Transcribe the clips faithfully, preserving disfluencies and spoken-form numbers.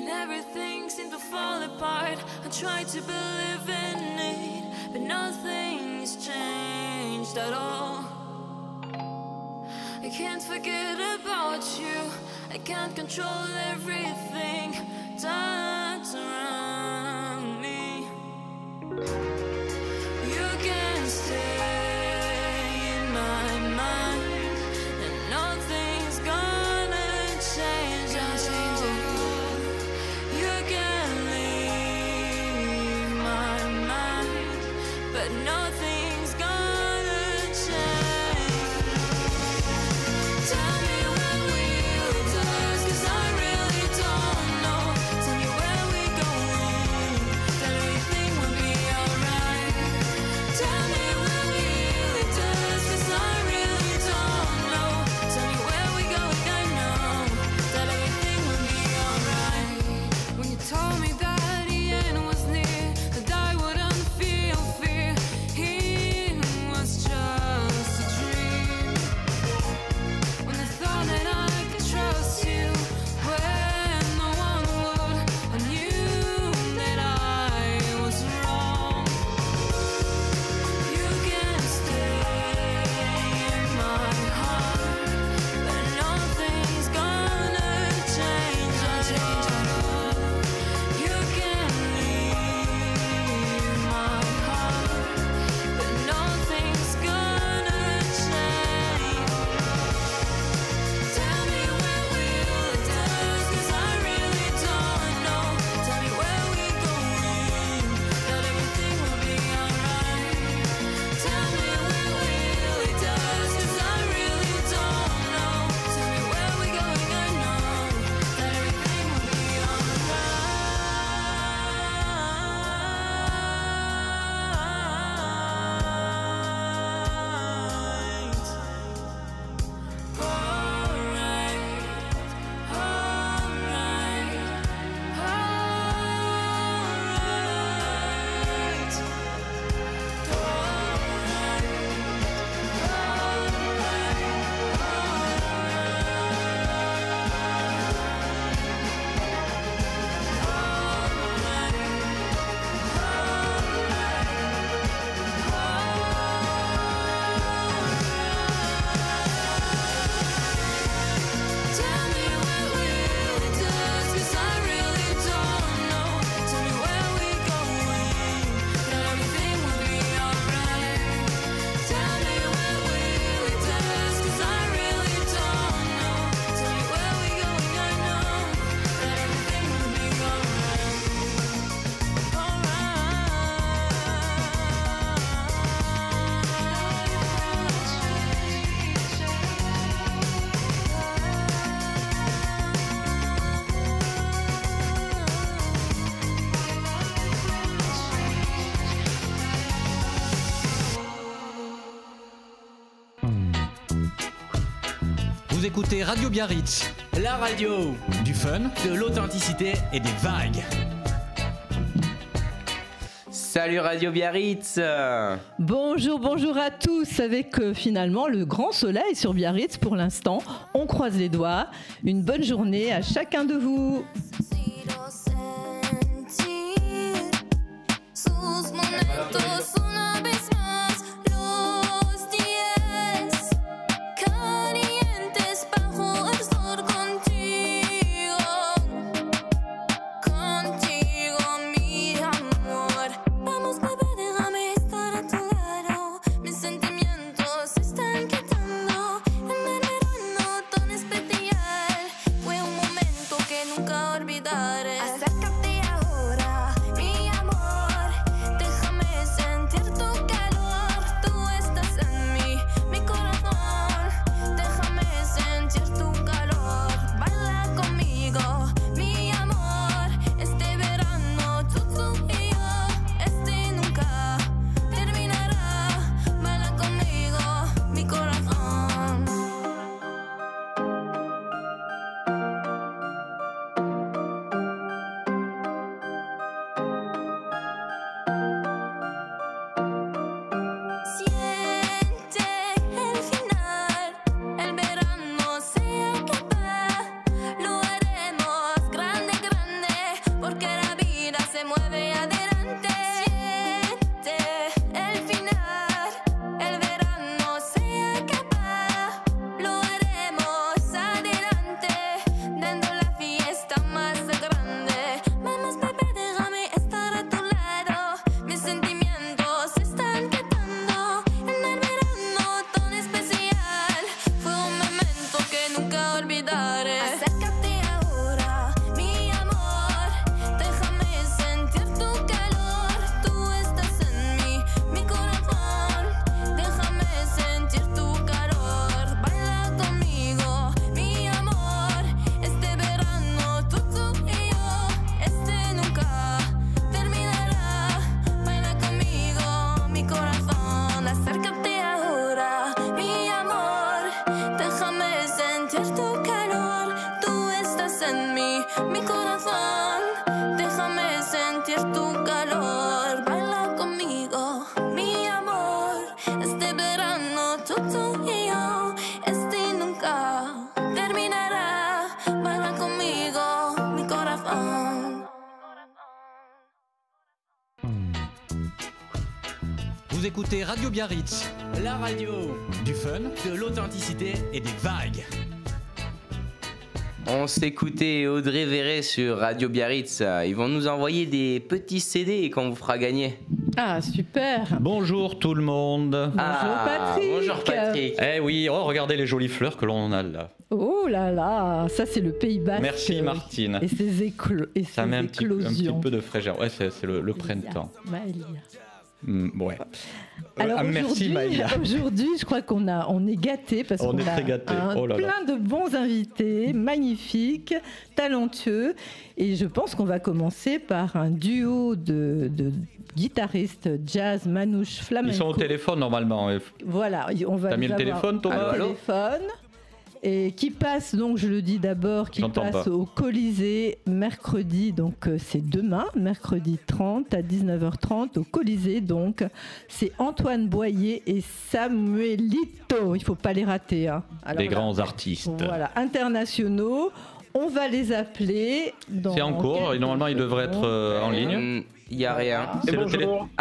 When everything seemed to fall apart, I tried to believe in it, but nothing's changed at all. I can't forget about you, I can't control everything that's around me. You can stay in my mind, and nothing's gonna change at all. You can leave my mind, but nothing's gonna change. Tell me when we'll touch, 'cause I really don't know. Tell me where we're going, that everything will be alright. Tell me when we'll touch, 'cause I really don't know. Tell me where we're going, I know that everything will be alright. When you told me that the end was near, that I wouldn't feel fear, it was just a dream. When I thought that I could trust you, when no one would, I knew that I was wrong. You can stay in my heart, but nothing's gonna change at all. You can leave my heart, but nothing's gonna change. Tell me when we'll touch, 'cause I really don't know. Tell me where we're going, that everything will be alright. Tell me when we'll touch, 'cause I really don't know. Tell me where we're going, I know that everything will be Tell me when we'll touch, 'cause I really don't know. Tell me where we're going, that everything will be alright. Tell me when we'll touch, 'cause I really don't know. Tell me where we're going, I know that everything will be alright. Vous écoutez Radio Biarritz, La radio, du fun de l'authenticité. et des vagues. Salut Radio Biarritz. Bonjour, bonjour à tous, avec euh, finalement le grand soleil sur Biarritz pour l'instant. On croise les doigts. Une bonne journée à chacun de vous. Sus momentos una vez más, los días calientes bajo el sol contigo, contigo mi amor. Vamos bebé, déjame estar a tu lado, mis sentimientos se están quitando. En el verano tan especial, fue un momento que nunca olvidaré. Acércate ahora, mi amor, déjame sentir tu calor. Tú estás en mí, mi corazón, déjame sentir tu calor. Baila conmigo, mi amor, este verano tú, tú y yo, este nunca terminará. Baila conmigo, mi corazón. Vous écoutez Radio Biarritz, La radio du fun de l'authenticité. et des vagues. On s'écoutait Audrey Verret sur Radio Biarritz. Ils vont nous envoyer des petits C D qu'on vous fera gagner. Ah, super. Bonjour tout le monde. Bonjour Ah, Patrick. Bonjour Patrick. Eh oui, oh, regardez les jolies fleurs que l'on a là. Oh là là, ça c'est le Pays Basque. Merci Martine. Et ses, éclo- et ses Ça met un petit, un petit éclosions. peu de fraîcheur. Ouais, c'est, c'est le, le printemps. Maëlia. Mm, ouais. Alors Ah, merci aujourd'hui, Maïla. aujourd'hui, je crois qu'on a, on est gâtés parce On qu'on est a très gâtés. un- Oh là là. plein de bons invités, magnifiques, talentueux. Et je pense qu'on va commencer par un duo de, de guitaristes jazz, manouche, flamenco. Ils sont au téléphone normalement. Voilà, on va T'as mis les le avoir téléphone, Thomas au Allô, allô téléphone. Et qui passe, donc je le dis d'abord, qui J'entends passe pas. au Colisée mercredi, donc euh, c'est demain, mercredi trente à dix-neuf heures trente au Colisée, donc c'est Antoine Boyer et Samuelito, il faut pas les rater. Hein. Alors Des là, grands artistes. Voilà, internationaux, on va les appeler dans C'est en cours et quelques normalement ils devraient être secondes. euh, en ligne. Il n'y a rien. C'est le télé- bonjour.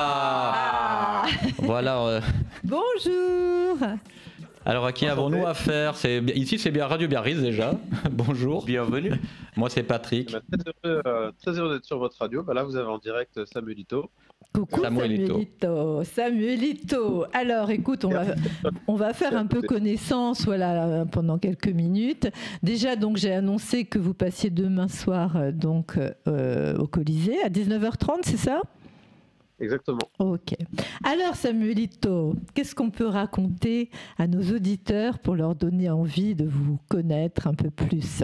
Ah, Ah, Voilà. euh, bonjour. Alors à qui Enchanté. avons-nous affaire? C'est bi- Ici c'est bien Radio Biarritz déjà. Bonjour. Bienvenue. Moi c'est Patrick. Eh ben, Très heureux, euh, très heureux d'être sur votre radio. Bah là, vous avez en direct Samuelito. Coucou Samuelito. Samuelito. Samuelito. Alors écoute, on va, on va faire un peu connaissance voilà, pendant quelques minutes. Déjà, donc j'ai annoncé que vous passiez demain soir euh, donc, euh, au Colisée à dix-neuf heures trente, c'est ça? Exactement. Ok. Alors Samuelito, qu'est-ce qu'on peut raconter à nos auditeurs pour leur donner envie de vous connaître un peu plus?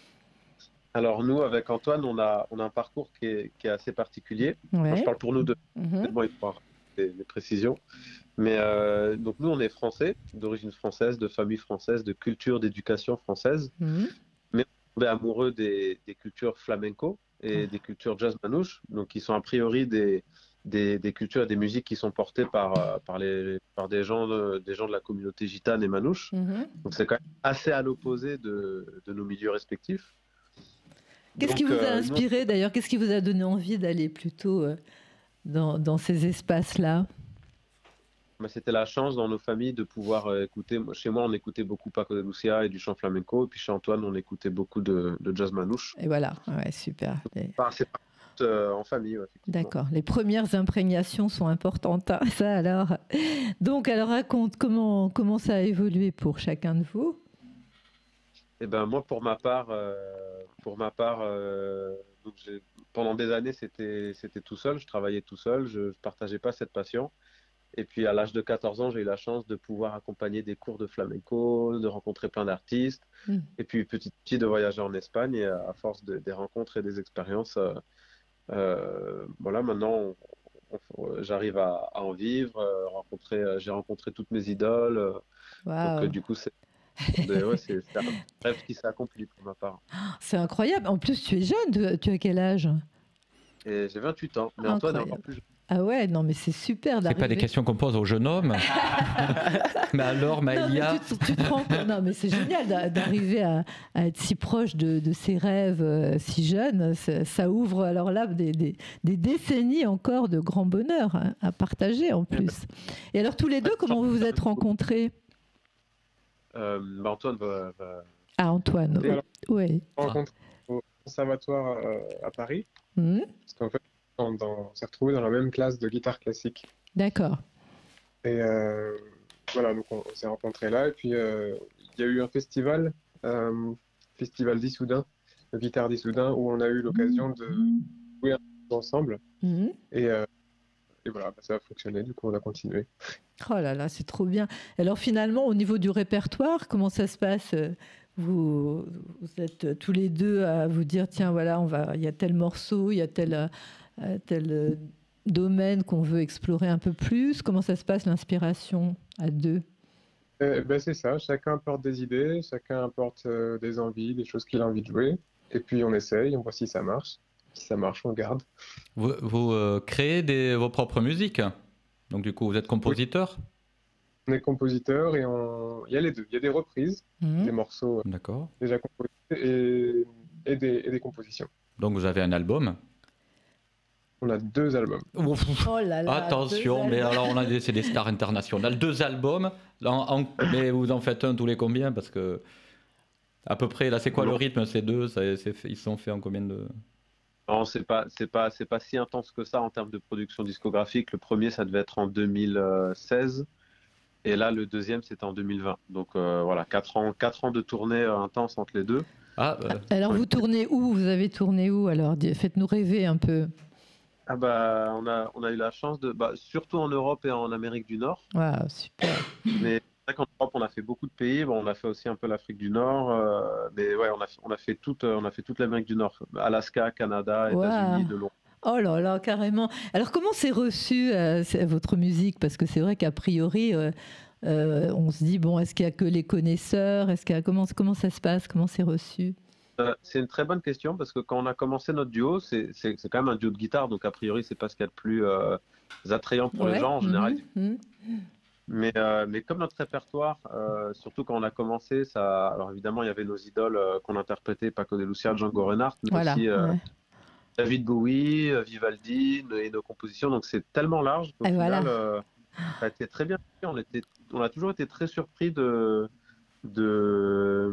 Alors nous, avec Antoine, on a, on a un parcours qui est, qui est assez particulier. Moi, Ouais. je parle pour nous deux. Mhm. Bon, il faut avoir des, des précisions. Mais euh, donc nous, on est français, d'origine française, de famille française, de culture, d'éducation française. Mhm. On est amoureux des, des cultures flamenco et des cultures jazz manouche, donc qui sont a priori des, des, des cultures et des musiques qui sont portées par, euh, par, les, par des, gens de, des gens de la communauté gitane et manouche. Mhm. Donc c'est quand même assez à l'opposé de, de nos milieux respectifs. Qu'est-ce qui Donc, vous a euh, nous- inspiré d'ailleurs? Qu'est-ce qui vous a donné envie d'aller plutôt euh, dans, dans ces espaces-là? Bah, c'était la chance dans nos familles de pouvoir euh, écouter. Moi, chez moi, on écoutait beaucoup Paco de Lucia et du chant flamenco. Et puis chez Antoine, on écoutait beaucoup de, de jazz manouche. Et voilà, ouais, super. Les- Enfin, c'est pas euh, en famille, ouais, effectivement. D'accord, les premières imprégnations sont importantes. hein, ça alors. Donc, alors raconte comment, comment ça a évolué pour chacun de vous? Et ben moi, pour ma part, euh, pour ma part, euh, donc j'ai- pendant des années, c'était c'était tout seul. Je travaillais tout seul. Je, ne partageais pas cette passion. Et puis à l'âge de quatorze ans, j'ai eu la chance de pouvoir accompagner des cours de flamenco, de rencontrer plein d'artistes. Mm. Et puis petit à petit de voyager en Espagne. Et à, à force de- des rencontres et des expériences, euh, euh, voilà, maintenant, on- on- j'arrive à, à en vivre. euh, rencontrer, euh, j'ai rencontré toutes mes idoles. euh, Waouh, Donc euh, du coup, c'est des- ouais, c'est c'est un rêve qui s'est accompli pour ma part. c'est incroyable. En plus, tu es jeune. Tu, tu as quel âge? Et j'ai vingt-huit ans, mais Antoine est Incroyable. encore plus jeune. Ah ouais, non, mais c'est super C'est d'arriver. pas des questions qu'on pose aux jeunes hommes. Mais alors Non, mais Maëlia, tu, te- tu te rends compte- non, mais c'est génial d'a- d'arriver à, à être si proche de, de ses rêves euh, si jeune. Ça, ça ouvre alors là des, des- des décennies encore de grand bonheur hein, à partager en plus. Et alors tous les deux, comment vous vous êtes rencontrés? Euh, bah, Antoine va, va- Ah Antoine, Et alors oui. rencontré au conservatoire euh, à Paris, Mhm. parce qu'en fait, on, dans- on s'est retrouvés dans la même classe de guitare classique. D'accord. Et euh, voilà, donc on, on s'est rencontrés là. Et puis, euh, il y a eu un festival, euh, Festival d'Issoudun, de guitare d'Issoudun, où on a eu l'occasion de jouer un peu ensemble. Mhm. Et, euh, et voilà, bah, ça a fonctionné, du coup, on a continué. Oh là là, c'est trop bien. Alors finalement, au niveau du répertoire, comment ça se passe? Vous, vous êtes tous les deux à vous dire, tiens, voilà, on va, il y a tel morceau, il y a tel, euh, tel euh, domaine qu'on veut explorer un peu plus. Comment ça se passe l'inspiration à deux? Euh, ben, c'est ça, chacun apporte des idées, chacun apporte euh, des envies, des choses qu'il a envie de jouer. Et puis on essaye, on voit si ça marche. Si ça marche, on garde. vous, vous, euh, créez des, vos propres musiques. Donc du coup, vous êtes compositeur. On est compositeur et on... il y a les deux. Il y a des reprises, Mhm. des morceaux euh, D'accord. déjà composés et, et, des, et des compositions. Donc vous avez un album. On a deux albums. Ouf. Oh là là. Attention, deux mais albums. alors on a des, c'est des stars internationales. Deux albums, en- en- mais vous en faites un tous les combien? Parce que, à peu près, là, c'est quoi le rythme? Ces deux, ça- c'est fait- ils sont faits en combien de. Non, c'est pas, c'est pas, c'est pas si intense que ça en termes de production discographique. Le premier, ça devait être en deux mille seize, et là, le deuxième, c'était en deux mille vingt. Donc euh, voilà, quatre ans, quatre ans de tournée euh, intense entre les deux. Ah, euh, Alors vous tournez où? Vous avez tourné où? Alors dis- faites-nous rêver un peu. Ah bah, on a, on a eu la chance de, bah, surtout en Europe et en Amérique du Nord. Waouh, super. Mais c'est vrai qu'en Europe, on a fait beaucoup de pays. Bon, on a fait aussi un peu l'Afrique du Nord, euh, mais ouais, on a, on a fait toute, on a fait toute l'Amérique du Nord, Alaska, Canada, Wow. États-Unis, de Londres. Oh là là, carrément. Alors comment c'est reçu euh, c'est- votre musique? Parce que c'est vrai qu'a priori, euh, euh, on se dit, bon, est-ce qu'il y a que les connaisseurs? Est-ce qu'il y a, comment, comment ça se passe? Comment c'est reçu? Euh, c'est une très bonne question parce que quand on a commencé notre duo, c'est c'est- c'est quand même un duo de guitare, donc a priori, c'est pas ce qu'il y a de plus euh, attrayant pour les Ouais, gens en général. mhm, mhm. Mais, euh, mais comme notre répertoire, euh, surtout quand on a commencé, ça, alors évidemment, il y avait nos idoles euh, qu'on interprétait, Paco de Lucia, Django Reinhardt, mais Voilà. aussi euh, ouais. David Bowie, euh, Vivaldi nos- et nos compositions. Donc c'est tellement large qu'au Et final, voilà. euh, ça a été très bien. On, était, on a toujours été très surpris de, de,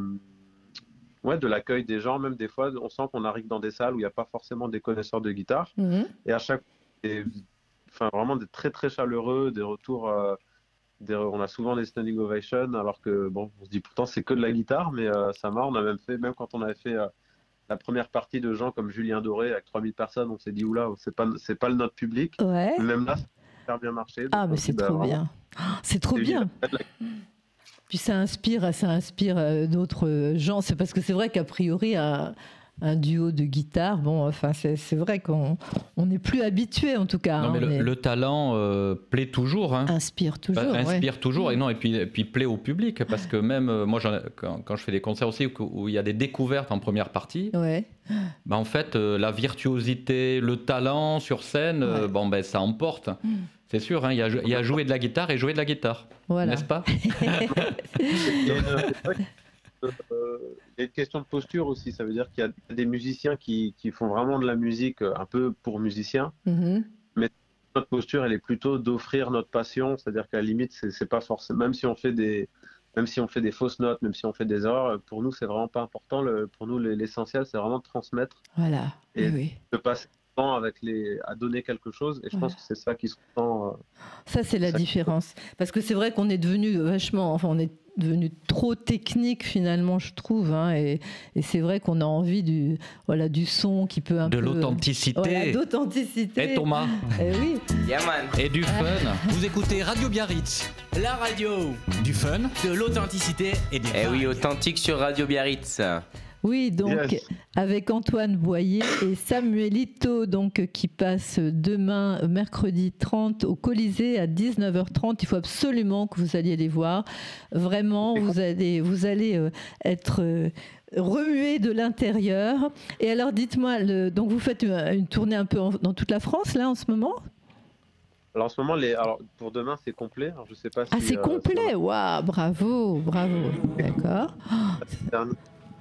ouais, de l'accueil des gens. Même des fois, on sent qu'on arrive dans des salles où il n'y a pas forcément des connaisseurs de guitare. Mhm. Et à chaque fois, enfin, vraiment des très très chaleureux, des retours. euh, des- on a souvent des standing ovations, alors que bon, on se dit pourtant c'est que de la guitare, mais euh, ça marche. On a même fait, même quand on avait fait euh, la première partie de gens comme Julien Doré avec trois mille personnes, on s'est dit oula, c'est pas c'est pas le notre public. Ouais. Mais même là, ça a super bien marché. Donc, Ah, on mais se c'est dit, bah, trop vraiment, bien. Ah, c'est trop c'est bien. évident. Puis ça inspire, ça inspire euh, d'autres gens. C'est parce que c'est vrai qu'a priori, un, un duo de guitare, bon, enfin, c'est c'est vrai qu'on on n'est plus habitué en tout cas. non, hein, mais le, mais le talent euh, plaît toujours. Hein. inspire toujours. Bah, ouais. inspire toujours et non et puis et puis plaît au public parce que même euh, moi j'en ai- quand, quand je fais des concerts aussi où, où il y a des découvertes en première partie, Ouais. bah, en fait euh, la virtuosité, le talent sur scène, euh, Ouais. bon ben ça emporte. C'est sûr, hein, il y a il y a jouer de la guitare et jouer de la guitare, Voilà. n'est-ce pas? Il y a une, c'est vrai que, euh, il y a une question de posture aussi. Ça veut dire qu'il y a des musiciens qui, qui font vraiment de la musique euh, un peu pour musiciens. Mhm. Notre posture, elle est plutôt d'offrir notre passion. C'est-à-dire qu'à la limite, c'est c'est pas forcément, même si on fait des, même si on fait des fausses notes, même si on fait des erreurs, pour nous, c'est vraiment pas important. Le, pour nous, l'essentiel, c'est vraiment de transmettre, Voilà. Et- Eh oui. de passer du temps avec les, à donner quelque chose. Et je Voilà. pense que c'est ça qui se ressent. euh, Ça, c'est la Ça- différence. Parce que c'est vrai qu'on est devenu vachement, enfin, on est devenu trop technique finalement, je trouve. hein, et et c'est vrai qu'on a envie du, voilà, du son qui peut un De peu. l'authenticité. Voilà, d'authenticité. Et Thomas Eh oui. Yaman, et du fun. Vous écoutez Radio Biarritz, la radio du fun, de l'authenticité et des eh oui, vibes. authentique sur Radio Biarritz. Oui, donc Yes. avec Antoine Boyer et Samuelito, donc qui passe demain, euh, mercredi trente, au Colisée à dix-neuf heures trente. Il faut absolument que vous alliez les voir. Vraiment, vous allez, vous allez euh, être euh, remué de l'intérieur. Et alors, dites-moi, le- donc vous faites une, une tournée un peu en- dans toute la France là en ce moment? Alors en ce moment, les, alors pour demain, c'est complet. Alors, je sais pas Ah, si, c'est euh, complet. Waouh, bravo, bravo. D'accord. si c'est un-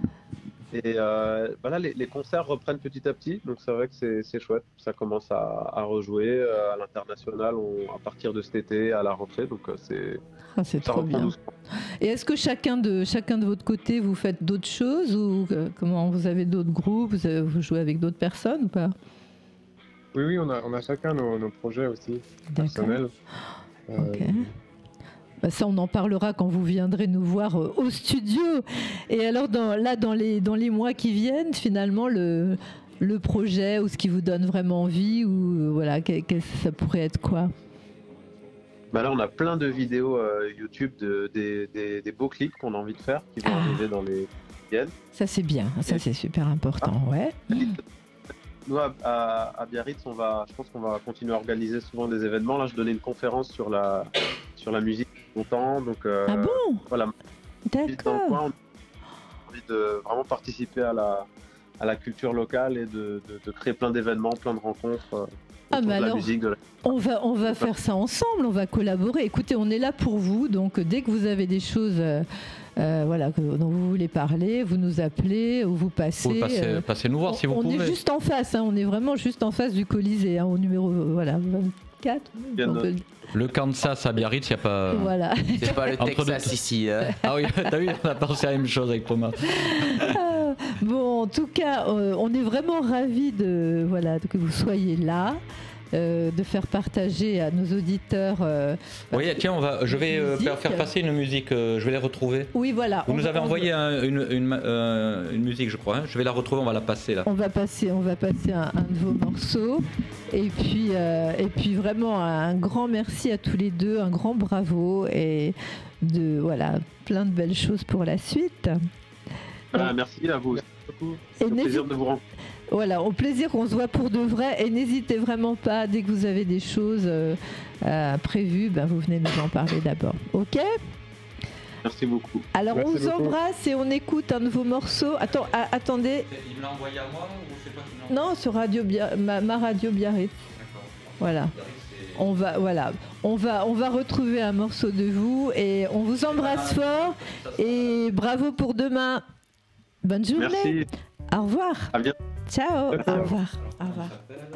Et euh, voilà, les, les concerts reprennent petit à petit, donc c'est vrai que c'est c'est chouette. Ça commence à, à rejouer euh, à l'international on- à partir de cet été, à la rentrée, donc euh, c'est Ah, c'est ça trop reprend bien. doucement. Et est-ce que chacun de, chacun de votre côté, vous faites d'autres choses ou euh, comment vous avez d'autres groupes, vous, avez- vous jouez avec d'autres personnes ou pas? Oui, oui, on a, on a chacun nos, nos projets aussi D'accord. personnels. Euh, Ok. Bah, ça, on en parlera quand vous viendrez nous voir euh, au studio. Et alors, dans, là, dans les, dans les mois qui viennent, finalement, le, le projet ou ce qui vous donne vraiment envie, ou euh, voilà, que- que- ça pourrait être quoi? Bah là, on a plein de vidéos euh, YouTube, de, des, des, des beaux clips qu'on a envie de faire, qui vont Ah. arriver dans les week-ends. Ça, c'est bien. Ça, c'est super important. Ouais. Nous, à, à, à Biarritz, on va, je pense qu'on va continuer à organiser souvent des événements. Là, je donnais une conférence sur la, sur la musique longtemps, donc euh, Ah bon? voilà. Dans le D'accord. coin, on a envie de vraiment participer à la, à la culture locale et de, de, de créer plein d'événements, plein de rencontres. euh. Ah, autour mais de la alors, musique, de la... On va, on va faire ça ensemble, on va collaborer. Écoutez, on est là pour vous, donc dès que vous avez des choses euh, euh, voilà, que- dont vous voulez parler, vous nous appelez ou vous passez. Vous passez, euh, passez nous voir on si vous on pouvez. est juste en face, hein, on est vraiment juste en face du Colisée, hein, au numéro euh, voilà, vingt-quatre. Bien on peut- Le Kansas à Biarritz, il n'y a pas. Voilà. C'est pas le Entre Texas deux- ici. hein. Ah oui, t'as vu, on a pensé à la même chose avec Thomas. Bon, en tout cas, euh, on est vraiment ravis de, voilà, que vous soyez là, euh, de faire partager à nos auditeurs. euh, Oui, tiens, on va, je vais euh, musique. faire, faire passer une musique, euh, je vais les retrouver. Oui, voilà. Vous on nous va- avez on envoyé un- une, une, euh, une musique, je crois. hein. Je vais la retrouver, on va la passer là. On va passer, on va passer un, un de vos morceaux. Et puis, euh, et puis vraiment un grand merci à tous les deux, un grand bravo et de voilà plein de belles choses pour la suite. Ah, merci à vous. beaucoup. C'est Et un plaisir n'hésite- de vous rencontrer. Voilà, au plaisir qu'on se voit pour de vrai. Et n'hésitez vraiment pas, dès que vous avez des choses euh, euh, prévues, ben, vous venez nous en parler d'abord. Ok ? Merci beaucoup. Alors Merci on vous beaucoup. embrasse et on écoute un de vos morceaux. Attends, a- attendez. Il me l'a envoyé à moi ou c'est pas qui Non, sur Radio Bia- ma, ma radio Biarritz. Voilà. On va, voilà, on va, on va retrouver un morceau de vous et on vous embrasse fort et bravo pour demain. Bonne journée. Merci. Au revoir. À bientôt. Ciao. Ciao. Au revoir. Au revoir.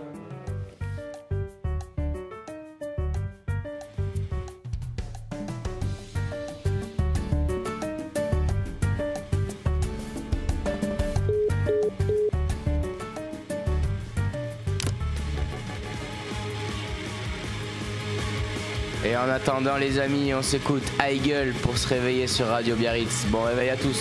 Et en attendant les amis, on s'écoute Heigl pour se réveiller sur Radio Biarritz. Bon réveil à tous.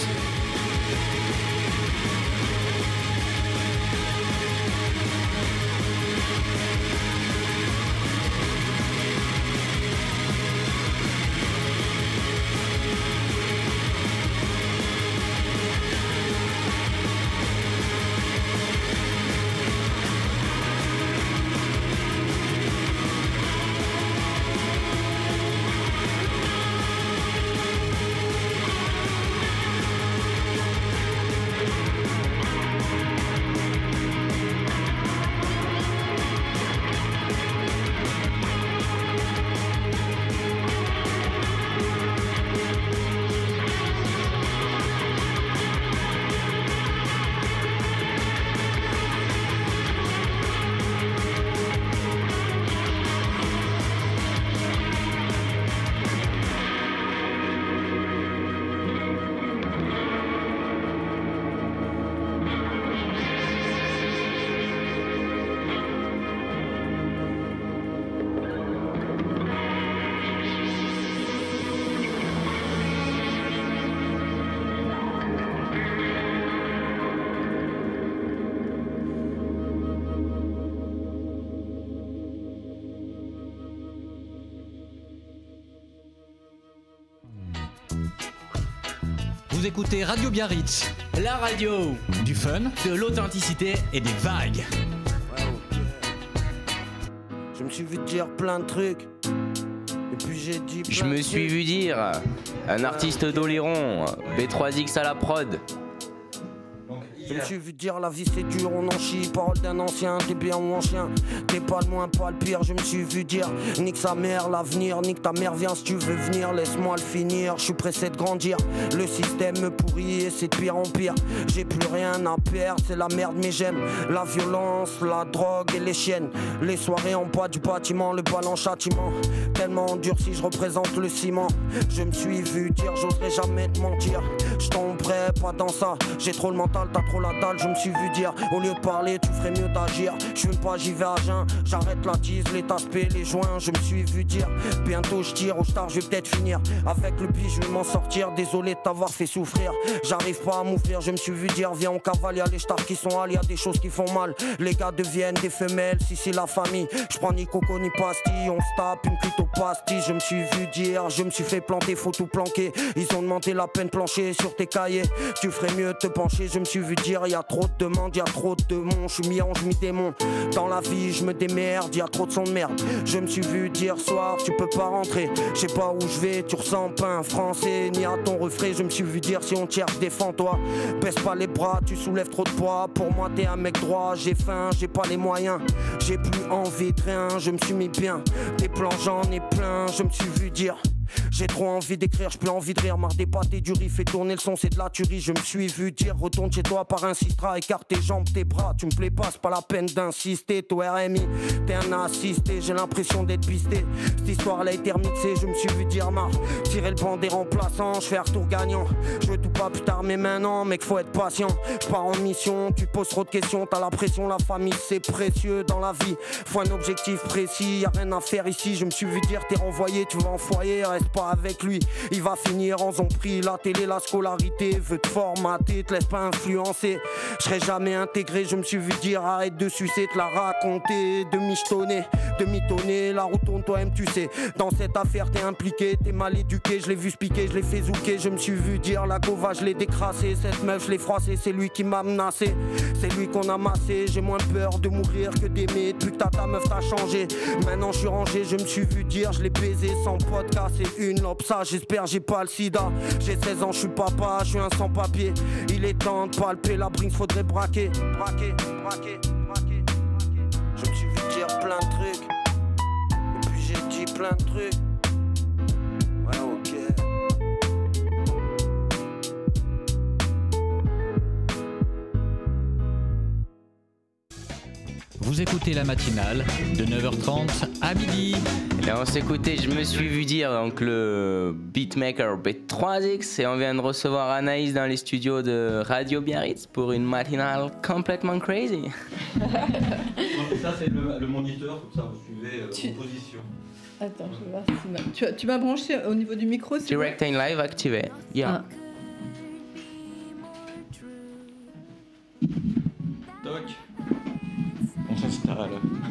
Vous écoutez Radio Biarritz, la radio du fun, de l'authenticité et des vagues. Je me suis vu dire plein de trucs. Et puis j'ai dit. Je plein me de suis trucs. vu dire, un artiste d'Oléron, B trois X à la prod. Je me suis vu dire la vie c'est dur, on en chie. Parole d'un ancien, t'es bien ou en chien. T'es pas le moins, pas le pire. Je me suis vu dire nique sa mère, l'avenir. Nique ta mère, viens si tu veux venir. Laisse-moi le finir, je suis pressé de grandir. Le système me pourrit et c'est de pire en pire. J'ai plus rien à perdre, c'est la merde mais j'aime la violence, la drogue et les chiennes. Les soirées en bois du bâtiment, le bal en châtiment. Tellement dur si je représente le ciment. Je me suis vu dire j'oserais jamais te mentir. Je tomberai pas dans ça, j'ai trop le mental, t'as trop la dalle. Je me suis vu dire au lieu de parler tu ferais mieux d'agir. Je fume pas, j'y vais à jeun, j'arrête la tise, les taspés, les joints. Je me suis vu dire bientôt je tire, au star je vais peut-être finir. Avec le pli je vais m'en sortir, désolé de t'avoir fait souffrir. J'arrive pas à m'ouvrir, je me suis vu dire viens on cavale, y'a les stars qui sont allés, y'a des choses qui font mal. Les gars deviennent des femelles, si c'est la famille. Je prends ni coco ni pastille, on se tape une cuite au au pastis. Je me suis vu dire, je me suis fait planter, faut tout planquer. Ils ont demandé la peine plancher sur tes cahiers. Tu ferais mieux de te pencher, je me suis vu dire, y a trop de demandes, y a trop de démons. Je suis mi-ange, mi-démon. Dans la vie, je me démerde, y a trop de son de merde. Je me suis vu dire, soir, tu peux pas rentrer. Je sais pas où je vais, tu ressens pas un français, ni à ton refrain. Je me suis vu dire, si on te cherche, défends-toi. Baisse pas les bras, tu soulèves trop de poids. Pour moi, t'es un mec droit, j'ai faim, j'ai pas les moyens. J'ai plus envie de rien, je me suis mis bien. Des plans, j'en ai plein, je me suis vu dire. J'ai trop envie d'écrire, j'ai plus envie de rire. Marre des pâtes et du riz, fais tourner le son, c'est de la tuerie. Je me suis vu dire, retourne chez toi par un Sistra. Écarte tes jambes, tes bras, tu me plais pas, c'est pas la peine d'insister. Toi R M I, t'es un assisté, j'ai l'impression d'être pisté. Cette histoire elle a été remixée, je me suis vu dire marre. Tirer le banc des remplaçants, je fais un retour gagnant. Je veux tout pas plus tard mais maintenant, mec faut être patient. Je pars en mission, tu poses trop de questions. T'as la pression, la famille c'est précieux dans la vie. Faut un objectif précis, y'a rien à faire ici. Je me suis vu dire t'es renvoyé, tu vas en foyer. Reste pas avec lui, il va finir en zombie. La télé, la scolarité veut te formater, te laisse pas influencer. Je serai jamais intégré, je me suis vu dire arrête de sucer, te la raconter, de michetonner, de mitonner. La roue tourne toi-même tu sais. Dans cette affaire t'es impliqué, t'es mal éduqué. Je l'ai vu spiquer, je l'ai fait zouker. Je me suis vu dire la gova, je l'ai décrassé. Cette meuf je l'ai froissé, c'est lui qui m'a menacé. C'est lui qu'on a massé, j'ai moins peur de mourir que d'aimer. Depuis que t'as ta meuf t'as changé. Maintenant je suis rangé, je me suis vu dire je l'ai baisé sans podcast. C'est une lobe, ça j'espère j'ai pas le sida. J'ai seize ans, je suis papa, je suis un sans-papier. Il est temps de palper la brinque, faudrait braquer. Braquer, braquer, braquer, braquer. Je me suis vu dire plein de trucs. Et puis j'ai dit plein de trucs. Ouais ok. Vous écoutez la matinale de neuf heures trente à midi. Là on s'écoutait, je me suis vu dire donc le beatmaker B trois X et on vient de recevoir Anaïs dans les studios de Radio Biarritz pour une matinale complètement crazy. Ça c'est le, le moniteur, comme ça vous suivez euh, Tu- en position. Attends, je vais voir si ma- tu, as- tu m'as branché au niveau du micro, c'est Direct in live activé. Yeah. Ah. Doc, on s'installe.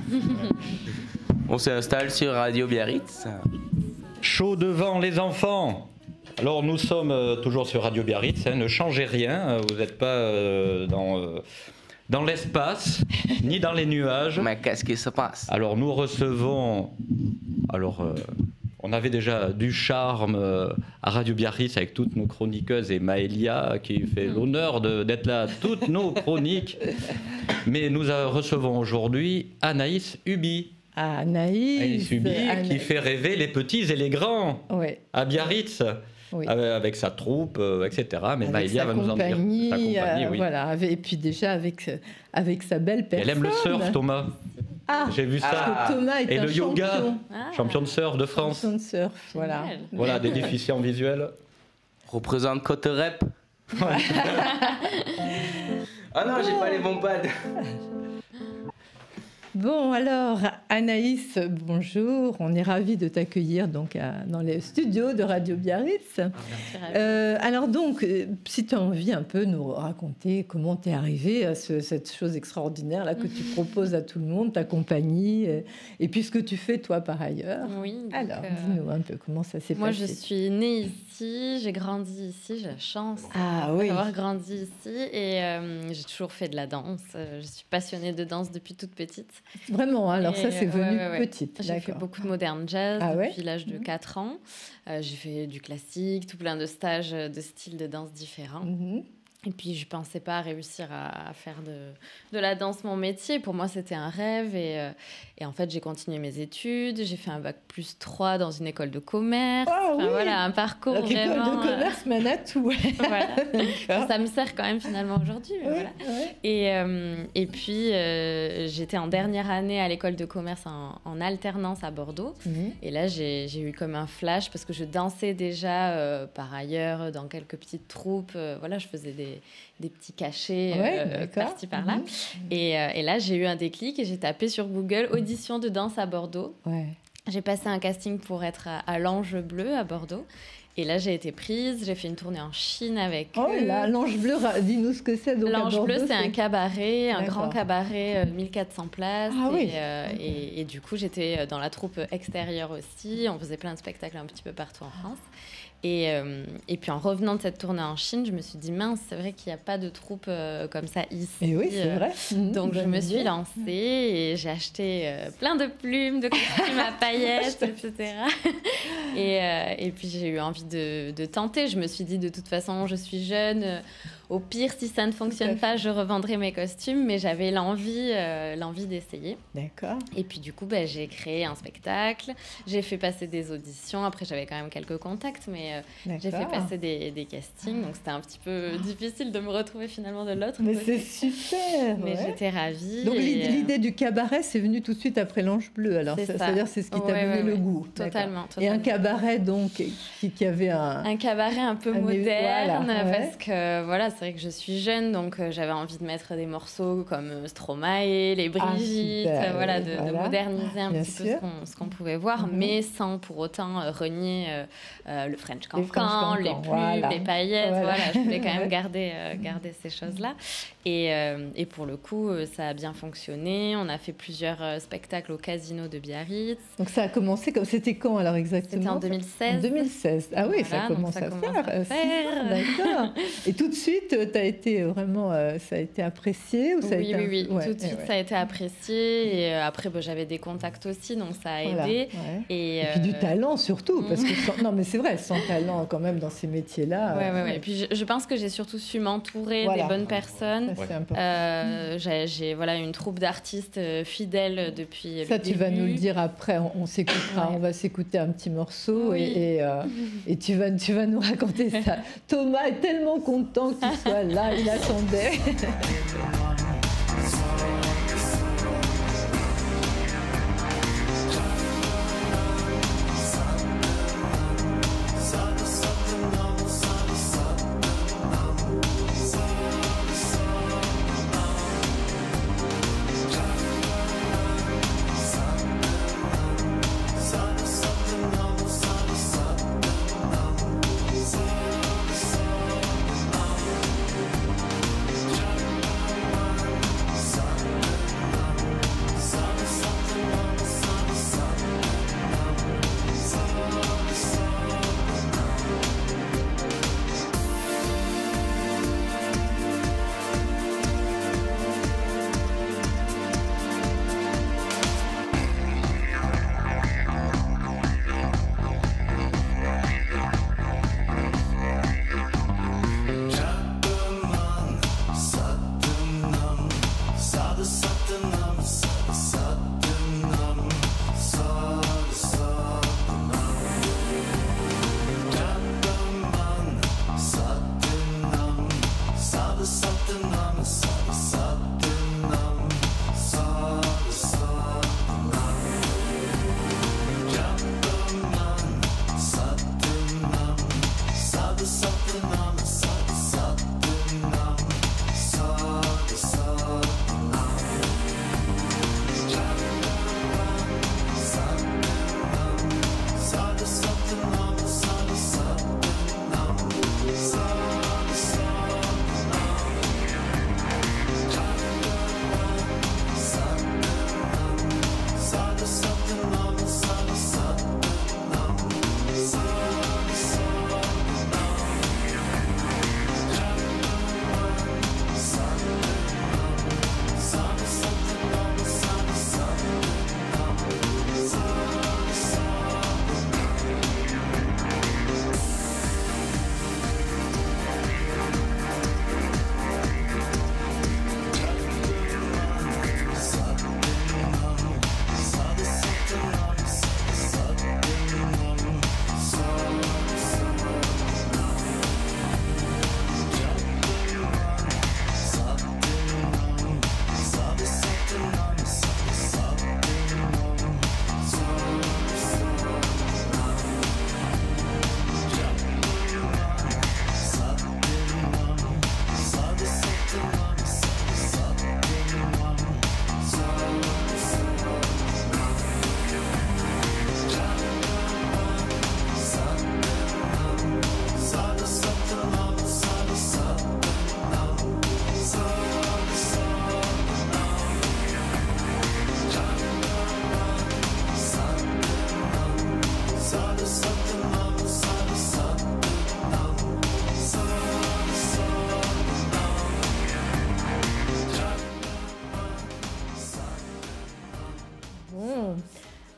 On s'installe sur Radio Biarritz. Chaud devant les enfants. Alors nous sommes euh, toujours sur Radio Biarritz, hein, ne changez rien, euh, vous n'êtes pas euh, dans, euh, dans l'espace, ni dans les nuages. Mais qu'est-ce qui se passe? Alors nous recevons, alors euh, on avait déjà du charme euh, à Radio Biarritz avec toutes nos chroniqueuses et Maëlia qui fait l'honneur de- d'être là à toutes nos chroniques. Mais nous euh, recevons aujourd'hui Anaïs Ubi. Ah, Anaïs. Anaïs Ubi qui Anaïs. fait rêver les petits et les grands Ouais, à Biarritz. oui. Avec, avec sa troupe, euh, et cetera. Mais Avec Maëlia sa va nous en dire. compagnie, Sa compagnie, euh, oui. voilà, avec- et puis déjà avec, euh, avec sa belle Et personne. elle aime le surf, Thomas. Ah, J'ai vu ça. Ah. Thomas est Et un le yoga. champion. Ah, Champion de surf de France. Champion de surf, voilà. Génial. Voilà, des déficients visuels. Représente Côte Rep. Ah non, j'ai pas les bons pads. Bon, alors, Anaïs, bonjour. On est ravis de t'accueillir donc à- dans les studios de Radio Biarritz. Euh, alors donc, euh, si tu as envie un peu nous raconter comment tu es arrivée à ce- cette chose extraordinaire là que tu proposes à tout le monde, ta compagnie, euh, et puis ce que tu fais toi par ailleurs. Oui. donc, Alors, euh, dis-nous un peu comment ça s'est Moi, passé. je suis née ici, j'ai grandi ici, j'ai la chance Ah oui. d'avoir grandi ici et euh, j'ai toujours fait de la danse. Euh, Je suis passionnée de danse depuis toute petite. Vraiment, alors Et, ça c'est euh, venu ouais, ouais, ouais. petite. J'ai fait D'accord. beaucoup de modern jazz Ah ouais depuis l'âge de Mhm. quatre ans. Euh, j'ai fait du classique, tout plein de stages de styles de danse différents. Mhm. Et puis, je pensais pas réussir à, à faire de, de la danse mon métier. Pour moi, c'était un rêve. Et, euh, et en fait, j'ai continué mes études. J'ai fait un bac plus trois dans une école de commerce. Ah Enfin, oui. voilà, un parcours Donc, école vraiment... de commerce mène à tout. euh, voilà. D'accord. Ça me sert quand même finalement aujourd'hui. mais Ouais, voilà. ouais. Et, euh, et puis, euh, j'étais en dernière année à l'école de commerce en, en alternance à Bordeaux. Mhm. Et là, j'ai j'ai eu comme un flash parce que je dansais déjà euh, par ailleurs dans quelques petites troupes. Euh, voilà, je faisais des, des petits cachets Ouais, euh, d'accord. par-ci par-là. Mhm. Et, euh, et là, j'ai eu un déclic et j'ai tapé sur Google audition de danse à Bordeaux. Ouais. J'ai passé un casting pour être à, à l'Ange Bleu à Bordeaux. Et là, j'ai été prise. J'ai fait une tournée en Chine avec Oh eux. là, l'Ange Bleu, ra- dis-nous ce que c'est. donc, à L'Ange Bordeaux, Bleu, c'est un cabaret, un D'accord. grand cabaret, euh, mille quatre cents places. Ah et, oui. euh, et, et du coup, j'étais dans la troupe extérieure aussi. On faisait plein de spectacles un petit peu partout en France. Et, euh, et puis en revenant de cette tournée en Chine, je me suis dit, mince, c'est vrai qu'il n'y a pas de troupe euh, comme ça ici. Et oui, c'est Euh, vrai. Mhm, Donc je bonne me suis idée. lancée et j'ai acheté euh, plein de plumes, de costumes à paillettes, et cetera. Et, euh, et puis j'ai eu envie de, de tenter. Je me suis dit, de toute façon, je suis jeune. euh, Au pire, si ça ne fonctionne pas, je revendrai mes costumes. Mais j'avais l'envie, euh, l'envie d'essayer. D'accord. Et puis du coup, ben, j'ai créé un spectacle. J'ai fait passer des auditions. Après, j'avais quand même quelques contacts, mais euh, j'ai fait D'accord. passer des, des castings. Donc c'était un petit peu difficile de me retrouver finalement de l'autre Mais côté. c'est super. Mais ouais. j'étais ravie. Donc et, l'idée euh, l'idée du cabaret, c'est venu tout de suite après l'Ange Bleu. Alors C'est ça- ça. c'est-à-dire c'est ce qui t'a Ouais, donné ouais, le ouais. goût. Totalement, D'accord. Et un totalement. cabaret donc qui, qui avait un. Un cabaret un peu Un- moderne, voilà, ouais. parce que voilà, c'est vrai que je suis jeune, donc euh, j'avais envie de mettre des morceaux comme euh, Stromae, les Brigitte, super, euh, voilà, oui, de, de voilà. moderniser un Bien petit peu sûr. ce qu'on, ce qu'on pouvait voir, Mhm. mais sans pour autant euh, renier euh, euh, le French Les cancan, French les cancans, plumes, voilà. les paillettes, Voilà. voilà. Je voulais quand même Ouais. garder, euh, garder ces choses-là. Et, euh, et pour le coup, euh, ça a bien fonctionné. On a fait plusieurs euh, spectacles au Casino de Biarritz. Donc ça a commencé comme c'était quand alors exactement? C'était en deux mille seize. En deux mille seize. Ah oui, ça Voilà, donc commence ça à commence faire. à euh, faire. six ans, D'accord. Et tout de suite, tu as été vraiment, euh, ça a été apprécié ou ça a Oui, été oui, un- oui. ouais, Tout de ouais, suite, ouais. ça a été apprécié. Et euh, après, bah, j'avais des contacts aussi, donc ça a Voilà, aidé. ouais. Et, Et puis du euh, talent surtout, parce mm. que sans- non mais c'est vrai, sans talent quand même dans ces métiers-là. Ouais, euh, ouais, ouais. Et puis je, je pense que j'ai surtout su m'entourer Voilà. des bonnes personnes. Ça, c'est important. Euh, j'ai, j'ai, voilà, une troupe d'artistes euh, fidèles depuis Ça, le tu vas début. nous le dire après. On, on s'écoutera, Ouais. on va s'écouter un petit morceau Oui. et, et, euh, et tu, vas, tu vas nous raconter ça. Thomas est tellement content que tu sois là, il attendait. Thank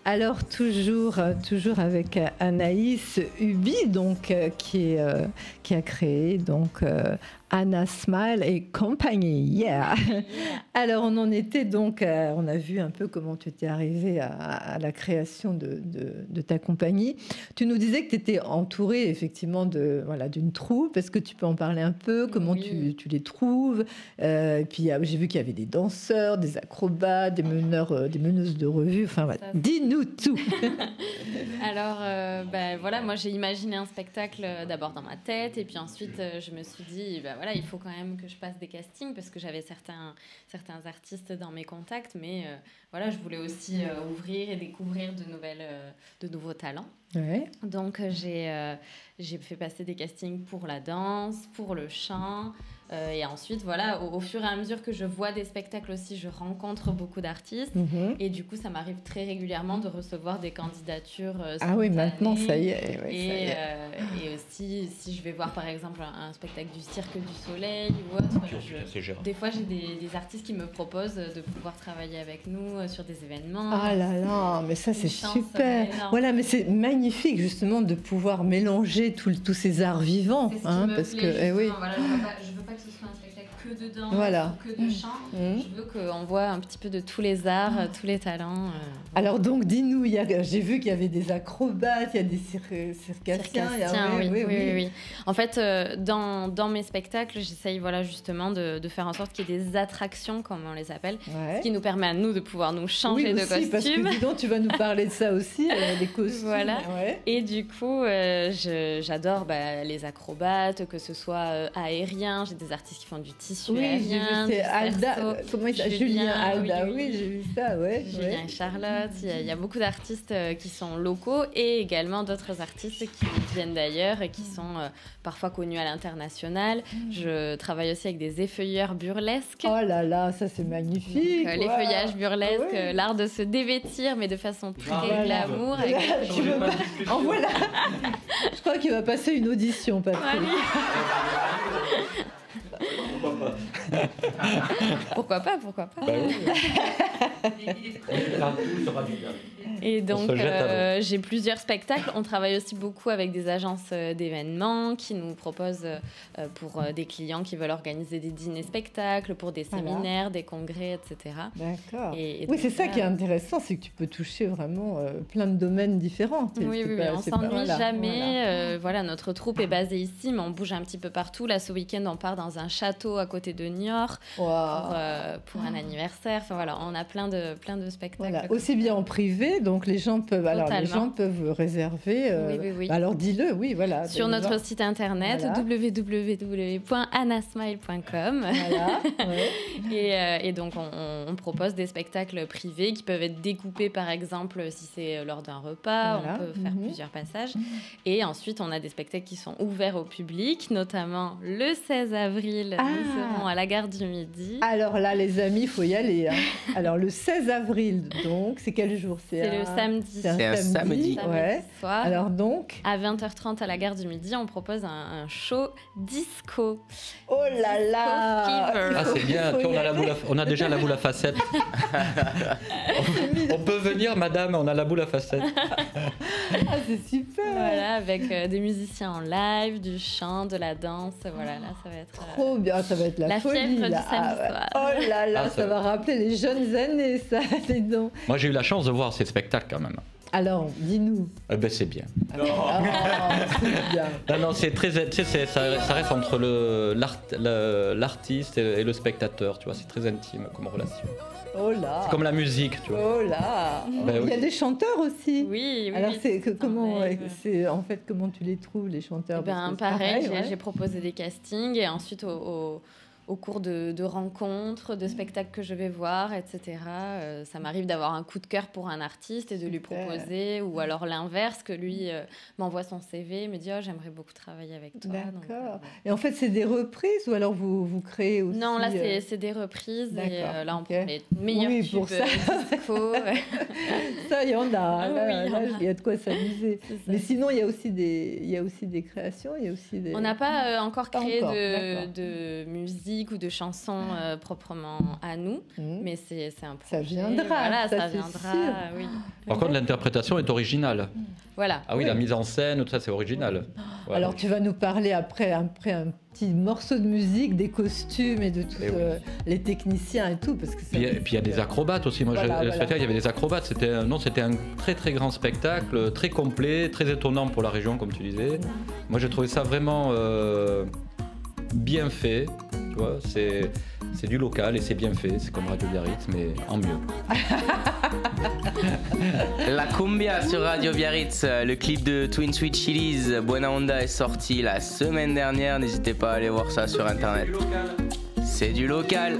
Alors toujours, euh, toujours avec euh, Anaïs Ubi, donc euh, qui, est, euh, qui a créé donc euh, Anna Smile et compagnie. Yeah. Alors on en était donc, euh, on a vu un peu comment tu étais arrivée à, à la création de, de, de ta compagnie. Tu nous disais que tu étais entourée effectivement de voilà d'une troupe. Est-ce que tu peux en parler un peu? Comment Oui. tu, tu les trouves? Euh, Et puis euh, j'ai vu qu'il y avait des danseurs, des acrobates, des meneurs, euh, des meneuses de revue. Enfin, voilà. Ça, Dis-nous tout. Alors, euh, bah, voilà, moi j'ai imaginé un spectacle euh, d'abord dans ma tête, et puis ensuite euh, je me suis dit, bah, voilà, il faut quand même que je passe des castings parce que j'avais certains, certains artistes dans mes contacts, mais euh, voilà, je voulais aussi euh, ouvrir et découvrir de, nouvelles, euh, de nouveaux talents. Ouais. Donc euh, j'ai euh, j'ai fait passer des castings pour la danse, pour le chant. Euh, et ensuite, voilà, au, au fur et à mesure que je vois des spectacles aussi, je rencontre beaucoup d'artistes. Mhm. Et du coup, ça m'arrive très régulièrement de recevoir des candidatures euh, Ah oui, spontanées. maintenant ça y est. ouais, ça y Et, est. euh, et aussi, si je vais voir par exemple un, un spectacle du Cirque du Soleil ou autre, je- C'est gérant. des fois j'ai des, des artistes qui me proposent de pouvoir travailler avec nous euh, sur des événements. Ah là là, mais ça c'est Une chance super. énorme. Voilà, mais c'est magnifique justement de pouvoir mélanger tout- tous ces arts vivants, C'est ce qui hein, me parce plaît, que eh oui. justement. Voilà, je veux pas, je veux pas que ce soit un spectacle que de danse Voilà. ou que de chant. Mhm. Je veux qu'on voit un petit peu de tous les arts, euh, tous les talents. euh, Alors donc dis-nous, il y a- j'ai vu qu'il y avait des acrobates, il y a des cir- circassiens, il y a- Circassiens, ouais, oui, oui, oui, oui. oui, oui. En fait, euh, dans, dans mes spectacles, j'essaye voilà, justement de, de faire en sorte qu'il y ait des attractions, comme on les appelle, Ouais. ce qui nous permet à nous de pouvoir nous changer Oui, de aussi, parce costume. que dis donc, tu vas nous parler de ça aussi, euh, des costumes. Voilà. Ouais. Et du coup, euh, je- j'adore bah, les acrobates, que ce soit euh, aérien. J'ai des artistes qui font du tissu Oui, j'ai vu, aérien, c'est du Alda, cerceau. euh, comment il s'appelle Julien, Julien Alda, oui, oui, oui. j'ai vu ça, ouais. Julien ouais. et Charlotte, il y, a, il y a beaucoup d'artistes euh, qui sont locaux et également d'autres artistes qui viennent d'ailleurs et qui sont euh, parfois connus à l'international. Je travaille aussi avec des effeuilleurs burlesques. Oh là là, ça c'est magnifique. Donc, euh, wow. l'effeuillage burlesque, Ouais. euh, l'art de se dévêtir mais de façon très Voilà. glamour. Avec... Là, tu veux pas- En voilà. Je crois qu'il va passer une audition, Patrick. Pourquoi pas, pourquoi pas. Bah oui. Et On donc, se jette euh, j'ai plusieurs spectacles. On travaille aussi beaucoup avec des agences euh, d'événements qui nous proposent euh, pour euh, des clients qui veulent organiser des dîners-spectacles, pour des Voilà. séminaires, des congrès, et cetera. D'accord. Et- et Oui, donc c'est ça là- qui est intéressant, c'est que tu peux toucher vraiment euh, plein de domaines différents. C'est- Oui, c'est oui, pas- oui, on c'est pas- s'ennuie voilà, jamais. voilà. Euh, voilà, notre troupe est basée ici, mais on bouge un petit peu partout. Là, ce week-end, on part dans un château à côté de Niort Wow. pour, euh, pour un anniversaire. Enfin voilà, on a plein de, plein de spectacles. Voilà, comme aussi ça. bien en privé, donc les gens peuvent, alors les Totalement. gens peuvent réserver. euh, Oui, oui, oui. Alors dis-le, oui, voilà. Sur de notre voir. site internet Voilà. w w w point annasmile point com. Voilà, ouais. Et, euh, et donc, on, on- on propose des spectacles privés qui peuvent être découpés, par exemple, si c'est lors d'un repas. Voilà. On peut faire Mhm. plusieurs passages. Et ensuite, on a des spectacles qui sont ouverts au public, notamment le seize avril. Ah. Nous serons à la gare du Midi. Alors là, les amis, il faut y aller. hein. Alors le seize avril, donc, c'est quel jour? C'est le un- samedi. C'est un, C'est un samedi. samedi. Samedi Ouais. soir. Alors donc, À vingt heures trente à la gare du Midi, on propose un, un show disco. oh là là. Fever. Ah, c'est bien. Faut Puis on, y a la aller. boule à- on a déjà la boule à facettes. on, on peut venir, madame, on a la boule à facettes. Ah, c'est super. Voilà, avec euh, des musiciens en live, du chant, de la danse. Voilà, là, ça va être. euh, Trop bien, ça va être la, La folie. fièvre du là. samedi Ah ouais. soir. Oh là là, Ah, ça, ça va rappeler les jeunes années, ça. Dis donc. Moi, j'ai eu la chance de voir ces spectacles quand même. Alors, dis-nous. Eh ben, c'est bien. Ah, c'est bien. Non, non, c'est très, tu sais, c'est- ça, ça reste entre le, l'art- le- l'artiste et, et le spectateur, tu vois, c'est très intime comme relation. Oh là. C'est comme la musique, tu vois. Oh là. Ben Il y a oui. des chanteurs aussi. Oui, oui. Alors oui, c'est que, en comment live. ouais, c'est en fait comment tu les trouves les chanteurs? Eh ben, Parce que c'est pareil, j'ai, ouais. j'ai proposé des castings et ensuite au, au- au cours de, de rencontres, de spectacles que je vais voir, et cetera. euh, ça m'arrive d'avoir un coup de cœur pour un artiste et de lui Super. proposer, ou alors l'inverse, que lui euh, m'envoie son C V, me dit oh j'aimerais beaucoup travailler avec toi. Donc, D'accord. euh, Et en fait c'est des reprises ou alors vous vous créez aussi? non, là, c'est, euh, c'est des reprises. D'accord, Et euh, là, on ok. prend les meilleurs Oui, tubes pour ça. euh, disco. Ça il y en a. Ah Là, oui, il y en là, a. il y a de quoi s'amuser. C'est ça. Mais sinon il y a aussi des il y a aussi des créations, il y a aussi des. On n'a pas euh, encore Pas créé encore, de, d'accord. de musique musique ou de chansons euh, proprement à nous, Mmh. mais c'est c'est un projet. Ça viendra, Voilà, ça, ça, c'est viendra. sûr. Oui. Par contre, l'interprétation est originale. Voilà. Ah oui, Oui. la mise en scène, tout ça, c'est original. Ouais. Alors tu vas nous parler après, après un petit morceau de musique, des costumes et de tous Eh oui. euh, les techniciens et tout, parce que ça- Puis, et puis il y a des acrobates aussi. Moi, Voilà, j'ai- le voilà. spectacle, il y avait des acrobates. C'était un- non, c'était un très très grand spectacle, très complet, très étonnant pour la région, comme tu disais. Moi, j'ai trouvé ça vraiment euh, bien fait. Tu vois, c'est c'est du local et c'est bien fait. C'est comme Radio Biarritz, mais en mieux. La cumbia sur Radio Biarritz, le clip de Twin Sweet Chili's Buena Onda est sorti la semaine dernière. N'hésitez pas à aller voir ça sur internet. C'est du local.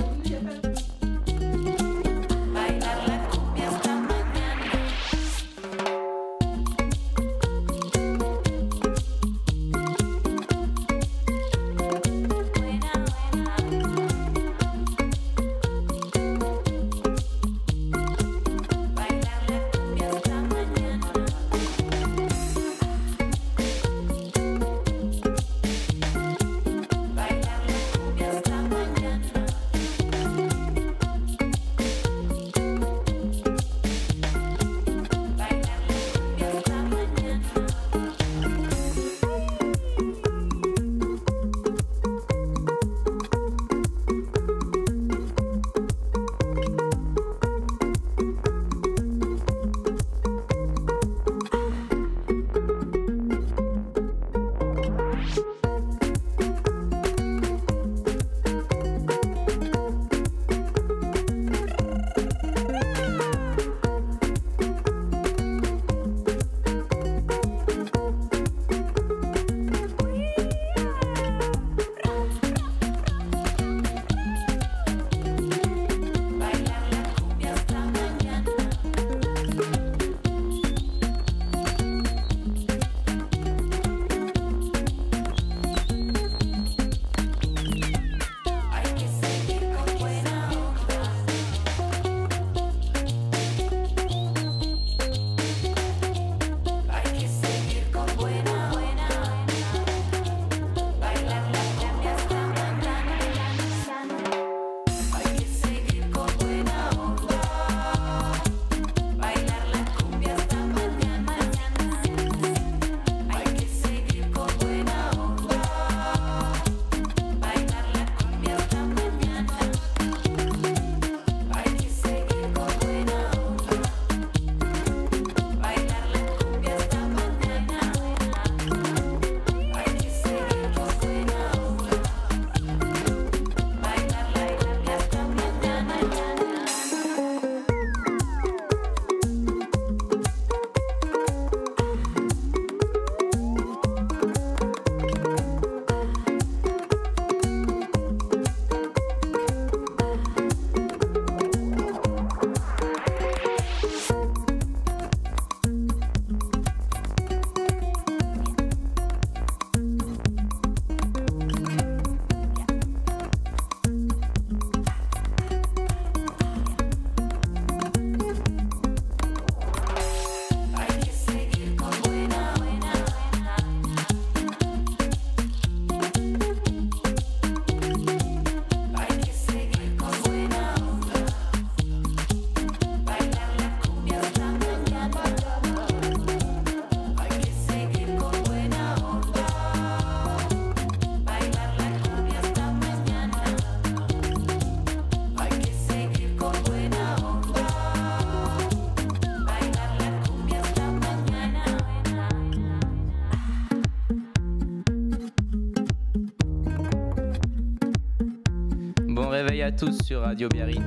Bon réveil à tous sur Radio Biarritz.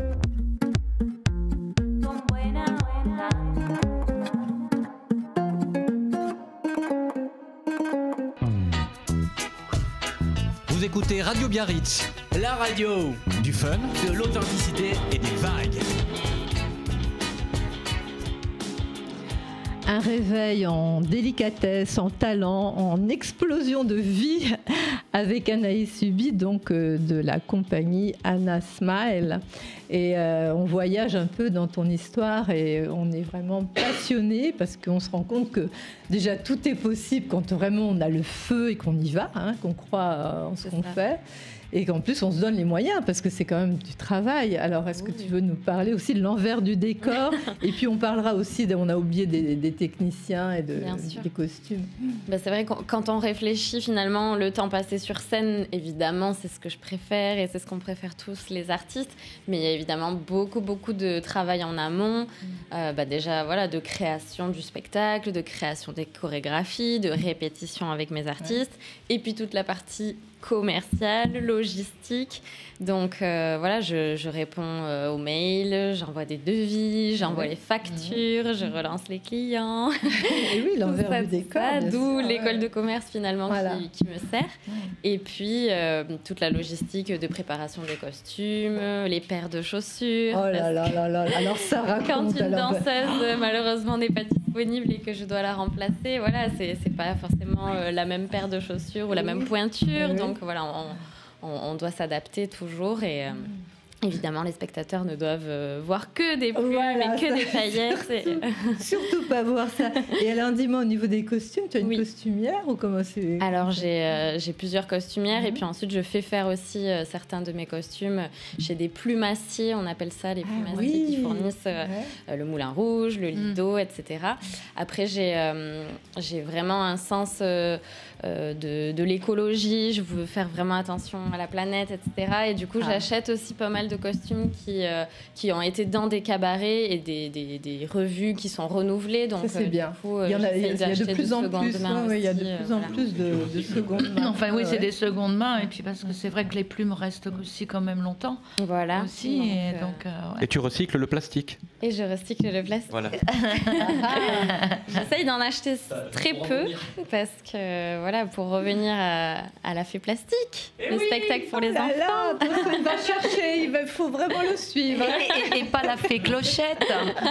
Vous écoutez Radio Biarritz, la radio du fun, de l'authenticité et des vagues. Un réveil en délicatesse, en talent, en explosion de vie avec Anaïs Subi, donc euh, de la compagnie Anna Smile. Et euh, on voyage un peu dans ton histoire et on est vraiment passionné parce qu'on se rend compte que déjà tout est possible quand vraiment on a le feu et qu'on y va, hein, qu'on croit en ce C'est qu'on ça. fait. et qu'en plus on se donne les moyens parce que c'est quand même du travail. Alors est-ce que tu veux nous parler aussi de l'envers du décor? Et puis on parlera aussi, de, on a oublié des, des techniciens et de, des costumes. Bah, c'est vrai que quand on réfléchit finalement, le temps passé sur scène, évidemment c'est ce que je préfère et c'est ce qu'on préfère tous les artistes, mais il y a évidemment beaucoup beaucoup de travail en amont, euh, bah, déjà voilà, de création du spectacle, de création des chorégraphies, de répétition avec mes artistes, ouais. Et puis toute la partie commerciale, logistique. Donc euh, voilà, je, je réponds euh, aux mails, j'envoie des devis, j'envoie ouais. les factures, mmh. je relance les clients. Et oui, l'envers ça, du décor. Ça, d'où sûr, l'école ouais. de commerce finalement voilà. qui, qui me sert. Ouais. Et puis euh, toute la logistique de préparation des costumes, les paires de chaussures. Oh là là là là. Alors ça raconte. Quand une alors... danseuse malheureusement n'est pas disponible et que je dois la remplacer, voilà, c'est, c'est pas forcément euh, la même paire de chaussures ou la même pointure. Oui. Donc voilà, on, on, on doit s'adapter toujours et euh, évidemment les spectateurs ne doivent euh, voir que des plumes voilà, et que ça, des paillettes. Et... Surtout pas voir ça. Et alors dis-moi, au niveau des costumes, tu as une oui. costumière ou comment c'est? Alors j'ai, euh, j'ai plusieurs costumières mmh. et puis ensuite je fais faire aussi euh, certains de mes costumes chez des plumassiers, on appelle ça les plumassiers ah, oui. qui fournissent euh, ouais. le Moulin Rouge, le Lido, mmh. et cetera. Après j'ai, euh, j'ai vraiment un sens... Euh, Euh, de, de l'écologie, je veux faire vraiment attention à la planète, et cetera. Et du coup, ah. j'achète aussi pas mal de costumes qui, euh, qui ont été dans des cabarets et des, des, des revues qui sont renouvelées. Donc, ça, c'est euh, bien. Du coup, il y en a, il y a de plus en plus. Il y a de plus en plus de, de secondes mains. Enfin, oui, c'est des secondes mains. Et puis, parce que c'est vrai que les plumes restent aussi quand même longtemps. Voilà. Aussi. Donc, et, euh... donc, euh, ouais. et tu recycles le plastique. Et je recycle le plastique. Voilà. J'essaye d'en acheter très peu parce que, voilà, pour revenir à, à la fée plastique, et le oui, spectacle pour les là enfants. Là, attention, il va chercher, il va, faut vraiment le suivre. Et, et, et pas la fée clochette.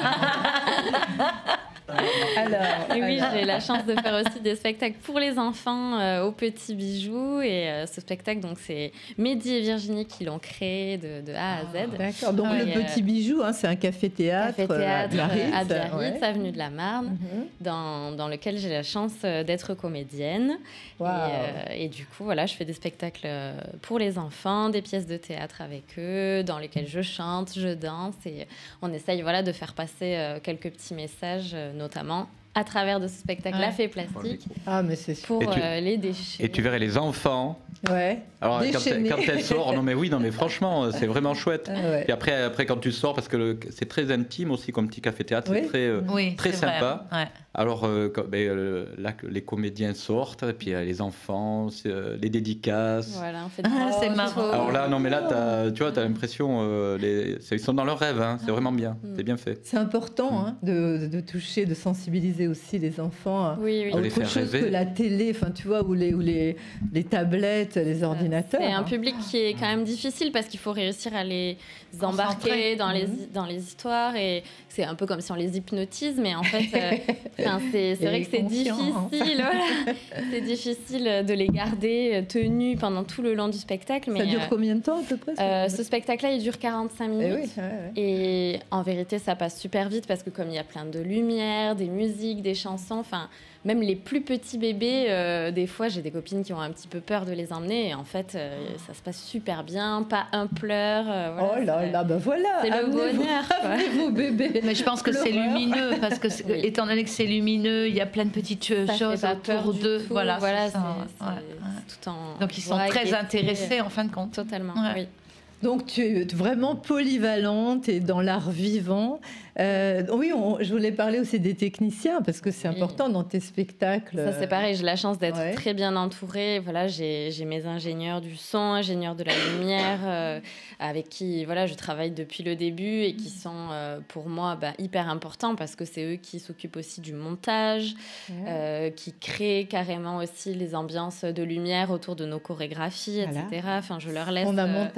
Alors, et oui, alors. J'ai la chance de faire aussi des spectacles pour les enfants euh, aux petits bijoux. Et euh, ce spectacle, donc, c'est Mehdi et Virginie qui l'ont créé de, de A à Z. Ah, d'accord. Donc, et le petit euh, bijou, hein, c'est un café-théâtre, café-théâtre à Biarritz, à Biarritz, ouais. avenue de la Marne, mm-hmm. dans, dans lequel j'ai la chance d'être comédienne. Wow. Et, euh, et du coup, voilà, je fais des spectacles pour les enfants, des pièces de théâtre avec eux, dans lesquelles je chante, je danse. Et on essaye, voilà, de faire passer euh, quelques petits messages, euh, notamment à travers de ce spectacle, ouais. La fée plastique, ah, mais c'est pour tu, euh, les déchets. Et tu verrais les enfants. Ouais. Alors quand, quand elle sort, non mais oui, non mais franchement, c'est vraiment chouette. Ah, ouais. Et après, après quand tu sors, parce que le, c'est très intime aussi comme petit café-théâtre, oui. c'est très, euh, oui, très c'est sympa. Ouais. Alors euh, quand, ben, euh, là, les comédiens sortent, et puis euh, les enfants, euh, les dédicaces. Voilà, on fait des ah, c'est marrant. Alors là, non mais là, t'as, tu vois, t'as l'impression, euh, les, ils sont dans leur rêve, hein, c'est vraiment bien, mm. c'est bien fait. C'est important mm. hein, de, de toucher, de sensibiliser aussi les enfants à, oui, oui. à autre chose rêver. Que la télé, enfin tu vois, ou les, ou les, les tablettes, les ordinateurs. C'est un hein. public qui est quand même difficile parce qu'il faut réussir à les embarquer dans les, dans les histoires et c'est un peu comme si on les hypnotise, mais en fait, euh, c'est, c'est vrai que c'est difficile, voilà. C'est difficile de les garder tenus pendant tout le long du spectacle. Mais, ça dure combien de temps à peu près euh, Ce spectacle-là, il dure quarante-cinq minutes. Et, oui, ouais, ouais. Et en vérité, ça passe super vite parce que comme il y a plein de lumière, des musiques, des chansons, enfin... Même les plus petits bébés, euh, des fois, j'ai des copines qui ont un petit peu peur de les emmener. Et en fait, euh, ça se passe super bien. Pas un pleur. Euh, voilà, oh là là, ben voilà. C'est le bonheur. Amenez vos bébés. Mais je pense que c'est lumineux. Parce que, oui. étant donné que c'est lumineux, il y a plein de petites ça choses autour d'eux. Voilà, voilà, c'est, c'est, ouais, c'est tout en donc, ils sont très intéressés, en fin de compte. Totalement, ouais. Oui. Donc, tu es vraiment polyvalente et dans l'art vivant. Euh, oui, on, je voulais parler aussi des techniciens parce que c'est important dans tes spectacles. Ça, c'est pareil. J'ai la chance d'être ouais. très bien entourée. Voilà, j'ai, j'ai mes ingénieurs du son, ingénieurs de la lumière, euh, avec qui voilà, je travaille depuis le début et qui sont euh, pour moi bah, hyper importants parce que c'est eux qui s'occupent aussi du montage, ouais. euh, qui créent carrément aussi les ambiances de lumière autour de nos chorégraphies, voilà. et cetera. Enfin, je leur laisse. Fondamental. Ah ouais,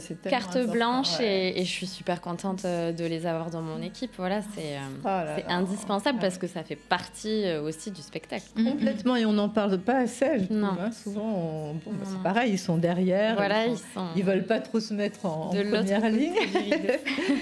c'est tellement carte important, blanche ouais. et, et je suis super contente euh, de les avoir dans mon équipe. Voilà, c'est euh, Oh là c'est là. indispensable parce que ça fait partie euh, aussi du spectacle. Complètement, et on n'en parle pas assez, je trouve. Non. hein. Souvent, on- bon, bah, Non, c'est non. pareil, ils sont derrière. Voilà, ils, ils sont- sont ils veulent pas trop se mettre en, en de l'autre première côté ligne. du rideau.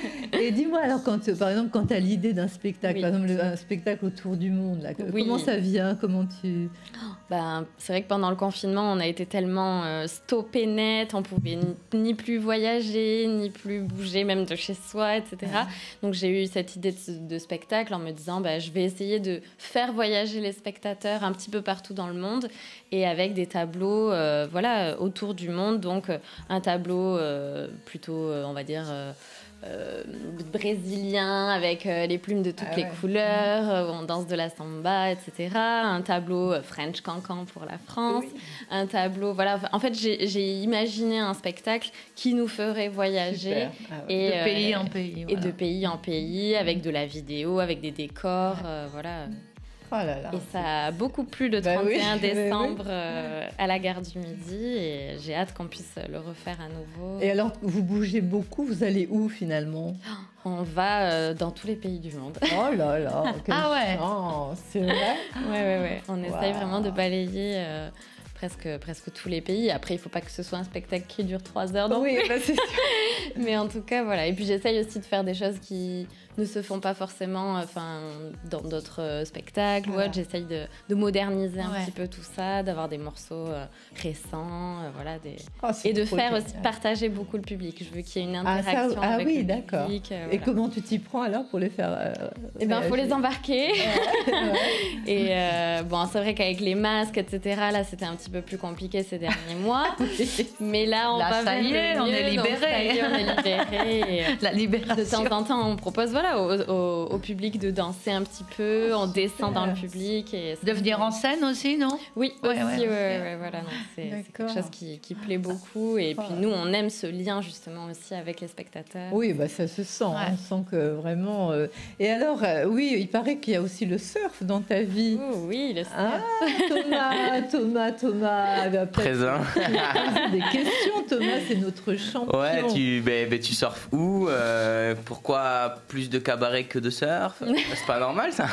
Et dis-moi, alors, quand, euh, par exemple, quand tu as l'idée d'un spectacle, Oui. par exemple, le- un spectacle autour du monde, là, que- Oui. comment ça vient? Comment tu... Ben, c'est vrai que pendant le confinement, on a été tellement euh, stoppé net, on pouvait ni, ni plus voyager, ni plus bouger, même de chez soi, et cetera. Donc j'ai eu cette idée de, de spectacle en me disant, ben, je vais essayer de faire voyager les spectateurs un petit peu partout dans le monde et avec des tableaux, euh, voilà, autour du monde. Donc euh, un tableau euh, plutôt, euh, on va dire. Euh, Euh, brésilien avec euh, les plumes de toutes Ah les ouais. couleurs, euh, où on danse de la samba, et cetera. Un tableau euh, French Cancan pour la France, un tableau, voilà. En fait, j'ai j'ai imaginé un spectacle qui nous ferait voyager Super. Ah ouais. et De pays euh, en pays, et voilà. de pays en pays, avec de la vidéo, avec des décors, euh, voilà. Oh là là. Et ça a beaucoup plu le Bah oui, trente et un oui, oui. décembre euh, à la gare du Midi et j'ai hâte qu'on puisse le refaire à nouveau. Et alors, vous bougez beaucoup, vous allez où finalement? On va euh, dans tous les pays du monde. Oh là là, quelle Ah ouais. chance, c'est vrai? Ouais, ouais, ouais. On essaye Wow. vraiment de balayer euh, presque, presque tous les pays. Après, il ne faut pas que ce soit un spectacle qui dure trois heures. non Oui, plus. bah, c'est sûr. Mais en tout cas, voilà. Et puis, j'essaye aussi de faire des choses qui ne se font pas forcément enfin, dans d'autres euh, spectacles. Voilà. Ou autre. J'essaye de, de moderniser un Ouais. petit peu tout ça, d'avoir des morceaux euh, récents, euh, voilà, des... Oh, c'est et de trop faire génial. aussi partager beaucoup le public. Je veux qu'il y ait une Ah, ça- interaction ah avec oui, le d'accord. public. euh, Et voilà. comment tu t'y prends alors pour les faire euh, Eh ben, faut les réagir? embarquer. Ouais. Et euh, bon, c'est vrai qu'avec les masques, et cetera, là, c'était un petit peu plus compliqué ces derniers mois. Mais là, on Là, va ça vers y est, le on mieux, est donc libérés. ça y est, on est libérés. Et, euh, La de libération. temps en temps, on propose voilà, au, au- au public de danser un petit peu, on descend dans le public. Et De venir en scène aussi, non? Oui, Ouais, aussi, ouais, ouais, ok. ouais, ouais, voilà, non, c'est c'est quelque D'accord. chose qui, qui plaît beaucoup. Et puis nous, on aime ce lien justement aussi avec les spectateurs. Oui, bah, ça se sent. Ouais. On sent que vraiment. euh, Et alors, euh, oui, il paraît qu'il y a aussi le surf dans ta vie. Oh, oui, le Ah, Thomas, Thomas, Thomas. va peut-être Présent. te poser des questions. Thomas, c'est notre champion. Ouais, tu, ben, ben, tu surfes où Euh, Pourquoi plus de cabaret que de surf C'est pas normal ça.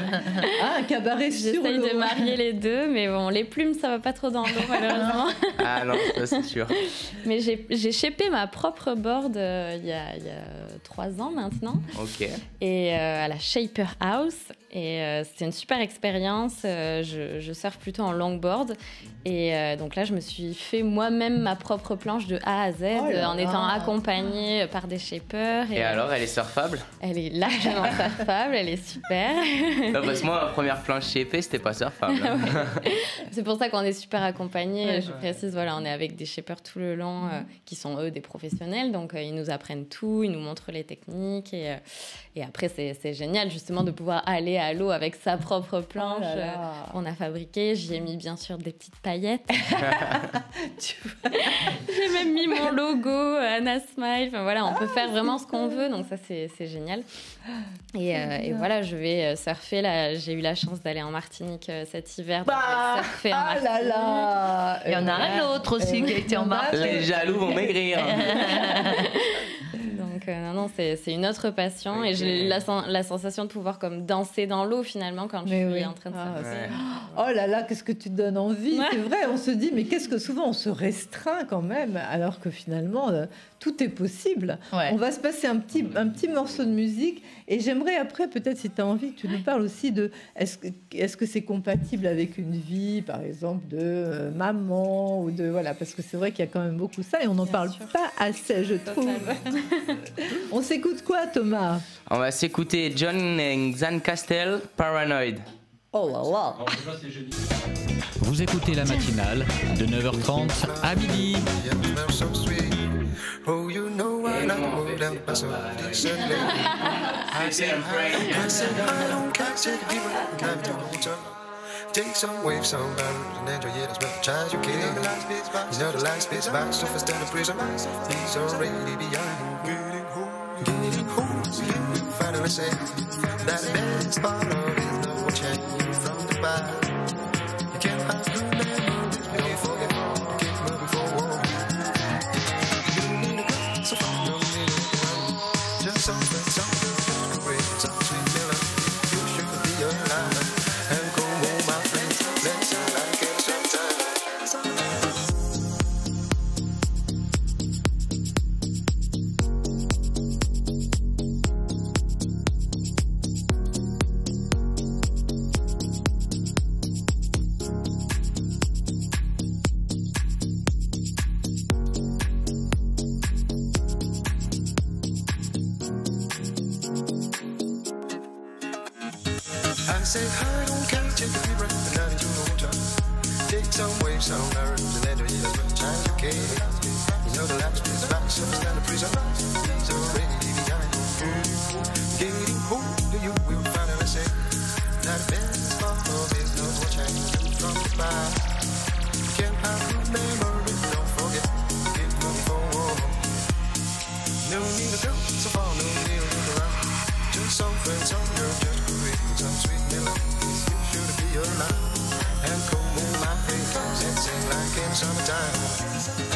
Ah, un cabaret sur J'essaye l'eau. de marier les deux, mais bon, les plumes, ça va pas trop dans l'eau, malheureusement. Ah non, ça c'est sûr. Mais j'ai j'ai shapé ma propre board euh, il y, a, il y a trois ans maintenant, Ok. et euh, à la Shaper House. Et euh, c'était une super expérience. Euh, je, je surfe plutôt en longboard. Et euh, donc là, je me suis fait moi-même ma propre planche de A à Z Oh là euh, en là. étant accompagnée par des shapers. Et alors, elle est surfable Elle est largement surfable, elle est super. Non, parce que moi, ma première planche chez Épée, c'était pas surfable. C'est pour ça qu'on est super accompagnés. Ouais, je ouais. précise, voilà, on est avec des shapers tout le long, euh, qui sont eux des professionnels. Donc, euh, ils nous apprennent tout, ils nous montrent les techniques. Et, euh, et après, c'est c'est génial justement de pouvoir aller à l'eau avec sa propre planche. Oh là là. euh, on a fabriqué. J'y ai mis bien sûr des petites paillettes. Tu vois. J'ai même mis mon logo, euh, Anna Smile. Enfin, voilà, on peut faire vraiment ce qu'on veut. Donc, ça, c'est c'est génial. Et, euh, et voilà, je vais euh, surfer. Là, j'ai eu la chance d'aller en Martinique euh, cet hiver. donc je vais Bah, surfer en ah là Martinique. là. Il y en a un autre aussi qui a été en marche. Les jaloux vont maigrir. Donc euh, non, non, c'est c'est une autre passion et j'ai la, sen- la sensation de pouvoir comme danser dans l'eau finalement quand Mais je suis oui. en train de Ah, surfer. Oh là là, qu'est-ce que tu te donnes envie. Ouais. C'est vrai, on se dit, mais qu'est-ce que souvent on se restreint quand même, alors que finalement, euh, tout est possible. Ouais. On va se passer un petit, un petit morceau de musique et j'aimerais après, peut-être si tu as envie, que tu nous parles aussi de est-ce que est-ce que c'est compatible avec une vie, par exemple, de euh, maman ou de. Voilà, parce que c'est vrai qu'il y a quand même beaucoup ça et on n'en parle sûr. pas assez, je trouve. On s'écoute quoi, Thomas? On va s'écouter John et Xan Castel, Paranoid. Oh là là. Vous écoutez la matinale de neuf heures trente à midi. Oh, you know why not move down the so decently. I said, I said, I don't catch it, people can't do each other. Take some waves, some bounds, and enjoy it as much as you can. You know the last bit's back, so for stand in prison. He's already behind you. Getting home, getting home, you finally say that the best part of it is no change from the past. You can't pass through memories, don't forget, keep moving forward. You need a good I say hi, don't catch it, be right and not into the water. Take some waves, some nerves, and enjoy it as much as you can. You know the last is back, so stand the prison. He's already behind. Getting hold of you will finally say that best part of it knows what changed from the past. Can't have good memories, don't forget. Keep moving forward. No need to go so far, no need to look around. Just some friends, some girls, just creating some sweet melodies. You should be alive and come on my face and sing like in summertime.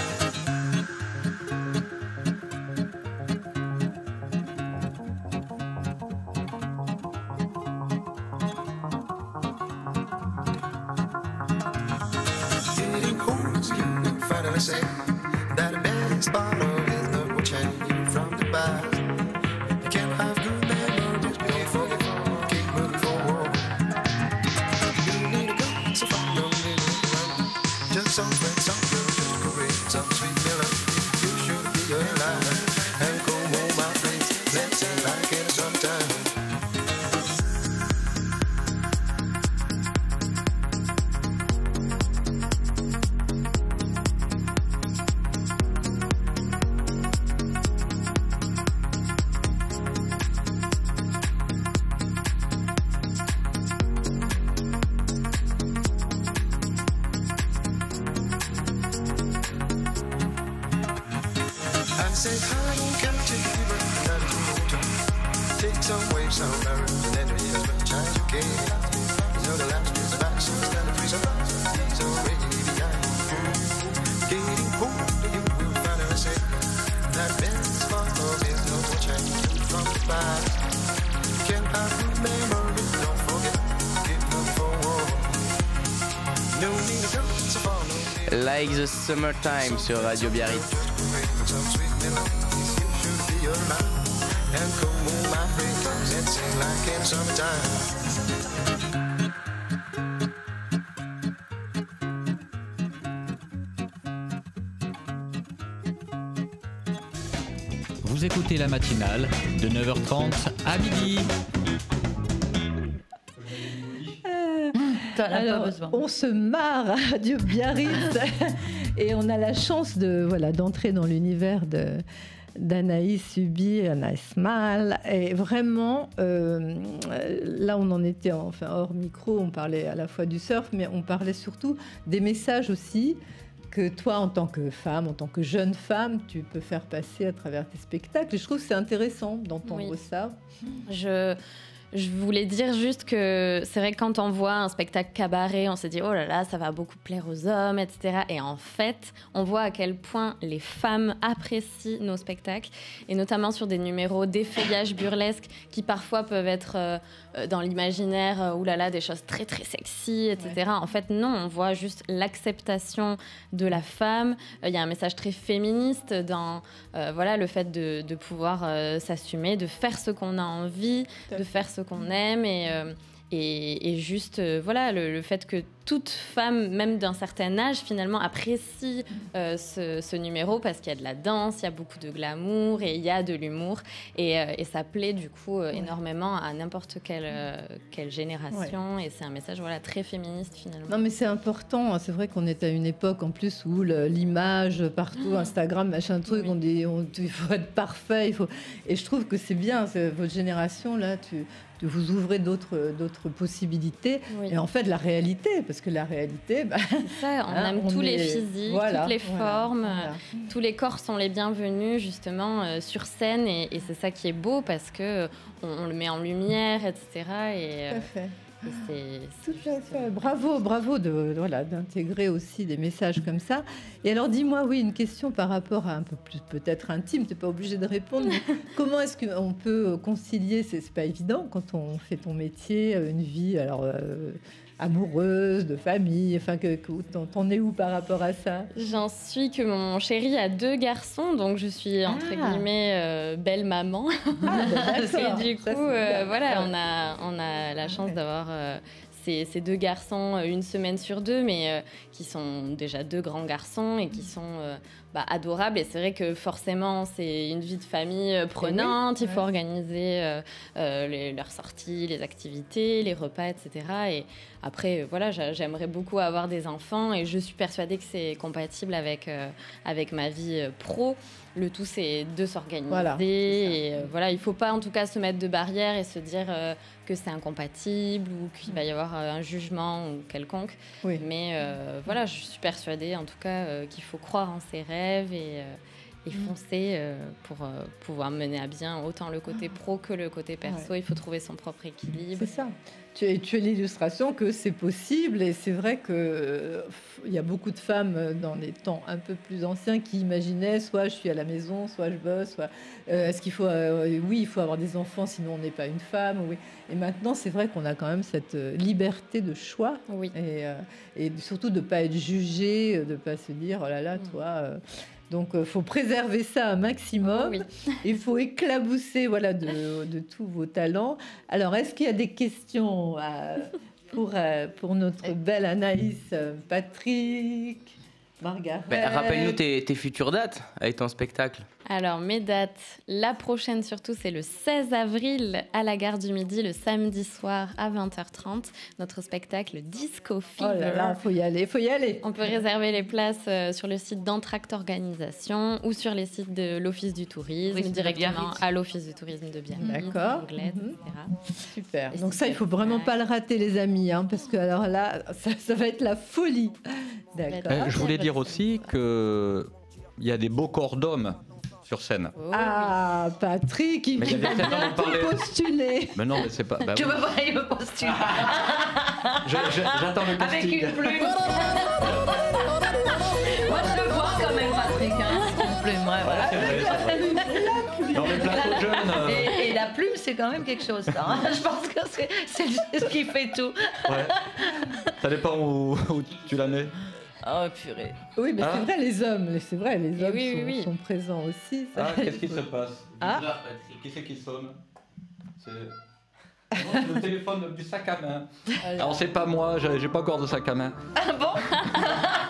Say that the best part of it that will change you from the past. You can't have good memories, don't forget, keep moving forward. You don't need to go so far, don't need to run. Just some friends, some girls, just create some sweet melody. You should be alive and come on my place. Let's sing like in sometime. Say hi, don't catch it, be right and not into the water. Take some waves, some nerves, and enjoy it as much as you can. You know the last is back, so stand the prison. He's already behind. Getting hold of you will finally say that best part of it knows what changed from the past. Can't have good memories, don't forget, keep moving forward. No need to go so far, no need to Like the Summertime sur Radio Biarritz. and come on my friends and sing like in summertime. Vous écoutez la matinale de neuf heures trente à midi. Alors, on se marre à Radio Biarritz et on a la chance de voilà d'entrer dans l'univers de d'Anaïs Subi, Anaïs Mal. Et vraiment, euh, là, on en était enfin hors micro, on parlait à la fois du surf, mais on parlait surtout des messages aussi que toi, en tant que femme, en tant que jeune femme, tu peux faire passer à travers tes spectacles. Et je trouve que c'est intéressant d'entendre Oui. ça. Je... Je voulais dire juste que c'est vrai que quand on voit un spectacle cabaret, on se dit oh là là, ça va beaucoup plaire aux hommes, et cetera. Et en fait, on voit à quel point les femmes apprécient nos spectacles, et notamment sur des numéros d'effeuillage burlesque qui parfois peuvent être euh, dans l'imaginaire, euh, oulala, des choses très très sexy, et cetera. Ouais. En fait, non, on voit juste l'acceptation de la femme. Il euh, y a un message très féministe dans euh, voilà, le fait de, de pouvoir euh, s'assumer, de faire ce qu'on a envie, de faire ce qu'on aime et, euh, et, et juste euh, voilà le, le fait que toute femme, même d'un certain âge, finalement apprécie euh, ce, ce numéro parce qu'il y a de la danse, il y a beaucoup de glamour et il y a de l'humour et, euh, et ça plaît du coup euh, ouais. énormément à n'importe quelle, euh, quelle génération ouais. et c'est un message voilà, très féministe finalement. Non mais c'est important, c'est vrai qu'on est à une époque en plus où le, l'image partout, oh. Instagram, machin truc, oui. on dit on, il faut être parfait, il faut... et je trouve que c'est bien, c'est, votre génération là, tu... vous ouvrez d'autres, d'autres possibilités oui. et en fait la réalité, parce que la réalité bah, c'est ça, on hein, aime on tous est... les physiques, voilà, toutes les voilà, formes voilà. Tous les corps sont les bienvenus justement euh, sur scène et, et c'est ça qui est beau parce que on, on le met en lumière, etc. et, tout à fait. Et c'est, c'est Tout à fait. Bravo, bravo de, voilà, d'intégrer aussi des messages comme ça. Et alors, dis-moi, oui, une question par rapport à un peu plus peut-être intime, tu n'es pas obligé de répondre, mais comment est-ce qu'on peut concilier, c'est, c'est pas évident quand on fait ton métier, une vie alors, euh, amoureuse, de famille, enfin, que, que, t'en, t'en es où par rapport à ça ? J'en suis que mon chéri a deux garçons, donc je suis entre ah. guillemets euh, belle maman. Ah, et du coup, ça, euh, voilà, on a, on a la chance d'avoir euh, ces, ces deux garçons euh, une semaine sur deux, mais euh, qui sont déjà deux grands garçons et qui sont euh, bah, adorables. Et c'est vrai que forcément, c'est une vie de famille euh, prenante. Oui, Il faut ouais. organiser euh, euh, les, leurs sorties, les activités, les repas, et cetera. Et après, euh, voilà, j'a- j'aimerais beaucoup avoir des enfants et je suis persuadée que c'est compatible avec, euh, avec ma vie euh, pro. Le tout, c'est de s'organiser. Voilà, et euh, voilà, il ne faut pas en tout cas se mettre de barrière et se dire euh, que c'est incompatible ou qu'il va y avoir euh, un jugement ou quelconque. Oui. Mais euh, voilà, je suis persuadée en tout cas euh, qu'il faut croire en ses rêves et, euh, et foncer euh, pour euh, pouvoir mener à bien autant le côté pro que le côté perso. Ouais. Il faut trouver son propre équilibre. C'est ça. Tu es, tu es l'illustration que c'est possible et c'est vrai que euh, il y a beaucoup de femmes euh, dans les temps un peu plus anciens qui imaginaient soit je suis à la maison, soit je bosse, soit euh, est-ce qu'il faut euh, oui il faut avoir des enfants sinon on n'est pas une femme. Oui. Et maintenant c'est vrai qu'on a quand même cette euh, liberté de choix Oui. et, euh, et surtout de pas être jugé, de pas se dire oh là là toi. euh, Donc, il faut préserver ça un maximum. Oui. Il faut éclabousser voilà, de, de tous vos talents. Alors, est-ce qu'il y a des questions euh, pour, euh, pour notre belle Anaïs, euh, Patrick, Margaret? Ben, rappelle-nous tes, tes futures dates avec ton spectacle. Alors, mes dates, la prochaine surtout, c'est le seize avril à la Gare du Midi, le samedi soir à vingt heures trente. Notre spectacle Disco Oh Fever. là là, faut y aller, faut y aller. On peut réserver les places euh, sur le site d'Entracte Organisation ou sur les sites de l'Office du Tourisme, Oui, de directement Biarritz. à l'Office du Tourisme de Biarritz, D'accord. Anglet, Mhm. et cetera. Super. Et Donc si ça, il c'est faut vraiment vrai. pas le rater, les amis, hein, parce que alors là, ça, ça va être la folie. D'accord. Euh, je voulais dire aussi qu'il y a des beaux corps d'hommes sur scène. Oh, Ah, Patrick, il Mais il y va avait tellement bien de parler. postuler. Mais non, mais c'est pas. bah Tu oui. veux pas, il me postule. Je- je- J'attends le Avec casting. une plume. Moi, je le vois quand même, Patrick. Hein, une plume, ouais, voilà. C'est vrai, c'est vrai. Dans les plateaux jeunes. euh, Et, et la plume, c'est quand même quelque chose, ça. Hein. Je pense que c'est c'est ce qui fait tout. ouais. Ça dépend où, où tu la mets. Oh, purée. Oui, mais Hein c'est vrai, les hommes, c'est vrai, les Eh hommes oui, sont, oui, oui. sont présents aussi. ça. Ah, qu'est-ce qui se passe Ah. Bizarre, Patrick. Qui c'est qui sonne C'est Non, le téléphone du sac à main. Alors c'est pas moi, j'ai j'ai pas encore de sac à main. Ah bon?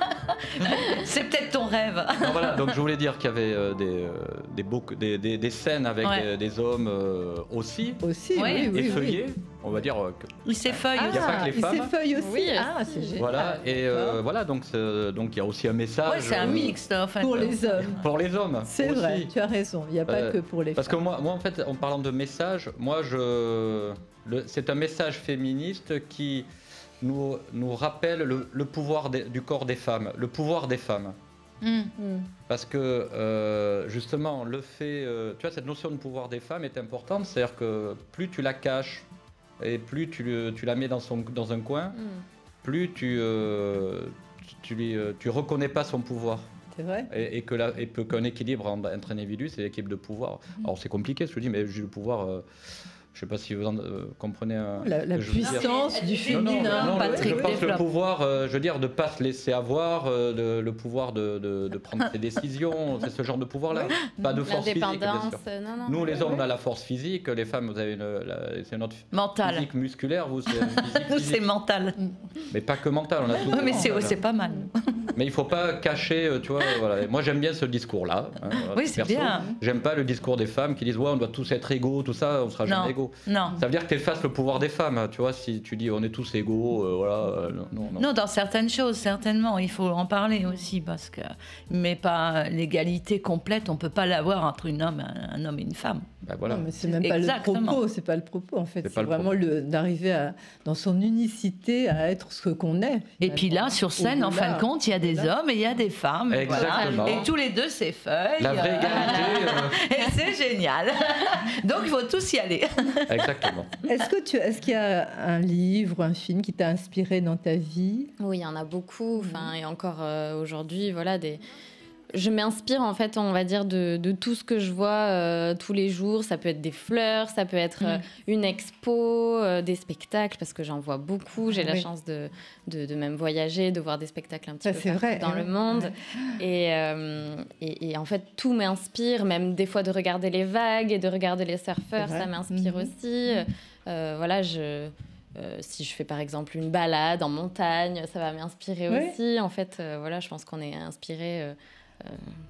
C'est peut-être ton rêve. Non, voilà, donc je voulais dire qu'il y avait euh, des, euh, des, beaux- des, des, des scènes avec Ouais. des, des hommes euh, aussi, Aussi, Ouais. oui, oui. effeuillés, on va dire. euh, que- Il s'effeuille. Ah, Il y a pas que les il femmes. s'effeuille aussi. Oui, ah, c'est génial. Voilà, et euh, D'accord. voilà, donc c'est- donc il y a aussi un message Ouais, c'est un euh, mixte, en fait. Pour les hommes. pour les hommes. C'est aussi. vrai, tu as raison. Il n'y a pas Euh, que pour les Parce que femmes. moi, moi, en fait, en parlant de message, moi, je, le- c'est un message féministe qui nous, nous rappelle le, le pouvoir des- du corps des femmes, le pouvoir des femmes. Mm. Mm. Parce que euh, justement, le fait, euh, tu vois, cette notion de pouvoir des femmes est importante, c'est-à-dire que plus tu la caches et plus tu, le- tu la mets dans, son, dans un coin, Mm. plus tu, euh, tu, tu, lui, euh, tu reconnais pas son pouvoir. C'est vrai. Et, et que la- et que- qu'un équilibre en- entre un individu, c'est l'équilibre de pouvoir. Alors c'est compliqué ce que je dis, mais j'ai le pouvoir. euh, je sais pas si vous en euh, comprenez. euh, La, la ce que je veux dire. puissance du Non, non, féminin. non, le- Patrick, je pense le développe. pouvoir, euh, je veux dire, de pas se laisser avoir, euh, de- le pouvoir de, de- de prendre ses décisions, c'est ce genre de pouvoir-là. Pas de force physique, bien L'indépendance, sûr. euh, non, non. Nous, les hommes, on a la force physique, les femmes, vous avez une, la- c'est notre Mental. physique musculaire, vous, c'est une physique Nous, c'est physique. mental. Mais pas que mental, on a tout. Oui, mais c'est mental. c'est pas mal. Mais il faut pas cacher, euh, tu vois. Voilà. Et moi, j'aime bien ce discours-là. hein, voilà, Oui, c'est perso. bien. J'aime pas le discours des femmes qui disent ouais, on doit tous être égaux, tout ça, on sera Non. jamais égaux. Non. Ça veut dire que tu effaces le pouvoir des femmes, tu vois. Si tu dis on est tous égaux, euh, voilà, euh, non, non. Non, dans certaines choses, certainement, il faut en parler aussi, parce que, mais pas l'égalité complète, on peut pas l'avoir entre une homme, un homme et une femme. Ben voilà. Non, mais c'est même pas le Exactement. propos, c'est pas le propos en fait. C'est C'est pas le vraiment le- d'arriver à, dans son unicité à être ce qu'on est. Et puis là, sur scène, en fin de compte, il y a des hommes et il y a des femmes. et voilà. Exactement. Et tous les deux s'effeuillent. La vraie égalité. euh, Et c'est génial. Donc, il faut tous y aller. exactement. Est-ce que tu, est-ce qu'il y a un livre, un film qui t'a inspiré dans ta vie? Oui, il y en a beaucoup. Enfin, et encore euh, aujourd'hui, voilà, des. Je m'inspire en fait, on va dire, de, de tout ce que je vois euh, tous les jours. Ça peut être des fleurs, ça peut être euh, une expo, euh, des spectacles, parce que j'en vois beaucoup. J'ai la Oui. chance de, de, de même voyager, de voir des spectacles un petit Ça, peu c'est partout vrai, dans ouais. le monde. Et, euh, et, et en fait, tout m'inspire, même des fois de regarder les vagues et de regarder les surfeurs, C'est vrai. ça m'inspire Mhm. aussi. Euh, voilà, je... Euh, si je fais par exemple une balade en montagne, ça va m'inspirer Oui. aussi. En fait, euh, voilà, je pense qu'on est inspiré euh, euh,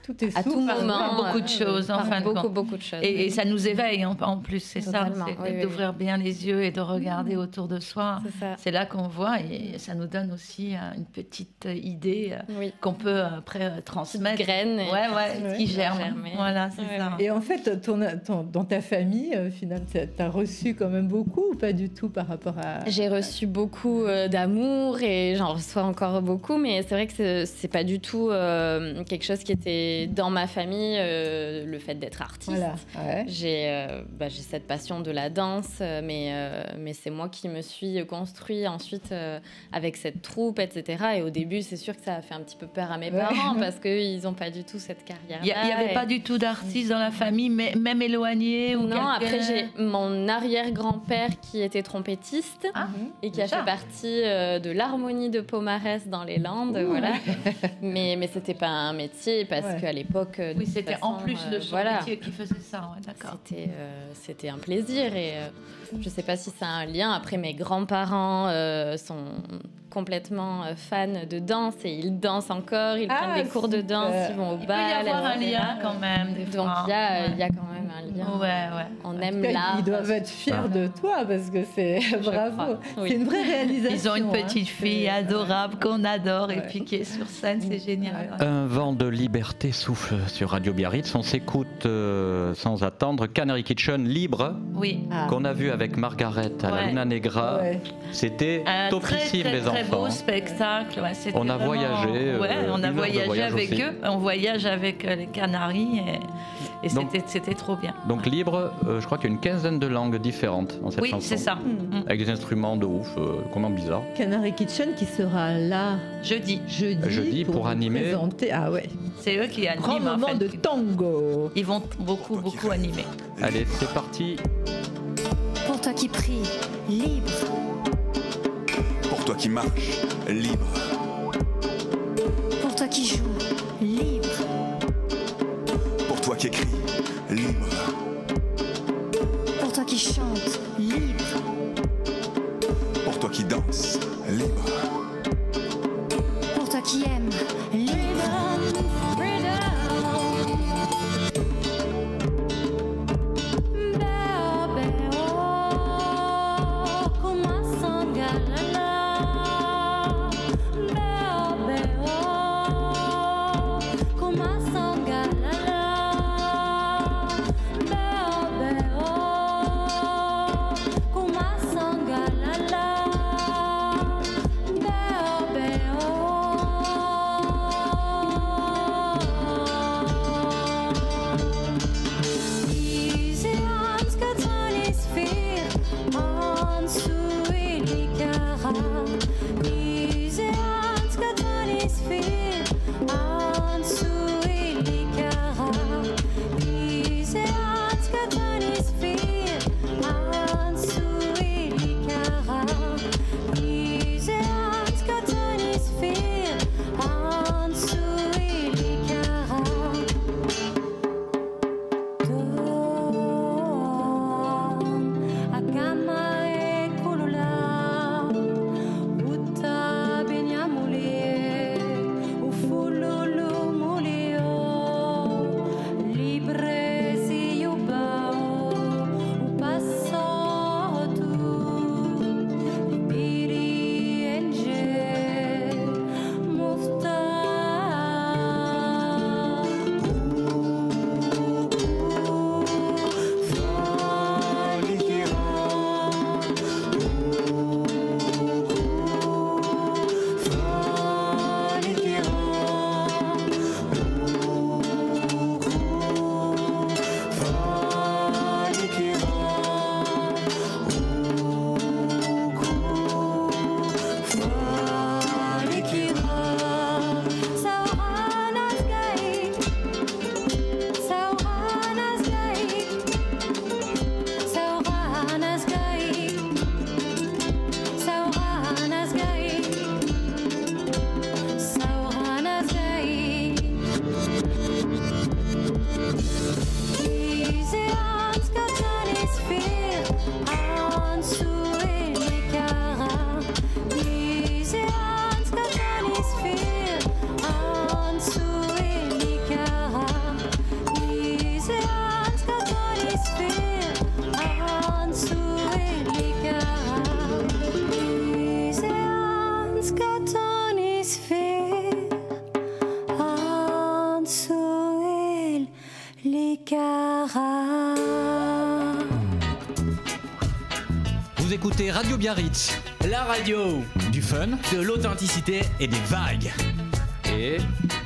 tout est à tout Par- moment. par beaucoup de choses, en par fin de beaucoup, compte. beaucoup de choses. Et, et ça nous éveille en, en plus, c'est ça, Totalement, c'est oui, oui, d'ouvrir bien les yeux et de regarder autour de soi. C'est ça. C'est là qu'on voit et ça nous donne aussi euh, une petite idée euh, Oui. qu'on peut après euh, transmettre. Graine. et Ouais, ouais, puis, qui germe. germer. Voilà, c'est Ouais, ça. ouais. Et en fait, ton, ton- dans ta famille, euh, finalement, tu as reçu quand même beaucoup ou pas du tout par rapport à... J'ai reçu beaucoup euh, d'amour et j'en reçois encore beaucoup, mais c'est vrai que c'est, c'est pas du tout euh, quelque chose qui était dans ma famille, euh, le fait d'être artiste. Voilà, ouais. J'ai, euh, bah, j'ai cette passion de la danse, euh, mais, euh, mais c'est moi qui me suis construit ensuite euh, avec cette troupe, et cetera. Et au début, c'est sûr que ça a fait un petit peu peur à mes Ouais. parents parce qu'ils n'ont pas du tout cette carrière. Il n'y avait et... pas du tout d'artistes dans la famille, mais, même éloignés ou Non, quelqu'un- après j'ai mon arrière-grand-père qui était trompettiste Ah, et qui a déjà. fait partie euh, de l'harmonie de Pomarès dans les Landes, voilà. mais mais c'était pas un métier parce Ouais. qu'à l'époque, de Oui, toute c'était en façon, plus de euh, son voilà. métier qui faisait ça, ouais, d'accord. C'était euh, c'était un plaisir et euh, je sais pas si ça a un lien. Après, mes grands-parents euh, sont complètement euh, fans de danse et ils dansent encore, ils Ah, prennent des cours de super. danse, ils vont au Il peut bal. y avoir un et cetera. lien quand même, des Donc fois. il y a Ouais. il y a quand même un lien. Ouais, ouais. On En aime tout cas, l'art. ils doivent être fiers de toi parce que c'est bravo. crois, oui. C'est une vraie réalisation. Ils ont une hein. petite fille C'est- adorable qu'on adore et Ouais. puis qui est sur scène, c'est génial. Ouais. Un vent de liberté souffle sur Radio Biarritz. On s'écoute euh, sans attendre Canary Kitchen libre, Oui. Ah. qu'on a vu avec Margaret à la Ouais. Luna Negra. Ouais. C'était Un très, topissime, très, les très enfants. beau spectacle. Ouais, c'était On a vraiment- voyagé, euh, Ouais, on une a heure de voyagé voyage avec aussi. eux. On voyage avec euh, les Canaries et, et Donc- c'était, c'était trop bien. Donc libre, euh, je crois qu'il y a une quinzaine de langues différentes dans cette Oui, chanson. c'est ça. Hmm. Avec des instruments de ouf, euh, comment bizarre. Canary Kitchen qui sera là Jeudi. jeudi, Jeudi pour vous animer. présenter. Ah ouais. C'est eux qui Grand animent. en moment fait. de tango. Ils vont beaucoup, beaucoup animer. Allez, c'est parti. Pour toi qui prie, libre. Pour toi qui marches, libre. Pour toi qui joue, libre. Pour toi qui écris, libre. Pour toi qui chante, libre. Pour toi qui danse, libre. Pour toi qui aime, libre. Vous écoutez Radio Biarritz, La radio du fun de l'authenticité et des vagues. Et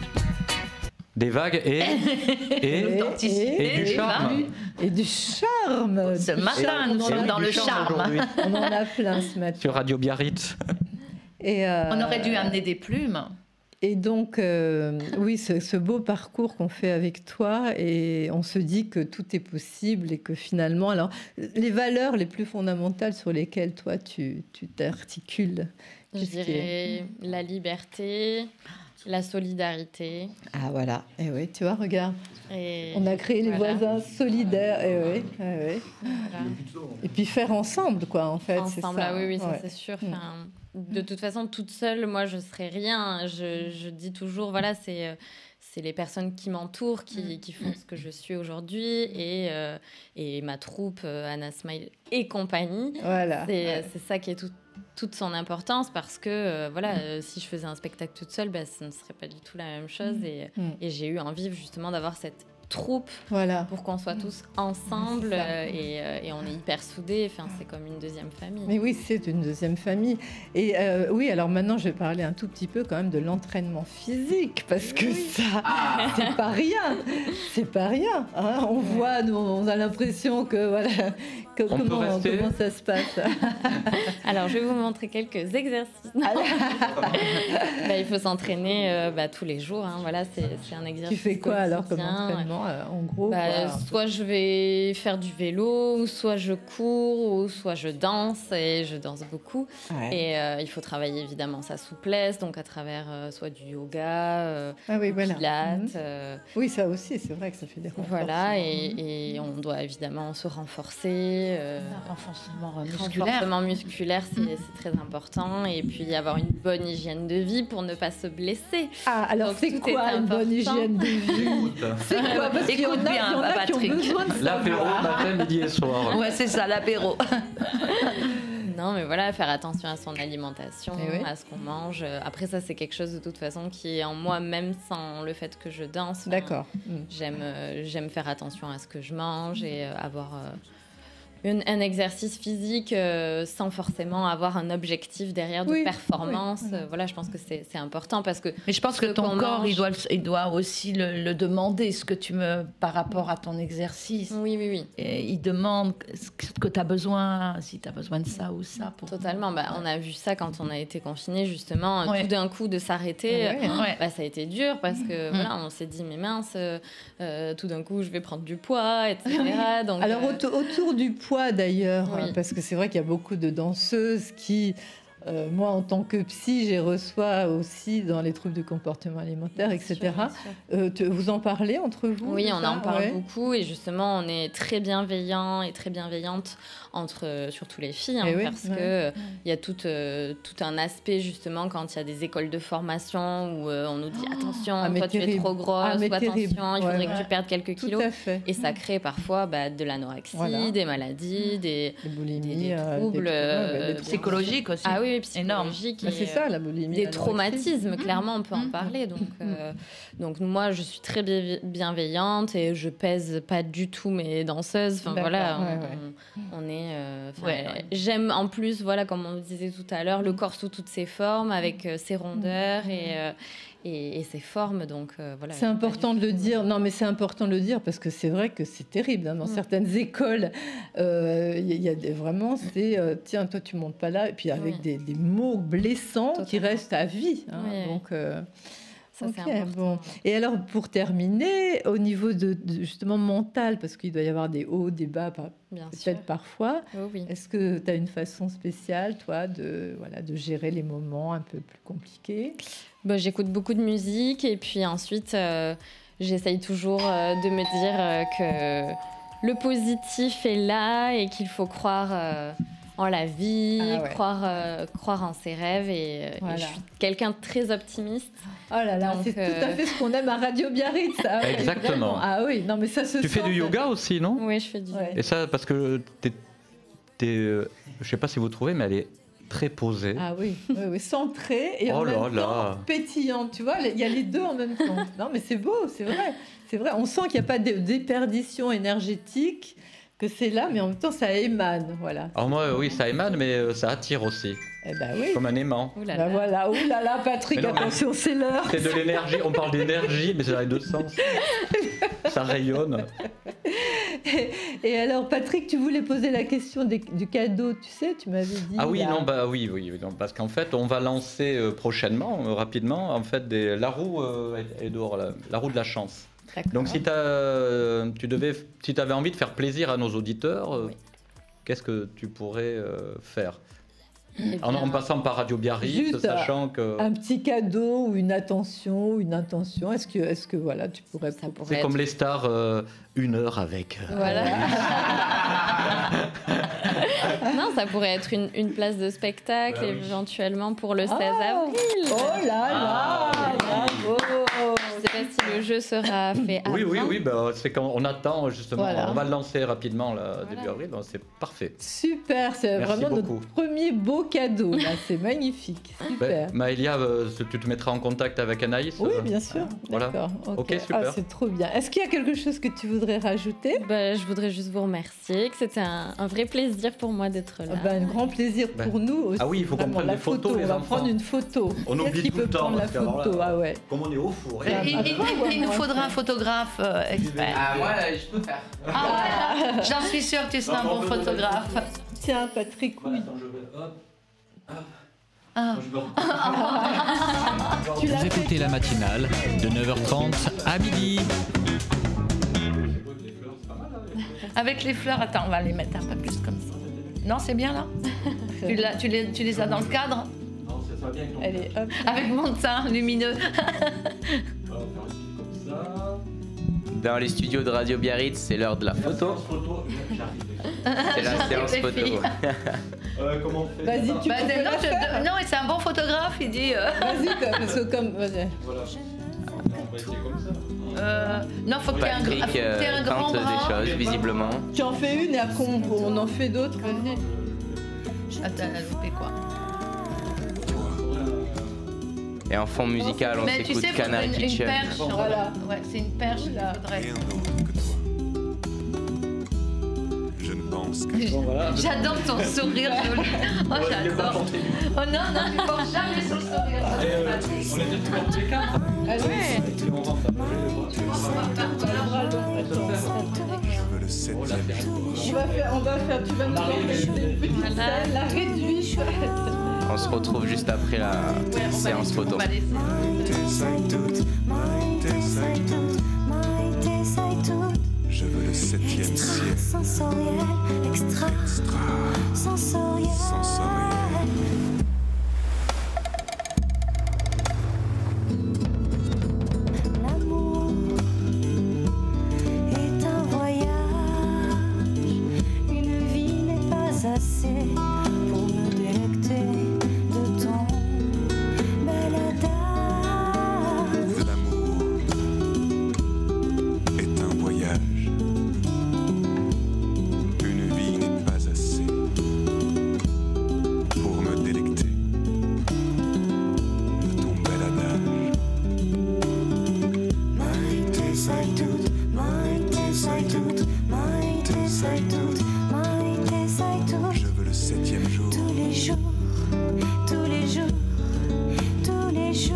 des vagues et et, L'authenticité et du des charme. vagues. Et du charme. Ce Du matin, charme, nous on en sommes a- dans le Du charme charme. aujourd'hui. On en a plein ce matin. Sur Radio Biarritz. Et, euh, On aurait dû amener des plumes. Et donc, euh, oui, ce, ce beau parcours qu'on fait avec toi, et on se dit que tout est possible et que finalement, alors, les valeurs les plus fondamentales sur lesquelles toi tu tu t'articules. Je qu'est-ce qui est- dirais la liberté, la solidarité. Ah voilà, et oui, tu vois, regarde, Et on a créé les voilà. voisins solidaires, et oui, et oui. Voilà. Et puis faire ensemble, quoi, en fait, c'est Ensemble, ça. ah oui, oui, ça Ouais. c'est sûr. Mm. Enfin, de toute façon, toute seule, moi, je serais rien. Je, je dis toujours, voilà, c'est euh, c'est les personnes qui m'entourent qui, qui font ce que je suis aujourd'hui et, euh, et ma troupe, euh, Anna Smile et compagnie. Voilà. C'est Ouais. c'est ça qui est tout- toute son importance parce que, euh, voilà, euh, si je faisais un spectacle toute seule, bah, ce ne serait pas du tout la même chose. Et, Mm. et j'ai eu envie justement d'avoir cette troupe Voilà. pour qu'on soit tous ensemble C'est ça. euh, et, euh, et on est hyper soudés. Enfin, c'est comme une deuxième famille. Mais oui, c'est une deuxième famille. Et euh, oui, alors maintenant, je vais parler un tout petit peu quand même de l'entraînement physique, parce que ça, c'est pas rien. C'est pas rien. Hein. On voit, nous, on a l'impression que, voilà, que- On peut comment, rester comment ça se passe. Alors, je vais vous montrer quelques exercices. Bah, il faut s'entraîner euh, bah, tous les jours. Hein. Voilà, c'est c'est un exercice. Tu fais quoi alors comme quotidien. entraînement euh, en gros Bah, quoi, un peu soit je vais faire du vélo, ou soit je cours, ou soit je danse, et je danse beaucoup. Ouais. Et euh, il faut travailler évidemment sa souplesse, donc à travers euh, soit du yoga, euh, Ah oui, voilà. pilates. Mhm. euh, Oui, ça aussi, c'est vrai que ça fait des renforts. voilà, et, et on doit évidemment se renforcer. euh, Un renforcement euh, musculaire. renforcement musculaire, c'est c'est très important. Et puis avoir une bonne hygiène de vie pour ne pas se blesser. Ah, alors Donc, c'est tout quoi est une bonne important. hygiène de vie C'est quoi Parce qu'il y en a, Écoute bien, il y en a qui ont Patrick. besoin de L'apéro savoir. matin, midi et soir. Ouais, c'est ça, l'apéro. Non, mais voilà, faire attention à son alimentation, Eh oui. à ce qu'on mange. Après, ça, c'est quelque chose de toute façon qui est en moi, même sans le fait que je danse. Enfin, D'accord. Mm. J'aime, euh, j'aime faire attention à ce que je mange et euh, avoir euh, une- un exercice physique euh, sans forcément avoir un objectif derrière de Oui, performance. oui, voilà. Euh, voilà, je pense que c'est c'est important parce que. Mais je pense que ce ton qu'on corps, mange- il doit, le- il doit aussi le, le demander, ce que tu me, par rapport à ton exercice. Oui, oui, oui. Et il demande ce que tu as besoin, si tu as besoin de ça ou ça. Pour... Totalement. Bah, on a vu ça quand on a été confinés, justement. Ouais. Tout d'un coup, de s'arrêter, Ouais, euh, ouais. bah, ça a été dur parce que Mm. voilà, on s'est dit, mais mince, euh, euh, tout d'un coup, je vais prendre du poids, et cetera. Donc, Alors euh, auto- autour du poids d'ailleurs, Oui. hein, parce que c'est vrai qu'il y a beaucoup de danseuses qui, euh, moi en tant que psy, j'ai reçois aussi dans les troubles de comportement alimentaire, bien et cetera. sûr, bien sûr. Euh, te- vous en parlez entre vous Oui, de on ça en parle Ouais. beaucoup et justement, on est très bienveillant et très bienveillante entre euh, surtout les filles hein, Eh oui, parce ouais. que euh, il y a tout, euh, tout un aspect justement quand il y a des écoles de formation où euh, on nous dit attention, Ah, mais toi tu es terrible. trop grosse, Ah, mais ou attention, terrible. il faudrait Ouais, que ouais. tu perdes quelques Tout kilos. à fait. Et ça crée parfois bah, de l'anorexie, Voilà. des maladies, des, Les boulimies, des- des euh, troubles, des- ouais, euh, bah, des bien Psychologique aussi. Ah oui, oui, Énorme. psychologiques. Bah, et, c'est ça la boulimie. des l'anorexie. traumatismes, clairement, on peut en Mhm. parler. Donc, euh, donc moi, je suis très bi- bienveillante et je pèse pas du tout mes danseuses. Enfin, D'accord, voilà, on, ouais, ouais. on- on est. euh, enfin, Ouais, ouais. J'aime en plus, voilà, comme on le disait tout à l'heure, le corps sous toutes ses formes, avec euh, ses rondeurs et, euh, et, et ses formes. Donc euh, voilà. C'est j'ai pas important du de le tout- dire. Non, mais c'est important de le dire parce que c'est vrai que c'est terrible. hein. Dans Mm. certaines écoles, euh, il y a- il y, a des, vraiment, c'est euh, tiens, toi, tu montes pas là. Et puis avec Oui. des, des mots blessants qui Totalement. restent à vie. hein. Oui. Donc, euh, Ça, c'est ok, important. bon. Et alors, pour terminer, au niveau de, de- justement mental, parce qu'il doit y avoir des hauts, des bas, par- Bien sûr. peut-être parfois. Oh oui. Est-ce que tu as une façon spéciale, toi, de, voilà, de gérer les moments un peu plus compliqués? Bah, j'écoute beaucoup de musique et puis ensuite, euh, j'essaye toujours euh, de me dire euh, que le positif est là et qu'il faut croire euh, en la vie, Ah ouais. croire, euh, croire en ses rêves. Et, euh, et Voilà. je suis quelqu'un de très optimiste. Oh là là, Donc, c'est euh, tout à fait ce qu'on aime à Radio Biarritz. Ah oui, Exactement. vraiment. Ah oui, non mais ça se Tu fais sent, du ça. yoga aussi, non? Oui, je fais du Ouais. Et ça, parce que t'es, t'es, euh, je sais pas si vous trouvez, mais elle est très posée. Ah oui, oui, oui, centrée et en Oh là même là. temps pétillante. Tu vois, il y a les deux en même temps. Non mais c'est beau, c'est vrai. C'est vrai. On sent qu'il n'y a pas de déperdition énergétique, que c'est là, mais en même temps, ça émane, voilà. Alors moi, euh, oui, ça émane, mais euh, ça attire aussi. Eh ben oui. Comme un aimant. Ouh là Ben là. voilà, ouh là là, Patrick, Mais non, mais- attention, c'est l'heure. C'est de l'énergie, on parle d'énergie, mais c'est dans les deux sens. Ça rayonne. Et alors, Patrick, tu voulais poser la question des- du cadeau, tu sais, tu m'avais dit. Ah oui, là. non, bah oui, oui, oui, non, parce qu'en fait, on va lancer euh, prochainement, euh, rapidement, en fait, des, la roue, euh, Edouard, la, la roue de la chance. D'accord. Donc, si, t'as, euh, tu devais, si tu avais envie de faire plaisir à nos auditeurs, euh, Oui. qu'est-ce que tu pourrais euh, faire Eh en, en bien, passant par Radio Biarritz, Juste, sachant que Un petit cadeau ou une attention ou une intention. Est-ce que, est-ce que voilà, tu pourrais. ça pourrait c'est être- comme les stars, euh, une heure avec. euh, Voilà. Non, ça pourrait être une, une place de spectacle Bah oui. éventuellement pour le seize Ah. avril. Oh là là, bravo. Je sais pas si le jeu sera fait avant. Oui, oui, oui, bah, c'est quand on attend justement, Voilà. on va le lancer rapidement là, début avril, donc c'est parfait. Super, c'est Merci vraiment beaucoup. notre premier beau cadeau. Là, c'est magnifique, super. Ben, Maëlia, euh, tu te mettras en contact avec Anaïs Oui, euh, bien sûr. Voilà. D'accord. Ok, super. Ah, c'est trop bien. Est-ce qu'il y a quelque chose que tu voudrais rajouter? Bah, je voudrais juste vous remercier, que c'était un, un vrai plaisir pour moi d'être là. Ah ben, un grand plaisir Ben. pour nous aussi. Ah oui, il faut qu'on Vraiment, prenne la des photos, les On va enfants. prendre une photo. On Qui est-ce oublie qui tout peut le temps, prendre la parce qu'alors là, photo? Ah ouais. Comme on est au four. Et- Ah, et- bah, et- toi, il nous moi, faudra je- un photographe euh, expert. Ah, moi, je peux faire. Ah ouais, j'en suis sûre que tu seras un bon photographe. Tiens, Patrick, oui. Ah. Tu l'as Vous fait. écoutez la matinale de neuf heures trente à midi. Avec les fleurs, attends, on va les mettre un peu plus comme ça. Non, c'est bien là tu, l'as- tu les, tu les as dans le cadre Non, ça va bien avec ton- Allez, hop. avec mon teint lumineux. On va faire comme ça. Dans les studios de Radio Biarritz, c'est l'heure de la photo. Photo, j'arrive. C'est la séance les photo. filles. Euh, comment on fait Vas-y, ça tu Bah, peux non, la je- faire. non, et c'est un bon photographe, il dit. euh, Vas-y, quoi, parce que comme. vas-y. Voilà. On va essayer comme ça. euh, non, faut que tu aies un, Patrick faut que t'aies euh, un grand tente bras. des choses, visiblement. Tu en fais une et après on, on en fait d'autres. Vas-y. Attends, elle a loupé quoi Et en fond musical, on Mais tu s'écoute sais, faudrait Canary une, une Kitchen. perche. Voilà. Ouais, c'est une perche qu'il faudrait. Rien d'autre que toi. Je ne pense que Bon, voilà. J'adore ton sourire joli. Oh, j'adore. Oh non, non, tu portes jamais sur le sourire. Ça, c'est pas triste. On les a tous les quatre. Allez. Et on rentre à bouger les bras. Le bras long, attends. je veux le septième jour. On va faire, on va faire, tu vas nous organiser une petite Voilà. scène, la réduite. On se retrouve juste après la Ouais, on va séance laisser- photo. on va laisser. Je veux le septième ciel. Sensoriel, extra, Extra. sensoriel. Sensoriel. L'amour est un voyage. Une vie n'est pas assez pour me délecter de ton bel adage. L'amour est un voyage. Une vie n'est pas assez pour me délecter de ton bel adage. Maïté, say tout, maïté, say tout, maïté, say tout, maïté, say tout. Je veux le septième jour. Tous les jours, tous les jours, tous les jours.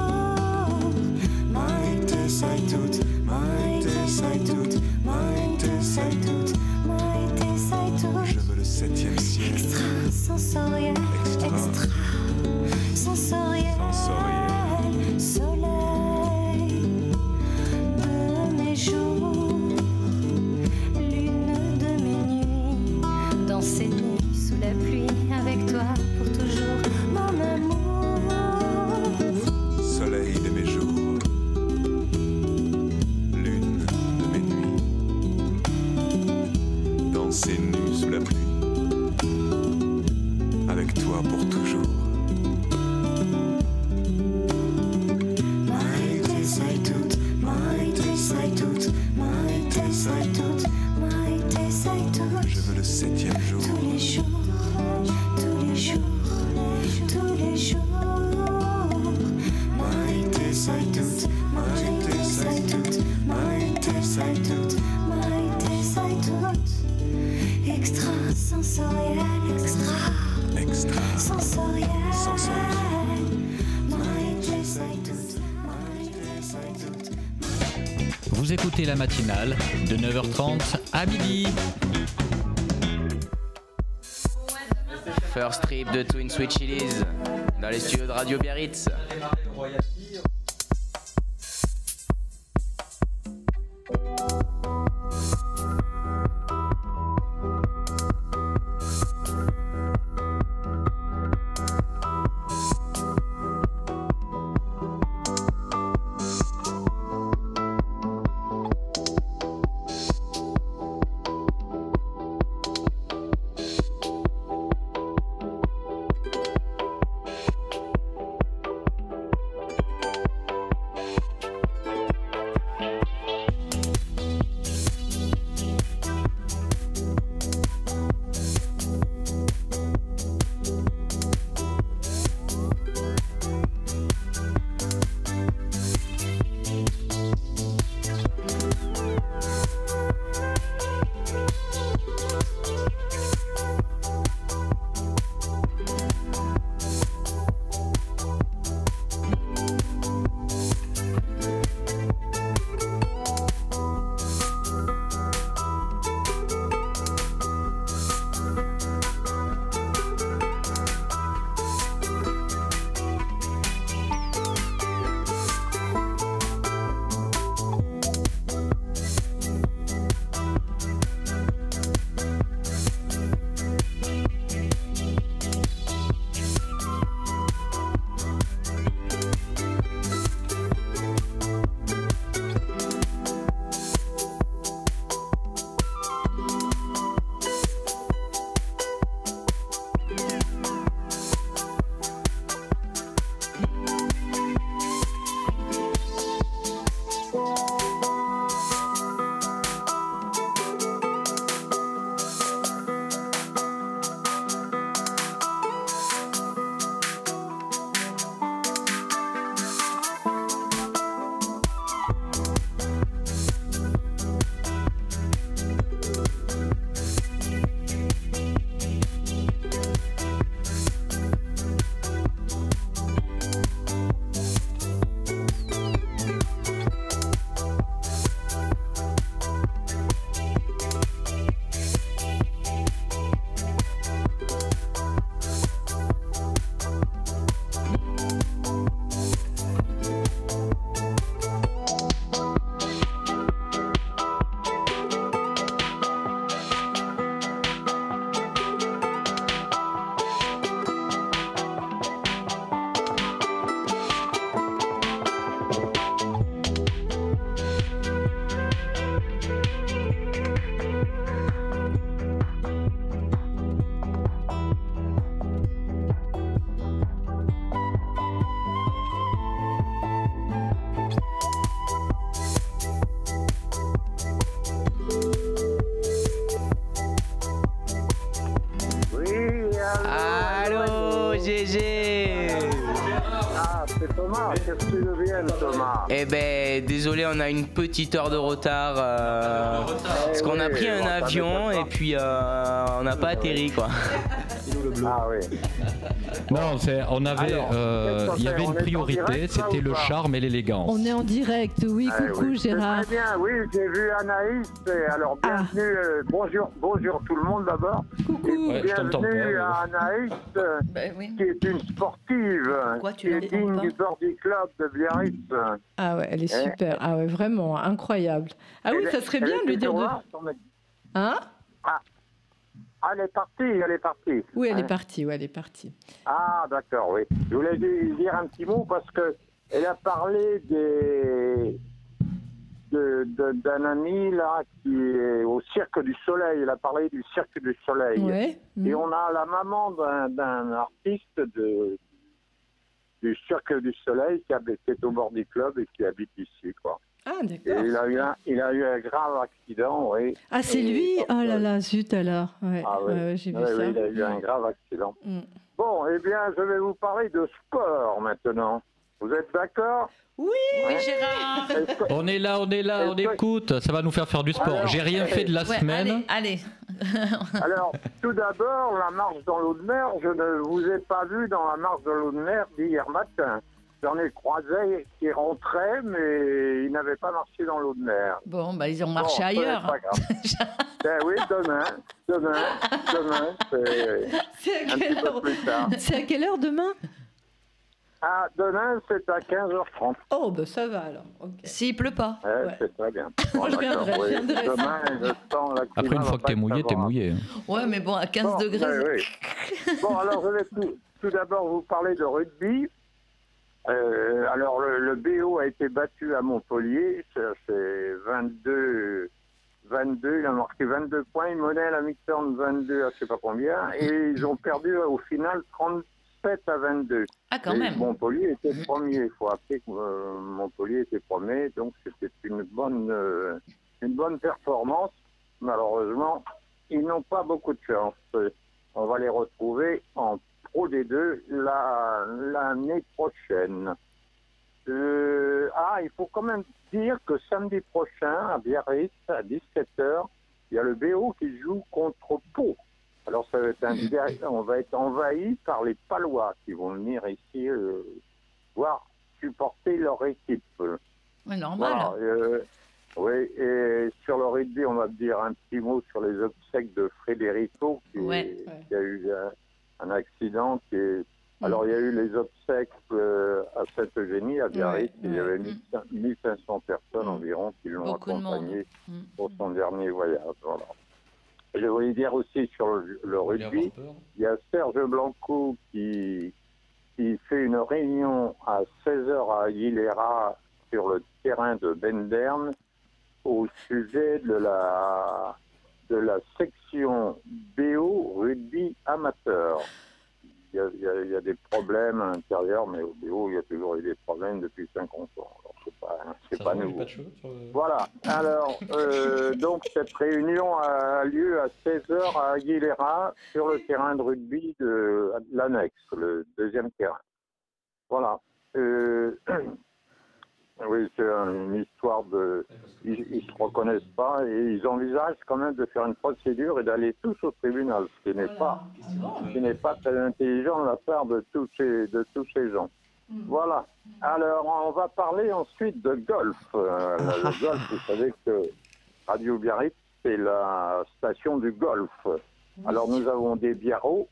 Maïté, say tout, maïté, say tout, maïté, say tout, maïté, say tout. Je veux le septième ciel. Extra, sensoriel, Extra. extra, sensoriel, Sensoriel. soleil de mes jours, lune de mes nuits, dans ces nuits sous la pluie, avec toi pour toujours, mon amour. Soleil de mes jours. Lune de mes nuits. Danser nu sous la pluie. Avec toi pour toujours. Maïté, say tout, maïté, say tout, maïté, say tout, maïté, say tout. Je veux le septième jour. Tous les jours, tous les jours, tous les jours. Maïté, say tout, maïté, say tout, maïté, say tout, maïté, say tout. Extrasensoriel, extra. Extra. Sensoriel. Sensoriel. Mind, j'essaye toute. Mind, j'essaye toute. Vous écoutez la matinale de neuf heures trente à midi. First trip de Twin Sweet Chilies dans les studios de Radio Biarritz. Eh ben, désolé, on a une petite heure de retard. Euh, parce qu'on a pris un avion et puis euh, on n'a pas atterri, quoi. Ah oui. Non, c'est- on avait, Alors, euh, qu'est-ce qu'on il y fait avait On une est en priorité, direct, là, c'était ou le pas charme et l'élégance. On est en direct, oui, Ah, coucou oui. C'est Gérard. Très bien, oui, j'ai vu Anaïs. et Alors, bienvenue, euh, bonjour, bonjour tout le monde d'abord. Coucou. Ouais, je t'entends Bienvenue pas, à Anaïs, euh, qui est une sportive, Pourquoi tu qui est l'entends digne pas du Birdie Club de Biarritz. Ah ouais, elle est Eh. super. Ah ouais, vraiment, incroyable. Ah oui, Elle ça est- serait elle bien est de lui dire toujours de... là, son mec. Hein Ah. Ah, elle est partie, elle est partie. Oui, elle Hein. est partie, oui, elle est partie. Ah, d'accord, oui. Je voulais lui dire un petit mot parce que elle a parlé des de- de- d'un ami là qui est au Cirque du Soleil. Elle a parlé du Cirque du Soleil. Ouais. Et Mhm. on a la maman d'un d'un artiste de du Cirque du Soleil qui, habite, qui est au bord du club et qui habite ici, quoi. Ah, Et d'accord. il a eu un, il a eu un grave accident, oui. Ah, c'est Et lui donc, Oh là euh, là, zut alors. Ouais, Ah oui, ouais, ouais, j'ai vu Oui, ça. oui, il a eu un grave accident. Mm. Bon, eh bien, je vais vous parler de sport maintenant. Vous êtes d'accord? Oui, oui, Gérard. Est-ce que- On est là, on est là, on Est-ce que- écoute. Ça va nous faire faire du sport. Alors, J'ai rien fait de la Ouais, semaine. allez, allez. Alors, tout d'abord, la marche dans l'eau de mer, je ne vous ai pas vu dans la marche dans l'eau de mer d'hier matin. J'en ai croisé qui rentraient, mais ils n'avaient pas marché dans l'eau de mer. Bon, bah, ils ont marché Bon, ailleurs. c'est pas grave. Ben oui, demain, demain, demain, c'est C'est à un quelle petit peu heure plus tard. C'est à quelle heure demain? Ah, demain, c'est à quinze heures trente. Oh, ben ça va alors. ok. S'il pleut pas. Ouais, Ouais. c'est très bien. Moi, je d'accord, viendrai, je oui. viendrai. Demain, je sens la Après, climat une va fois que pas t'es être mouillé, t'es favorable. mouillé. Ouais, mais bon, à quinze Bon, degrés. oui, oui. Bon, alors je vais tout, tout d'abord vous parler de rugby. Euh, alors le, le B O a été battu à Montpellier, c'est c'est vingt-deux, vingt-deux, il a marqué vingt-deux points, il menait à la mi-temps vingt-deux à je sais pas combien, et ils ont perdu au final trente-sept à vingt-deux. Ah, quand Et même. Montpellier était premier, il faut rappeler que euh, Montpellier était premier, donc c'était une bonne, euh, une bonne performance. Malheureusement, ils n'ont pas beaucoup de chance. On va les retrouver en Pro D deux la- l'année prochaine. Euh, ah, il faut quand même dire que samedi prochain, à Biarritz, à dix-sept heures, il y a le B O qui joue contre Pau. Alors, ça va être un, on va être envahi par les Palois qui vont venir ici euh, voir supporter leur équipe. Ouais, normal. Voilà, euh, oui, et sur le rugby, on va dire un petit mot sur les obsèques de Frédérico, qui, Ouais. qui a eu un, un accident. Qui est... Alors, il y a eu les obsèques euh, à Sainte-Eugénie, à Biarritz, Ouais, il y ouais. avait mille cinq cents personnes environ qui l'ont Beaucoup de monde. accompagné Mm. pour son dernier voyage. Voilà. Je voulais dire aussi sur le, le rugby, il y a Serge Blanco qui, qui fait une réunion à seize heures à Aguilera sur le terrain de Benderne au sujet de la, de la section B O rugby amateur. Il y, a, il, y a, il y a des problèmes à l'intérieur, mais au B O, il y a toujours eu des problèmes depuis cinquante ans. Alors, c'est pas, c'est pas nouveau. Voilà. Alors, euh, donc, cette réunion a lieu à seize heures à Aguilera sur le terrain de rugby de l'annexe, le deuxième terrain. Voilà. Euh, oui, c'est une histoire de... Ils ne se reconnaissent pas et ils envisagent quand même de faire une procédure et d'aller tous au tribunal, ce qui n'est pas, ce qui n'est pas très intelligent de la part de tous ces, de tous ces gens. Voilà. Alors, on va parler ensuite de golf. Euh, le golf, vous savez que Radio Biarritz, c'est la station du golf. Alors, nous avons des biarros.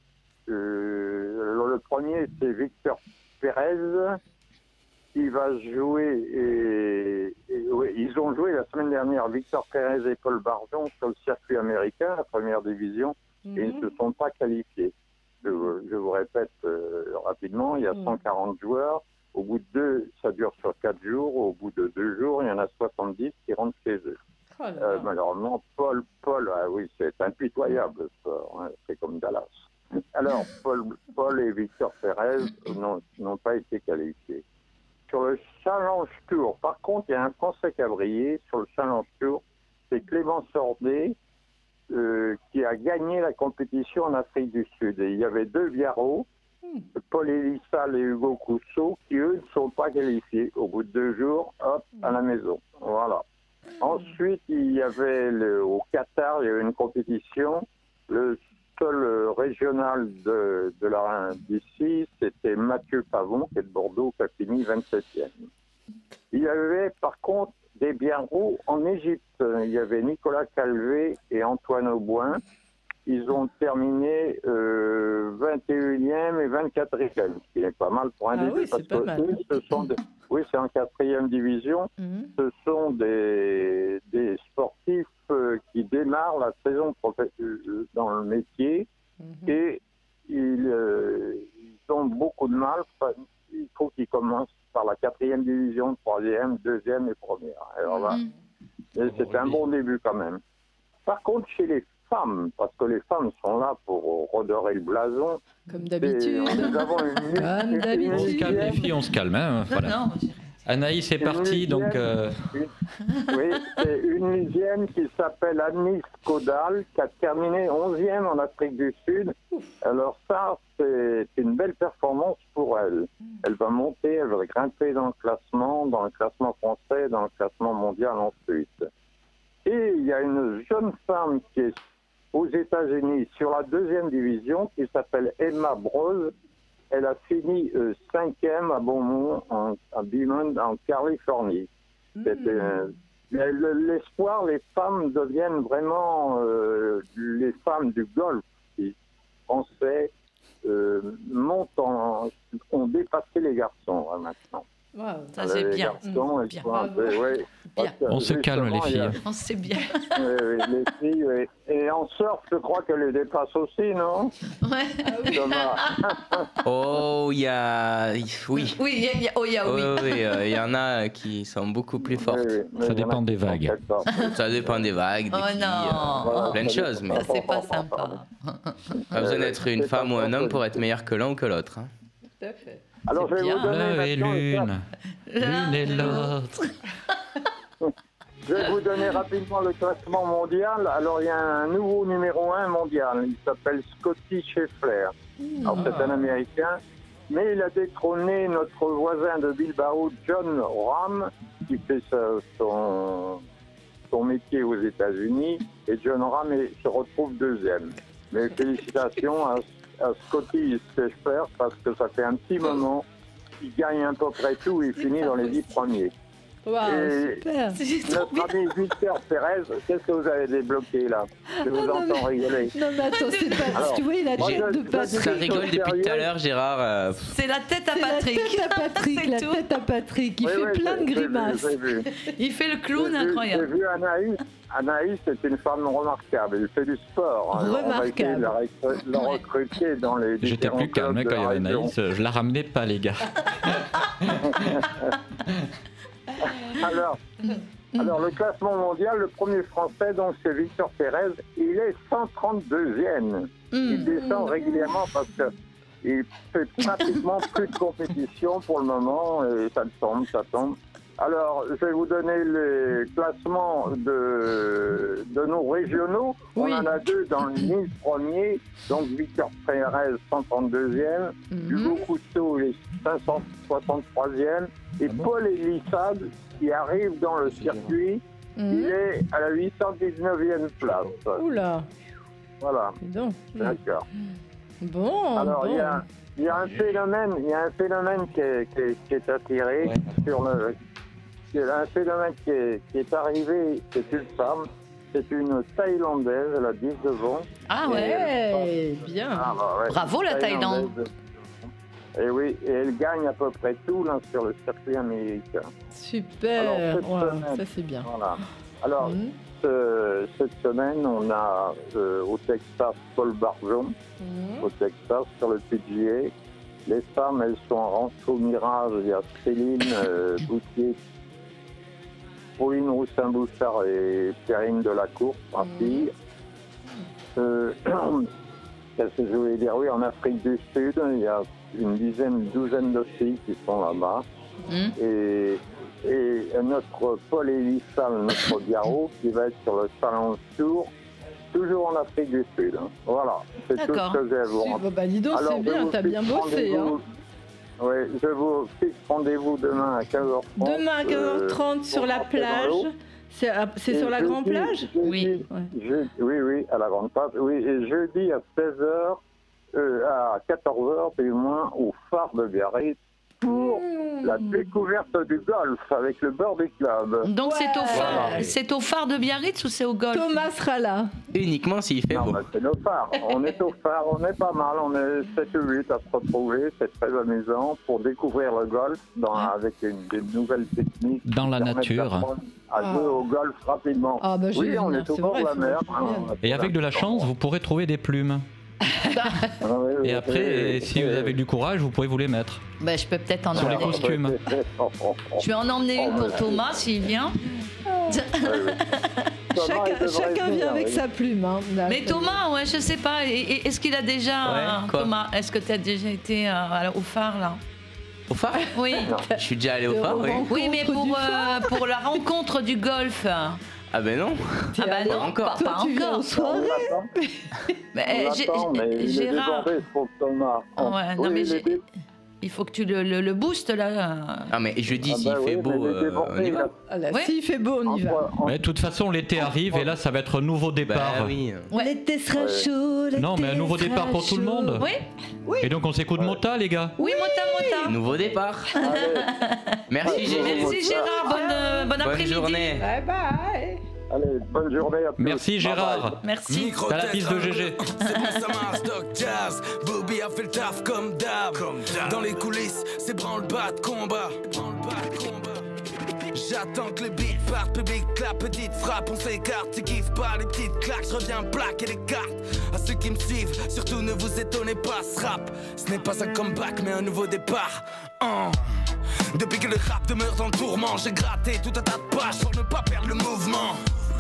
Euh, alors, le premier, c'est Victor Pérez, qui va jouer. Et, et, ouais, ils ont joué la semaine dernière, Victor Pérez et Paul Barjon, sur le circuit américain, la première division, mm-hmm. et ils ne se sont pas qualifiés. Je, je vous répète euh, rapidement, il y a cent quarante joueurs. Au bout de deux, ça dure sur quatre jours. Au bout de deux jours, il y en a soixante-dix qui rentrent chez eux. Oh euh, malheureusement, Paul, Paul, ah oui, c'est impitoyable, ça, hein, c'est comme Dallas. Alors, Paul, Paul et Victor Pérez n'ont pas été qualifiés. Sur le Challenge Tour, par contre, il y a un Français qui a brillé sur le Challenge Tour, c'est Clément Sordet, euh, qui a gagné la compétition en Afrique du Sud. Et il y avait deux biarros, mm. Paul Elissal et Hugo Cousseau, qui eux ne sont pas qualifiés. Au bout de deux jours, hop, à la maison. Voilà. Mm. Ensuite, il y avait le, au Qatar, il y avait une compétition. Le seul régional de, de la d'ici, c'était Mathieu Pavon, qui est de Bordeaux, qui a fini vingt-septième. Il y avait par contre des biarros en Égypte. Il y avait Nicolas Calvé et Antoine Auboin. Ils ont terminé euh, vingt et unième et vingt-quatrième, ce qui est pas mal pour un ah début. Oui, parce que eux, ce sont des, oui, c'est en quatrième division. Mm-hmm. Ce sont des, des sportifs euh, qui démarrent la saison dans le métier mm-hmm. et ils, euh, ils ont beaucoup de mal. Il faut qu'ils commencent par la quatrième division, troisième, deuxième et première. Alors là, mm-hmm. c'est un bon début quand même. Par contre, chez les femmes, parce que les femmes sont là pour redorer le blason. Comme d'habitude. Nous avons une, Comme d'habitude. On se calme les filles, on se calme. Hein, voilà. Non, Anaïs est Une partie, Lisienne, donc... euh, une- oui, c'est une Lisienne qui s'appelle Anis Caudal, qui a terminé onzième en Afrique du Sud. Alors ça, c'est une belle performance pour elle. Elle va monter, elle va grimper dans le classement, dans le classement français, dans le classement mondial ensuite. Et il y a une jeune femme qui est aux États-Unis sur la deuxième division, qui s'appelle Emma Brose. Elle a fini euh, cinquième à Beaumont, en, à Beaumont, en Californie. C'était, euh, mais le- l'espoir, les femmes deviennent vraiment euh, les femmes du golf. Les Français euh, montent en, ont dépassé les garçons hein, maintenant. Ça, Euh, c'est les bien. garçons, ils Bien. sont un peu- ouais, parce que On se calme, les justement, il y a- filles. On sait bien. oui, oui, les filles, oui. Et en surf, je crois qu'elle les dépasse aussi, non Thomas. Oh, il y a. Oui. Oui, il y a, il y a- oh, il y a oui. Oui, oui, euh, il y en a qui sont beaucoup plus fortes. Ça dépend des vagues. Ça dépend des vagues, des Oh filles, non. euh, plein de choses. Mais Ça, c'est pas sympa. pas besoin d'être une femme ou un homme pour être meilleur que l'un ou que l'autre. hein. Tout à fait. Alors, je vais vous donner L'un et maintenant le l'une, l'une et l'autre. Je vais vous donner rapidement le classement mondial. Alors, il y a un nouveau numéro un mondial. Il s'appelle Scotty Scheffler. Alors, c'est un Américain. Mais il a détrôné notre voisin de Bilbao, John Ram, qui fait sa- son, son métier aux États-Unis. Et John Ram est- se retrouve deuxième. Mais félicitations à, à Scotty Scheffler parce que ça fait un petit moment qu'il gagne à peu près tout et finit dans les dix premiers. Waouh, Et super. notre ami Victor Pérez, qu'est-ce que vous avez débloqué là? Je vous Oh, non, entends rigoler. Non, mais attends, c'est pas. Alors, tu vois, il a moi, tête je- de je- Patrick. Ça rigole depuis tout à l'heure, Gérard. euh, C'est la tête à C'est la Patrick. tête à Patrick, C'est la tout. tête à Patrick. Il Oui, fait oui, plein de j'ai- j'ai vu, grimaces. j'ai vu. Il fait le clown J'ai vu- incroyable. J'ai vu Anaïs. Anaïs est une femme remarquable. Elle fait du sport. hein. On va essayer de la, recru- de la recruter dans les J'étais différents plus calme clubs hein, de quand il y avait la région. Anaïs. Je la ramenais pas, les gars. Alors, alors, le classement mondial, le premier français, donc c'est Victor Pérez. Il est cent trente-deuxième. Il descend régulièrement parce que il fait pratiquement plus de compétition pour le moment et ça tombe, ça tombe. Alors, je vais vous donner les classements de, de nos régionaux. On en a deux dans le mille premiers. Donc, Victor Pérez, cent trente-deuxième. Hugo Cousteau, il est cinq cent soixante-troisième. Et Paul Elissade, qui arrive dans le circuit, il est à la huit cent dix-neuvième place. Oula. Voilà. Dis donc. D'accord. Bon. Alors, bon. il y a, il y a un phénomène, il y a un phénomène qui est, qui est, qui est attiré sur le. Il y a un phénomène qui est, qui est arrivé, c'est une femme, c'est une Thaïlandaise, elle a dix-neuf ans. Ah Et ouais. elle- bien. Ah bah ouais, Bravo, la Thaïlande. Et oui, et elle gagne à peu près tout là, sur le circuit américain. Super. Alors, cette Wow, semaine- ça, c'est bien. Voilà. Alors, Mhm. ce- cette semaine, on a euh, au Texas Paul Barjon, Mhm. au Texas, sur le P G A. Les femmes, elles sont en Rancho Mirage. Il y a Céline euh, Boutier, Pauline Roussin-Bouchard et Perrine Delacour, en fille. Euh, Qu'est-ce que je voulais dire? Oui, en Afrique du Sud, il y a une dizaine, une douzaine de filles qui sont là-bas. Et, et notre Paul Elissal, notre Biarro, qui va être sur le Salon Tour, toujours en Afrique du Sud. hein. Voilà, c'est tout D'accord. ce que j'ai à vous Si, rendre. bah, bah, dis donc, Alors, c'est je bien, vous t'as fixe bien bossé, rendez-vous- hein. Oui, je vous fixe rendez-vous demain à quinze heures trente. Demain à quinze heures trente euh, sur pour la rentrer dans plage. l'eau. C'est à- c'est Et sur la jeudi- grande plage jeudi- Oui. je- oui, oui, à la grande plage. Oui, et jeudi à seize heures, euh, à quatorze heures, du moins, au phare de Biarritz pour la découverte du golf avec le Birdie Club. Donc c'est au phare, Voilà. c'est au phare de Biarritz ou c'est au golf Thomas sera là. Uniquement s'il fait beau. bah, c'est le phare. On est au phare, on est pas mal. On est sept ou huit à se retrouver. C'est très amusant pour découvrir le golf dans, avec une, des nouvelles techniques. Dans la qui permettent nature. d'apprendre À jouer au golf rapidement. Ah, bah, je oui, vais on venir, est au c'est bord vrai, de la faut mer. que je vienne. hein. Et avec de la chance, vous pourrez trouver des plumes. Et après, si vous avez du courage, vous pourrez vous les mettre. Ben, je peux peut-être en Sur les emmener. costumes. Je vais en emmener une pour Thomas s'il vient. Chacun, chacun vient avec sa plume. hein. Là, Mais c'est Thomas, ouais, je sais pas. et- et- Est-ce qu'il a déjà, Ouais, euh, quoi Thomas, est-ce que tu as déjà été euh, à- au phare là Au phare? Oui. Je suis déjà allé au phare, oui. Oui, mais pour, euh, pour la rencontre du golf. Ah ben non. Ah bah non, encore. pas, pas encore. Mais, On Gé- l'attend, mais il est Gérard. débordé, ce pauvre Thomas. Ouais, non, Oui, mais il est j'ai- dé- il faut que tu le, le, le boostes là. Ah mais je dis Ah s'il bah fait oui, beau, mais il est euh, débordé, on y il va. a- Ah là, Ouais. s'il fait beau, on y va. Mais de toute façon, l'été arrive et là, ça va être un nouveau départ. Bah oui. L'été sera Ouais. chaud. l'été Non, mais un nouveau sera départ pour tout le chaud. monde. Oui, Et donc, on s'écoute Mota, les gars. oui, Mota Mota. Nouveau départ. Allez, Merci Gégé. Merci Gérard, bonne, euh, bonne Bonne après-midi. journée. Bye bye. allez, bonne journée à tous. Merci, Bye Gérard. bye. Merci. T'as la piste de G G. C'est bon, ça marche, Doc Jazz. Bobby a fait le taf comme d'hab. Dans les coulisses, c'est branle-bas de combat. Branle-bas de combat. J'attends que le beat parte, public clap, petite frappe, on s'écarte. Tu kiffes pas les petites claques, je reviens plaquer les cartes. À ceux qui me suivent, surtout ne vous étonnez pas, ce rap, ce n'est pas un comeback mais un nouveau départ. Oh. Depuis que le rap demeure dans le tourment, j'ai gratté tout un tas de pages pour ne pas perdre le mouvement.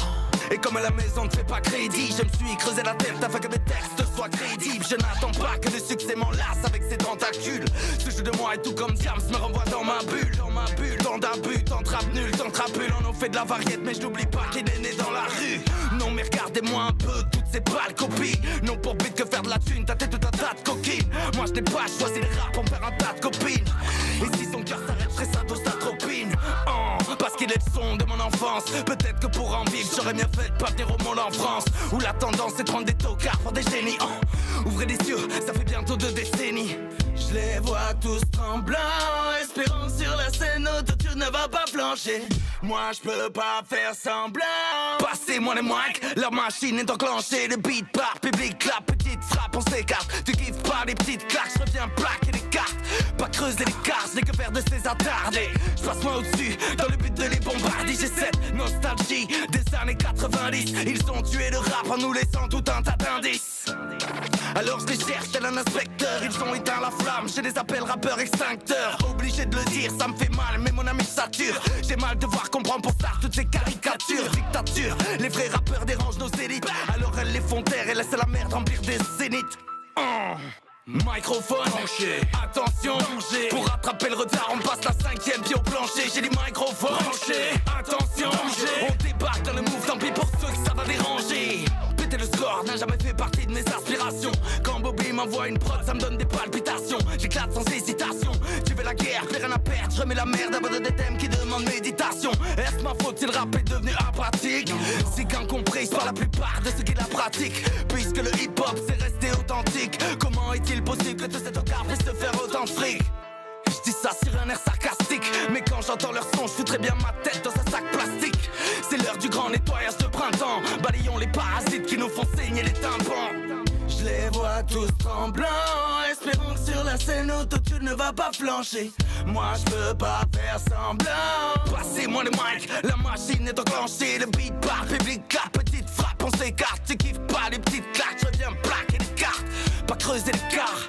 Et comme à la maison ne fait pas crédit, je me suis creusé la tête afin que mes textes soient crédibles. Je n'attends pas que le succès m'enlace avec ses tentacules. Ce jeu de moi est tout comme Diams me renvoie dans ma bulle, dans ma bulle. Tant d'abus, tant de rap nul, tant de crapule. On en fait de la variété mais je n'oublie pas qu'il est né dans la rue. Non mais regardez-moi un peu toutes ces pâles copies. Non pour but que faire de la thune, t'as tête tout un tas de coquines. Moi je n'ai pas choisi le rap pour faire un tas de copines. Et si son cœur s'arrête, je serai sa dose d'atropine. Oh, parce qu'il est le son de mon enfance. Peut-être que pour en vivre, j'aurais mieux fait de pas venir au monde en France, où la tendance est de prendre des tocards pour des génies. Oh, ouvrez les yeux, ça fait bientôt deux décennies. Je les vois tous tremblants, espérant que sur la scène, autotune ne va pas flancher. Moi je peux pas faire semblant. Passez-moi les mics, la machine est enclenchée. Le beat part, public clap, petite frappe, on s'écarte. Tu kiffes pas les petites claques, je reviens plaquer les cartes. Pas creuser les cartes, je n'ai que faire de ces attardés. Je passe moi au-dessus, dans le but de les bombarder. J'ai cette nostalgie des années quatre-vingt-dix. Ils ont tué le rap en nous laissant tout un tas d'indices. Alors je les cherche tel un inspecteur, ils ont éteint la flamme, je les appelle rappeurs extincteurs. Obligé de le dire, ça me fait mal, mais mon ami sature. J'ai mal de voir qu'on prend pour ça toutes ces caricatures. Dictature, les vrais rappeurs dérangent nos élites. Alors elles les font taire et laissent la merde remplir des zéniths. Oh. Microphone, branché. Attention, branché. Pour rattraper le retard, on passe la cinquième pied au plancher. J'ai dit microphone, branché. Attention, branché. On débarque dans le move, tant pis pour ceux que ça va déranger. Péter le score n'a jamais fait partie de mes aspirations. Quand Bobby m'envoie une prod, ça me donne des palpitations. J'éclate sans hésitation. Tu veux la guerre, plus rien à perdre. Je remets la merde avant de des thèmes qui demandent méditation. Est-ce ma faute si le rap est devenu apathique? C'est qu'incomprise par la plupart de ceux qui la pratiquent. Puisque le hip-hop c'est resté authentique. Comment est-il possible que tout cet encart puisse se faire autant de fric? Je dis ça sur un air sarcastique, mais quand j'entends leur son, je foutrais bien ma tête dans un sac plastique. C'est l'heure du grand nettoyage de printemps. Balayons les parasites qui nous font saigner les tympans. Je les vois tous tremblants, espérant que sur la scène autotune ne va pas flancher. Moi je peux pas faire semblant. Passez-moi le mic, la machine est enclenchée. Le beat part, public clap, petite frappe, on s'écarte. Tu kiffes pas les petites claques, je viens plaquer les cartes. Pas creuser l'écart.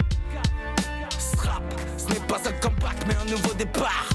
Ce rap, ce n'est pas un comeback mais un nouveau départ.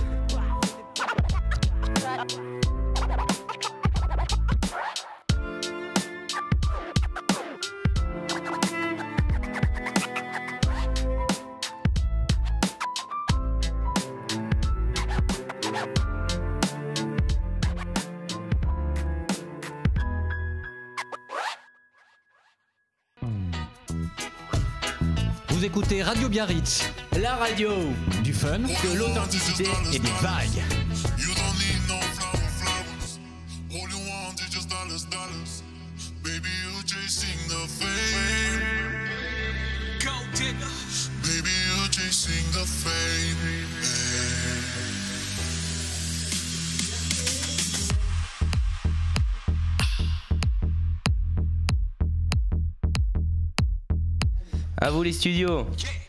Vous écoutez Radio Biarritz, la radio du fun, de l'authenticité et des vagues. You don't need no flower flowers. All you want is just dollars, dollars. Baby, you chasing the fame. Go digger. Baby, you chasing the fame. À vous les studios.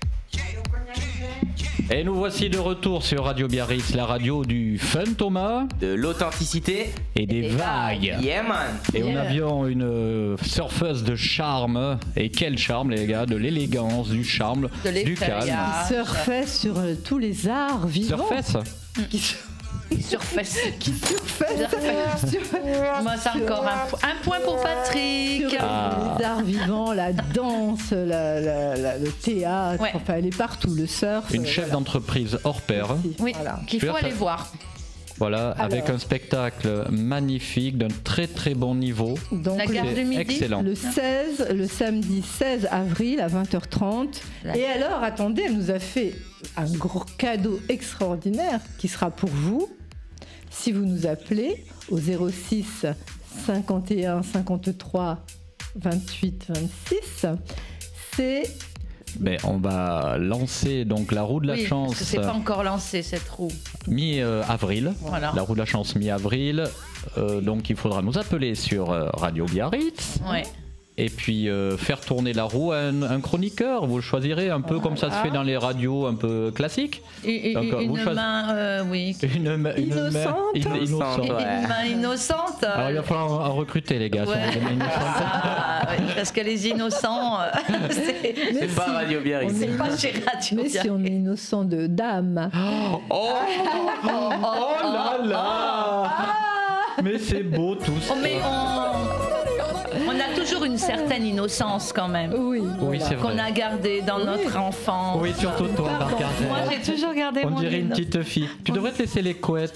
Et nous voici de retour sur Radio Biarritz, la radio du fun, Thomas. De l'authenticité. Et des vagues. Yeah man. Et Yeah. on avions une euh, surfeuse de charme. Et quel charme, les gars, de l'élégance, du charme, du calme. Qui surfait sur euh, tous les arts vivants. Surface Qui, Qui surfesse. Qui surfesse. Moi, c'est encore un, po- un point pour Patrick. Sur Ah. les arts vivants, la danse, la- la- la- le théâtre, Ouais. enfin elle est partout, le surf. Une euh, chef voilà. d'entreprise hors pair. Oui, Voilà. qu'il Je veux faut dire, aller ça- voir. Voilà, avec Alors. un spectacle magnifique, d'un très très bon niveau. Donc La gare le- du Midi. Excellent. Le seize, le samedi seize avril à vingt heures trente. Là. Et alors, attendez, elle nous a fait un gros cadeau extraordinaire qui sera pour vous si vous nous appelez au zéro six cinquante et un cinquante-trois vingt-huit vingt-six. C'est Ben, on va lancer donc la roue de la Oui, chance parce que c'est pas encore lancé cette roue. mi-avril. Voilà. La roue de la chance mi-avril. Euh, donc il faudra nous appeler sur euh, Radio Biarritz. Ouais. Et puis euh, faire tourner la roue à un, un chroniqueur. Vous le choisirez un peu comme ça se fait dans les radios un peu classiques. Et, et- Donc, euh, vous une choisi- main, euh, oui. Une, main- une main Innocente. in- innocente. Et Ouais. une main innocente. Alors il va falloir en recruter les gars. sur Ouais. les mains innocentes. Ah, oui, parce que les innocents, euh, c'est Mais C'est pas si, Radio Biarritz. on est c'est pas chez Radio Mais si on est innocent de dame. Oh, oh là là. Mais c'est beau tout ça. Oh, mais on, on a toujours une certaine innocence quand même. Oui, Oui, c'est vrai. Qu'on a gardée dans Oui. notre enfance. Oui, surtout toi, Pardon. Marc-Arthur. Moi, j'ai toujours gardé On mon dirait une innocence. petite fille. Tu devrais te laisser les couettes.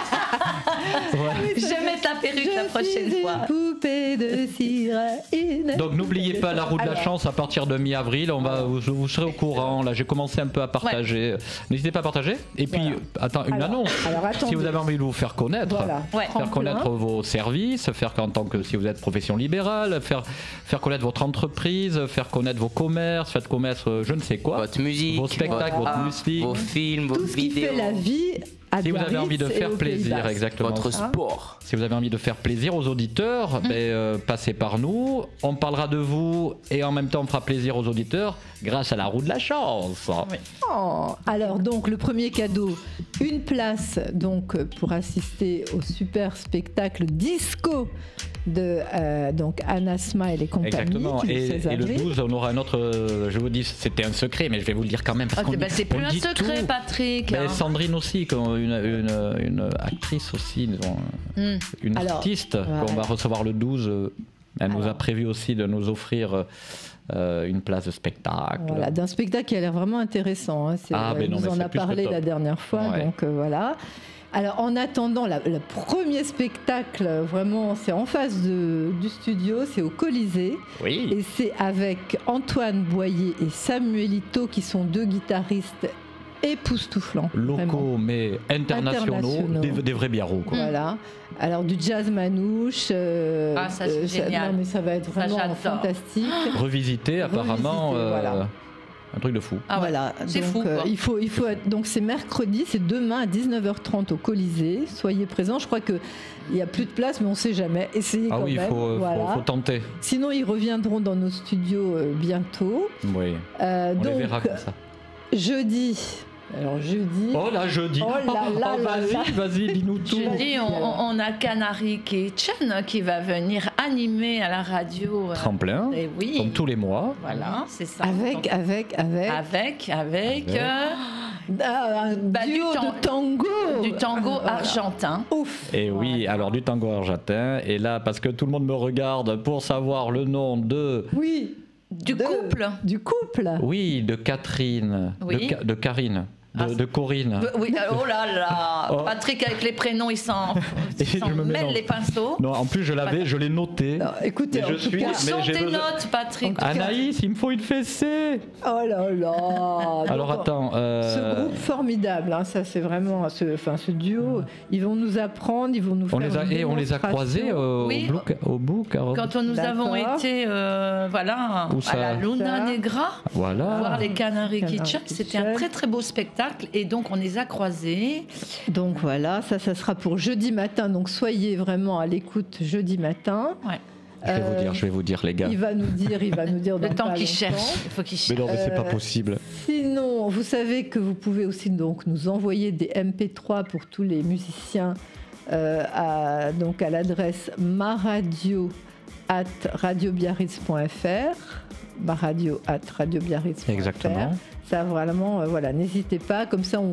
Ouais. Je vais mettre la perruque la prochaine suis fois. une poupée de sirène. Donc n'oubliez pas la roue de la Alors. chance à partir de mi-avril. On va, vous, vous serez au courant. Là, j'ai commencé un peu à partager. N'hésitez pas à partager. Et puis, Voilà. euh, attends, une Alors, annonce. alors, attendez. Si vous avez envie de vous faire connaître, Voilà. Ouais. faire Tremplin. connaître vos services, faire qu'en tant que si vous êtes profession libérale, faire faire connaître votre entreprise, faire connaître vos commerces, faire connaître euh, je ne sais quoi, Votre musique, vos spectacles, votre art, musique. vos films, vos Tout ce qui vidéos, fait la vie à Si vous avez Biarritz envie de et faire au Pays plaisir, Basque. exactement. votre Hein sport. Si vous avez envie de faire plaisir aux auditeurs, ben, euh, passez par nous. On parlera de vous et en même temps on fera plaisir aux auditeurs grâce à la roue de la chance. Oh, alors donc le premier cadeau, une place donc pour assister au super spectacle disco de euh, donc Anna Smile et compagnie. Exactement. qui est le Et, seize et le avril. douze, on aura un autre. euh, je vous dis, c'était un secret, mais je vais vous le dire quand même. Parce Ah, qu'on c'est- bah, dit- c'est plus on un dit secret, tout. Patrick. Mais hein. Sandrine aussi, comme une, une, une actrice aussi, disons, Hmm. une Alors, artiste ouais. qu'on va recevoir le douze. euh, Elle nous a Alors. prévu aussi de nous offrir euh, une place de spectacle. Voilà, d'un spectacle qui a l'air vraiment intéressant. Hein. C'est- Ah, elle mais non, nous mais en c'est a plus que parlé top. la dernière fois, Ouais. donc euh, voilà. Alors en attendant, la- le premier spectacle, vraiment, c'est en face de- du studio, c'est au Colisée. Oui. Et c'est avec Antoine Boyer et Samuelito, qui sont deux guitaristes époustouflants. Locaux, vraiment. mais internationaux, Internationaux. Des, des vrais biarros. Quoi. Voilà. Alors du jazz manouche. euh, Ah, ça, c'est génial. non, mais ça va être Ça, vraiment j'adore. fantastique. Revisité, apparemment. Revisité, euh, voilà. Un truc de fou. Ah ouais. Voilà, C'est donc, fou, euh, quoi. il faut, il faut être- donc c'est mercredi, c'est demain à dix-neuf heures trente au Colisée. Soyez présents. Je crois que il y a plus de place, mais on ne sait jamais. Essayez Ah quand oui, il même. faut, euh, voilà. faut, faut tenter. Sinon, ils reviendront dans nos studios euh, bientôt. Oui. Euh, On donc, les verra comme ça. jeudi. Alors jeudi. Oh là, jeudi. Oh là là Oh, là là. vas-y, vas-y, dis-nous tout. Je dis, on, on- on a Canary Kitchen qui va venir animer à la radio. euh, Tremplin, et oui. comme tous les mois. Voilà, c'est ça. Avec, Donc, avec, avec, avec, avec, Avec. euh, Ah, un bah, du duo tan- de tango. du tango Voilà. argentin. Ouf. Et oui, alors du tango argentin. Et là, parce que tout le monde me regarde pour savoir le nom de. Oui. Du De- couple. Du couple. Oui, de Catherine. Oui. De, Ca- de Karine. De, Ah, de Corinne. Euh, Oui, euh, oh là là. Oh. Patrick avec les prénoms, il s'en, il Et s'en je me mêle mélange. les pinceaux. Non, en plus, je l'avais, je l'ai noté. Non, écoutez, Mais en je tout suis- cas, Où mais sont j'ai tes besoin- notes, Patrick? Anaïs, il me faut une fessée. oh là là. Alors Donc, attends. Ce euh, groupe formidable, hein, ça c'est vraiment ce, enfin, ce duo. Ils vont nous apprendre, ils vont nous on faire. les a, une et on les a démonstration. croisés euh, Oui. au book. Au book à- Quand on nous D'accord. avons été euh, voilà, Où à ça la Luna Ça. Negra, Voilà. voir les Canary Canary Kitchen, c'était un Kitchen. très très beau spectacle et donc on les a croisés. Donc voilà, ça, ça sera pour jeudi matin. Donc soyez vraiment à l'écoute jeudi matin. Ouais. Je vais vous Euh, dire, je vais vous dire, les gars. Il va nous dire, il va nous dire. Le dans temps pas qu'ils longtemps. cherchent, il faut qu'ils Mais cherchent. non, mais c'est pas Euh, possible. Sinon, vous savez que vous pouvez aussi donc nous envoyer des M P trois pour tous les musiciens euh, à, donc à l'adresse maradio at radiobiarritz point fr. Maradio at radiobiarritz point fr. Exactement. Ça vraiment, euh, voilà, n'hésitez pas. Comme ça, on,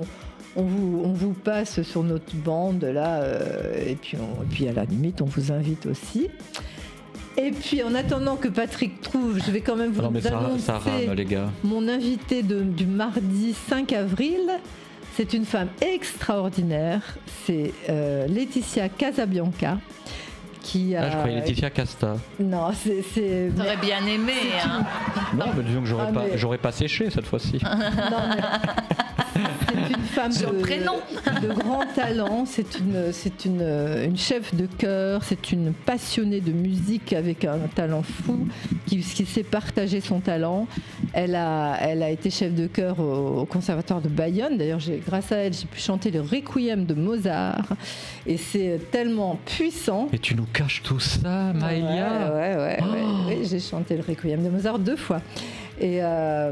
on vous, on vous passe sur notre bande là, euh, et, puis on, et puis à la limite, on vous invite aussi. Et puis en attendant que Patrick trouve, je vais quand même vous Non mais ça, annoncer ça rame les gars. mon invité de- du mardi cinq avril. C'est une femme extraordinaire, c'est euh, Laetitia Casabianca. Qui a... Ah, je croyais Laetitia Casta. Non, c'est... c'est... T'aurais bien aimé, hein. Non, mais disons que j'aurais Ah, pas, mais- j'aurais pas séché cette fois-ci. Non, mais c'est une femme Son de, prénom. de grand talent, c'est une, c'est une, une chef de chœur, c'est une passionnée de musique avec un talent fou, qui, qui sait partager son talent. Elle a, elle a été chef de chœur au, au Conservatoire de Bayonne, d'ailleurs j'ai, grâce à elle j'ai pu chanter le Requiem de Mozart, et c'est tellement puissant. Et tu nous caches tout ça, Maëlia. Ouais, ouais, ouais, Oh. ouais, ouais, j'ai chanté le Requiem de Mozart deux fois. Et, euh,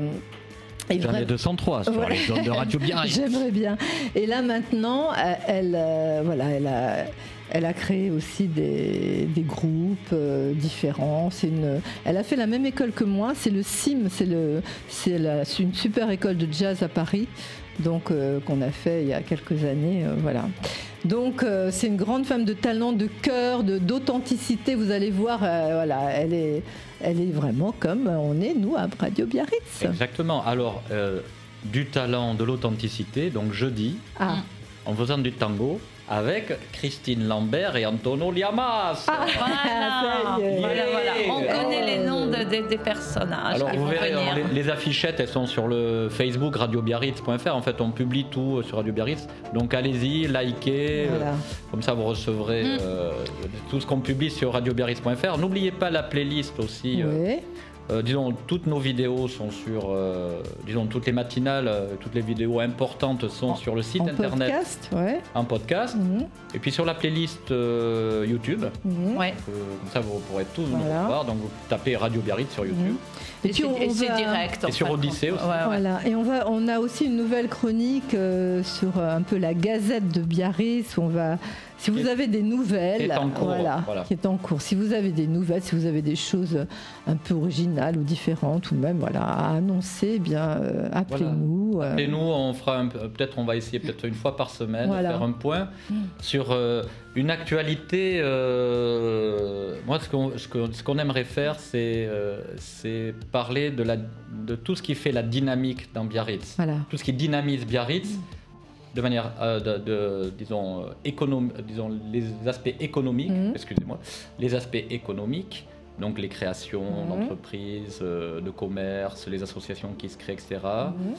et J'en ai vra- deux cent trois sur Ouais. les ondes de Radio Biarritz. J'aimerais bien. Et là maintenant, euh, elle, euh, voilà, elle a, elle a créé aussi des, des groupes euh, différents. C'est une, elle a fait la même école que moi. C'est le C I M, c'est le, c'est la- c'est une super école de jazz à Paris. Donc euh, qu'on a fait il y a quelques années, euh, voilà. Donc euh, c'est une grande femme de talent, de cœur, de, d'authenticité. Vous allez voir, euh, voilà, elle est, elle est vraiment comme on est nous à Radio Biarritz. Exactement. Alors, euh, du talent, de l'authenticité. Donc jeudi, Ah. en faisant du tango avec Christine Lambert et Antonio Liamas. Voilà, ça y est. voilà, voilà. On Yeah. connaît les noms de- de- des personnages Alors qui vous vont verrez, venir. alors, les, les affichettes, elles sont sur le Facebook radio biarritz point f r. En fait, on publie tout sur Radio Biarritz. Donc allez-y, likez. Voilà. euh, comme ça, vous recevrez Mm. euh, tout ce qu'on publie sur radio biarritz point f r. N'oubliez pas la playlist aussi. euh, Ouais. Euh, disons, toutes nos vidéos sont sur, euh, disons, toutes les matinales, euh, toutes les vidéos importantes sont sur le site En internet, podcast, ouais. en podcast, Mhm. et puis sur la playlist euh, YouTube. Mhm. Ouais. Euh, comme ça, vous pourrez tous Voilà. nous voir. Donc, vous tapez Radio Biarritz sur YouTube. Et puis on, Et on c'est va- direct. Et en sur fin de Odyssée compte. aussi. Ouais, ouais. Voilà. Et on va, on a aussi une nouvelle chronique euh, sur euh, un peu la Gazette de Biarritz. Où on va, si vous Qui est- avez des nouvelles, qui est en cours, voilà, voilà. qui est en cours. Si vous avez des nouvelles, si vous avez des choses un peu originales ou différentes, ou même voilà à annoncer, eh bien euh, appelez-nous. euh, Et nous, on fera un peu- peut-être, on va essayer peut-être une fois par semaine Voilà. de faire un point sur euh, une actualité. euh, moi, ce qu'on ce qu'on- ce qu'on aimerait faire, c'est euh, c'est parler de, la, de tout ce qui fait la dynamique dans Biarritz. Voilà. Tout ce qui dynamise Biarritz de manière, euh, de, de- disons, euh, économ- disons, les aspects économiques, Mhm. excusez-moi, les aspects économiques, donc les créations Mhm. d'entreprises, euh, de commerce, les associations qui se créent, et cetera. Mhm.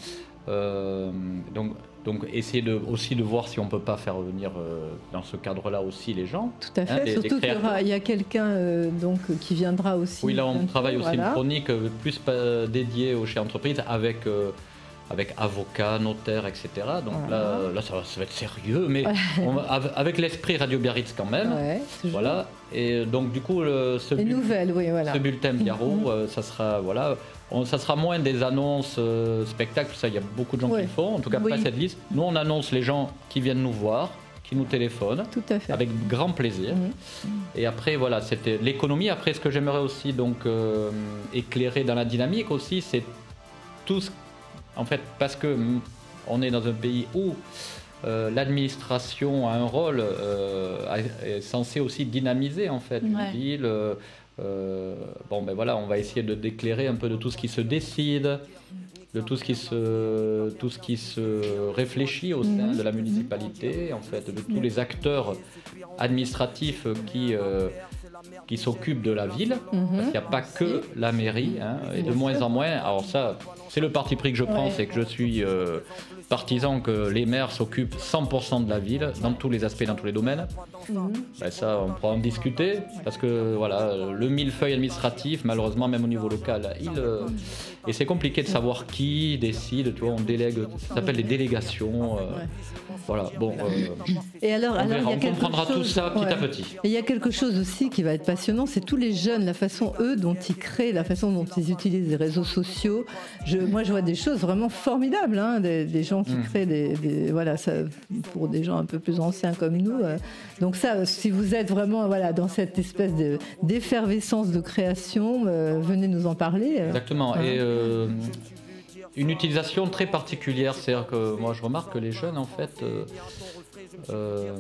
Euh, donc, donc essayer de, aussi de voir si on ne peut pas faire venir euh, dans ce cadre-là aussi les gens. Tout à fait. hein, des- des Surtout qu'il y, créateurs. aura- il y a quelqu'un euh, donc qui viendra aussi. Oui, là on bientôt, travaille aussi voilà. une chronique euh, plus pas dédiée aux chefs d'entreprise avec, euh, avec avocats, notaires, et cetera. Donc Voilà. là, là ça, va, ça va être sérieux, mais on va- av- avec l'esprit Radio Biarritz quand même. Ouais, toujours. Voilà. Et donc du coup, le, ce, Les bu- nouvelles, oui, voilà. ce bulletin Biarro, euh, ça sera voilà. On- ça sera moins des annonces euh, spectacles, ça il y a beaucoup de gens Ouais. qui le font, en tout cas Oui. pas cette liste. Nous on annonce les gens qui viennent nous voir, qui nous téléphonent, Tout à fait. avec grand plaisir. Mhm. Et après voilà, c'était l'économie. Après ce que j'aimerais aussi donc euh, éclairer dans la dynamique aussi, c'est tout ce, en fait parce que mm, on est dans un pays où euh, l'administration a un rôle euh, a- est censé aussi dynamiser en fait une Ouais. ville. euh, euh, bon ben voilà, on va essayer de d'éclairer un peu de tout ce qui se décide, de tout ce qui se tout ce qui se réfléchit au sein Mhm. de la municipalité, en fait, de tous les acteurs administratifs qui euh, qui s'occupent de la ville. Mhm. Parce qu'il n'y a pas que la mairie, hein, et de Bien moins sûr. en moins. Alors ça, c'est le parti pris que je prends, Ouais. c'est que je suis euh, partisan que les maires s'occupent cent pour cent de la ville, dans tous les aspects, dans tous les domaines. Mhm. Ben ça, on pourra en discuter, parce que voilà, le millefeuille administratif, malheureusement, même au niveau local, il, euh, et c'est compliqué de savoir qui décide, tu vois, on délègue, ça s'appelle des délégations. euh, Voilà, bon, euh, Et alors, on, alors verra, il y a on quelque comprendra tout chose- ça petit ouais. à petit. Et il y a quelque chose aussi qui va être passionnant, c'est tous les jeunes, la façon eux dont ils créent, la façon dont ils utilisent les réseaux sociaux. Je, moi, je vois des choses vraiment formidables, hein, des, des gens qui Mm. créent des, des- voilà, ça, pour des gens un peu plus anciens comme nous. euh. Donc ça, si vous êtes vraiment voilà dans cette espèce de, d'effervescence de création, euh, venez nous en parler. euh. Exactement. Hein. Et, euh, une utilisation très particulière. C'est-à-dire que moi, je remarque que les jeunes, en fait, euh, euh,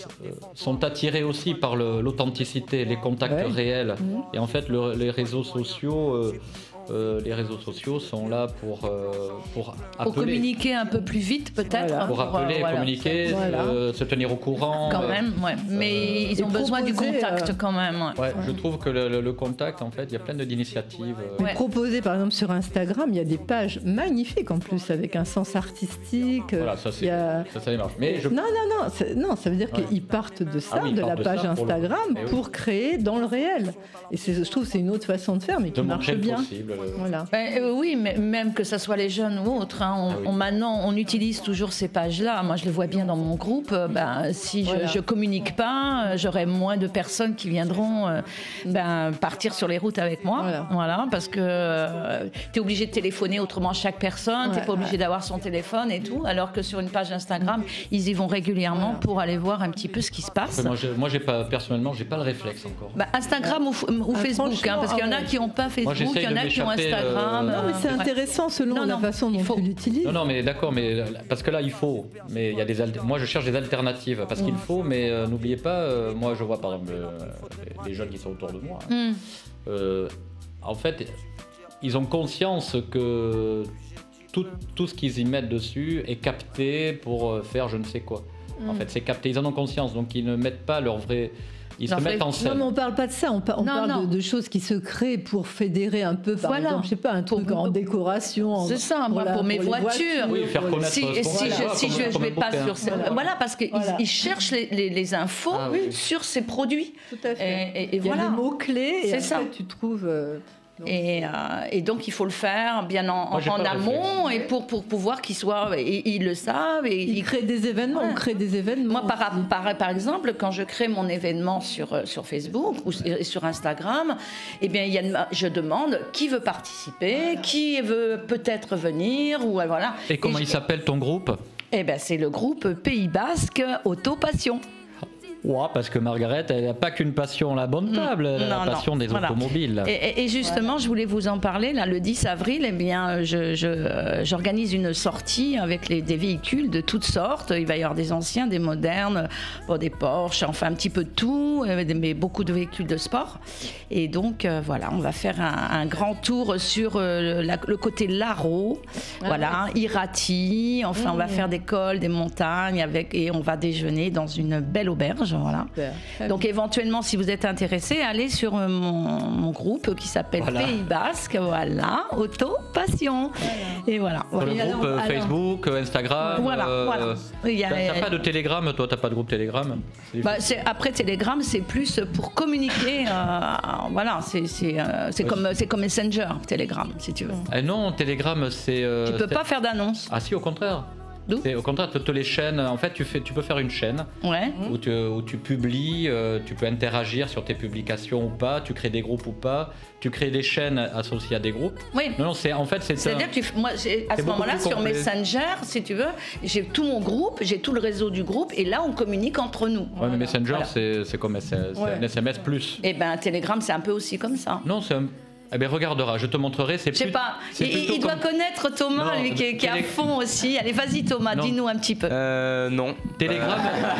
sont attirés aussi par le- l'authenticité, les contacts Ouais. réels. Mhm. Et en fait, le- les réseaux sociaux, euh, euh, les réseaux sociaux sont là pour euh, pour Pour appeler, communiquer un peu plus vite, peut-être. Voilà. pour appeler, euh, voilà. communiquer, Voilà. euh, se tenir au courant. Quand euh, même, ouais. Mais ils ont et besoin du proposer, contact euh, quand même. Ouais. Ouais, je trouve que le, le- le contact, en fait, il y a plein de- d'initiatives. euh, Mais proposer par exemple sur Instagram, il y a des pages magnifiques en plus avec un sens artistique. Voilà, ça il c'est y a- ça, ça démarche. Mais je Non, non, non, c'est- non, ça veut dire Ouais. qu'ils partent de ça, Ah oui, ils de la partent de page ça pour le- Instagram, Eh oui. pour créer dans le réel. Et c'est- je trouve que c'est une autre façon de faire, mais qui de marche montrer le bien. possible. le- Voilà. Ben, euh, oui, mais même que ce soit les jeunes ou autres, hein, on, Ah oui. on- maintenant on utilise toujours ces pages-là. Moi, je le vois bien dans mon groupe. euh, Ben, si je, Voilà. je communique pas, euh, j'aurai moins de personnes qui viendront euh, ben, partir sur les routes avec moi. Voilà. Parce que tu es obligé de téléphoner autrement chaque personne, tu Ouais, n'es pas obligé ouais. d'avoir son téléphone et tout. Alors que sur une page Instagram, ils y vont régulièrement pour aller voir un petit peu ce qui se passe. Après, moi, j'ai- moi, j'ai pas personnellement, j'ai pas le réflexe encore. Bah, Instagram ou, f- ou Ah, Facebook, hein, franchement, parce qu'il y en a ah ouais. qui n'ont pas Facebook, il j'essaye y en de a qui ont m'échapper, Instagram. euh, Non, mais c'est Ouais. intéressant selon Non, la non, façon dont il faut- tu l'utilises. Non, non, mais d'accord, mais parce que là, il faut. Mais il y a des alter- moi, je cherche des alternatives parce qu'il faut, mais euh, n'oubliez pas, euh, moi, je vois par exemple euh, les jeunes qui sont autour de moi. Hmm. Euh, en fait, ils ont conscience que tout, tout ce qu'ils y mettent dessus est capté pour euh, faire je ne sais quoi. En Mm. fait, c'est capté. Ils en ont conscience, donc ils ne mettent pas leur vrai. Ils Leur se vrai- mettent en Non, scène. mais on parle pas de ça, on, pa- on Non, parle non. De, de choses qui se créent pour fédérer un peu, par Voilà. exemple, je sais pas, un truc en décoration. en- C'est ça, moi, la- pour mes les voitures. Oui, faire pour les- connaître Si, ce qu'on si fait, je, voilà, si comme- je, je comme vais un pas bouquin. sur ces- Voilà. voilà. parce qu'ils Voilà. ils cherchent les, les- les infos Ah oui. sur ces produits. Tout à fait. Et, et- et Il y a voilà. des mots-clés et C'est après, ça. tu trouves... euh, donc- Et, euh, et donc il faut le faire bien en, Moi, j'ai en pas le amont réflexe. et pour, pour pouvoir qu'ils soient, et, ils le savent. Et Ils ils- créent des événements, Ouais. on crée des événements. Moi, par, par, par exemple, quand je crée mon événement sur, euh, sur Facebook ou s- sur Instagram, eh bien, il y a une- je demande qui veut participer, qui veut peut-être venir, ou euh, voilà. Et comment je- il s'appelle ton groupe? Eh ben, c'est le groupe Pays Basque Auto-Passion. Ouais, parce que Margaret, elle n'a pas qu'une passion à la bonne table, elle a Non, la non. passion des Voilà. automobiles. Et, et- et justement, je voulais vous en parler. Là, le dix avril, eh bien, je, je, euh, j'organise une sortie avec les, des véhicules de toutes sortes. Il va y avoir des anciens, des modernes, bon, des Porsche, enfin un petit peu de tout, euh, mais beaucoup de véhicules de sport. Et donc, euh, voilà, on va faire un, un grand tour sur euh, la- le côté Laro, Ah voilà, Irati. Enfin, on va Mmh. faire des cols, des montagnes, avec, et on va déjeuner dans une belle auberge, voilà. Super. Très Donc éventuellement, si vous êtes intéressé, allez sur euh, mon, mon groupe qui s'appelle Voilà. Pays Basque, voilà, Auto Passion. Et voilà. Sur le voilà. groupe euh, Alors, Facebook, euh, Instagram. Voilà, euh, voilà. Il y a- T'as t'as pas de Telegram, toi, t'as pas de groupe Telegram? C'est- bah, c'est- après Telegram, c'est plus pour communiquer. euh, voilà, c'est c'est, euh, c'est Ouais. comme c'est comme Messenger, Telegram, si tu veux. Ah non, Telegram, c'est. euh, Tu peux c'est- pas faire d'annonce. Ah si, au contraire. D'où C'est au contraire, toutes les chaînes. En fait, tu fais, tu peux faire une chaîne Ouais. où tu, où tu publies, euh, tu peux interagir sur tes publications ou pas, tu crées des groupes ou pas, tu crées des chaînes associées à des groupes. Oui. Non, non, c'est en fait c'est. un- C'est-à-dire que tu- moi, j'ai- à C'est ce beaucoup moment-là, plus sur complet. Messenger, si tu veux, j'ai tout mon groupe, j'ai tout le réseau du groupe, et là, on communique entre nous. Ouais, mais Messenger, Voilà. c'est c'est comme S- c'est Ouais. un S M S plus. Et ben, Telegram, c'est un peu aussi comme ça. Non, c'est un. Eh bien, regardera, je te montrerai. C'est Je sais plus- pas, c'est il, plutôt il doit comme- connaître Thomas, Non, lui, qui est, qui est à Télé- fond aussi. Allez, vas-y Thomas, Non. dis-nous un petit peu. Euh, non. Telegram,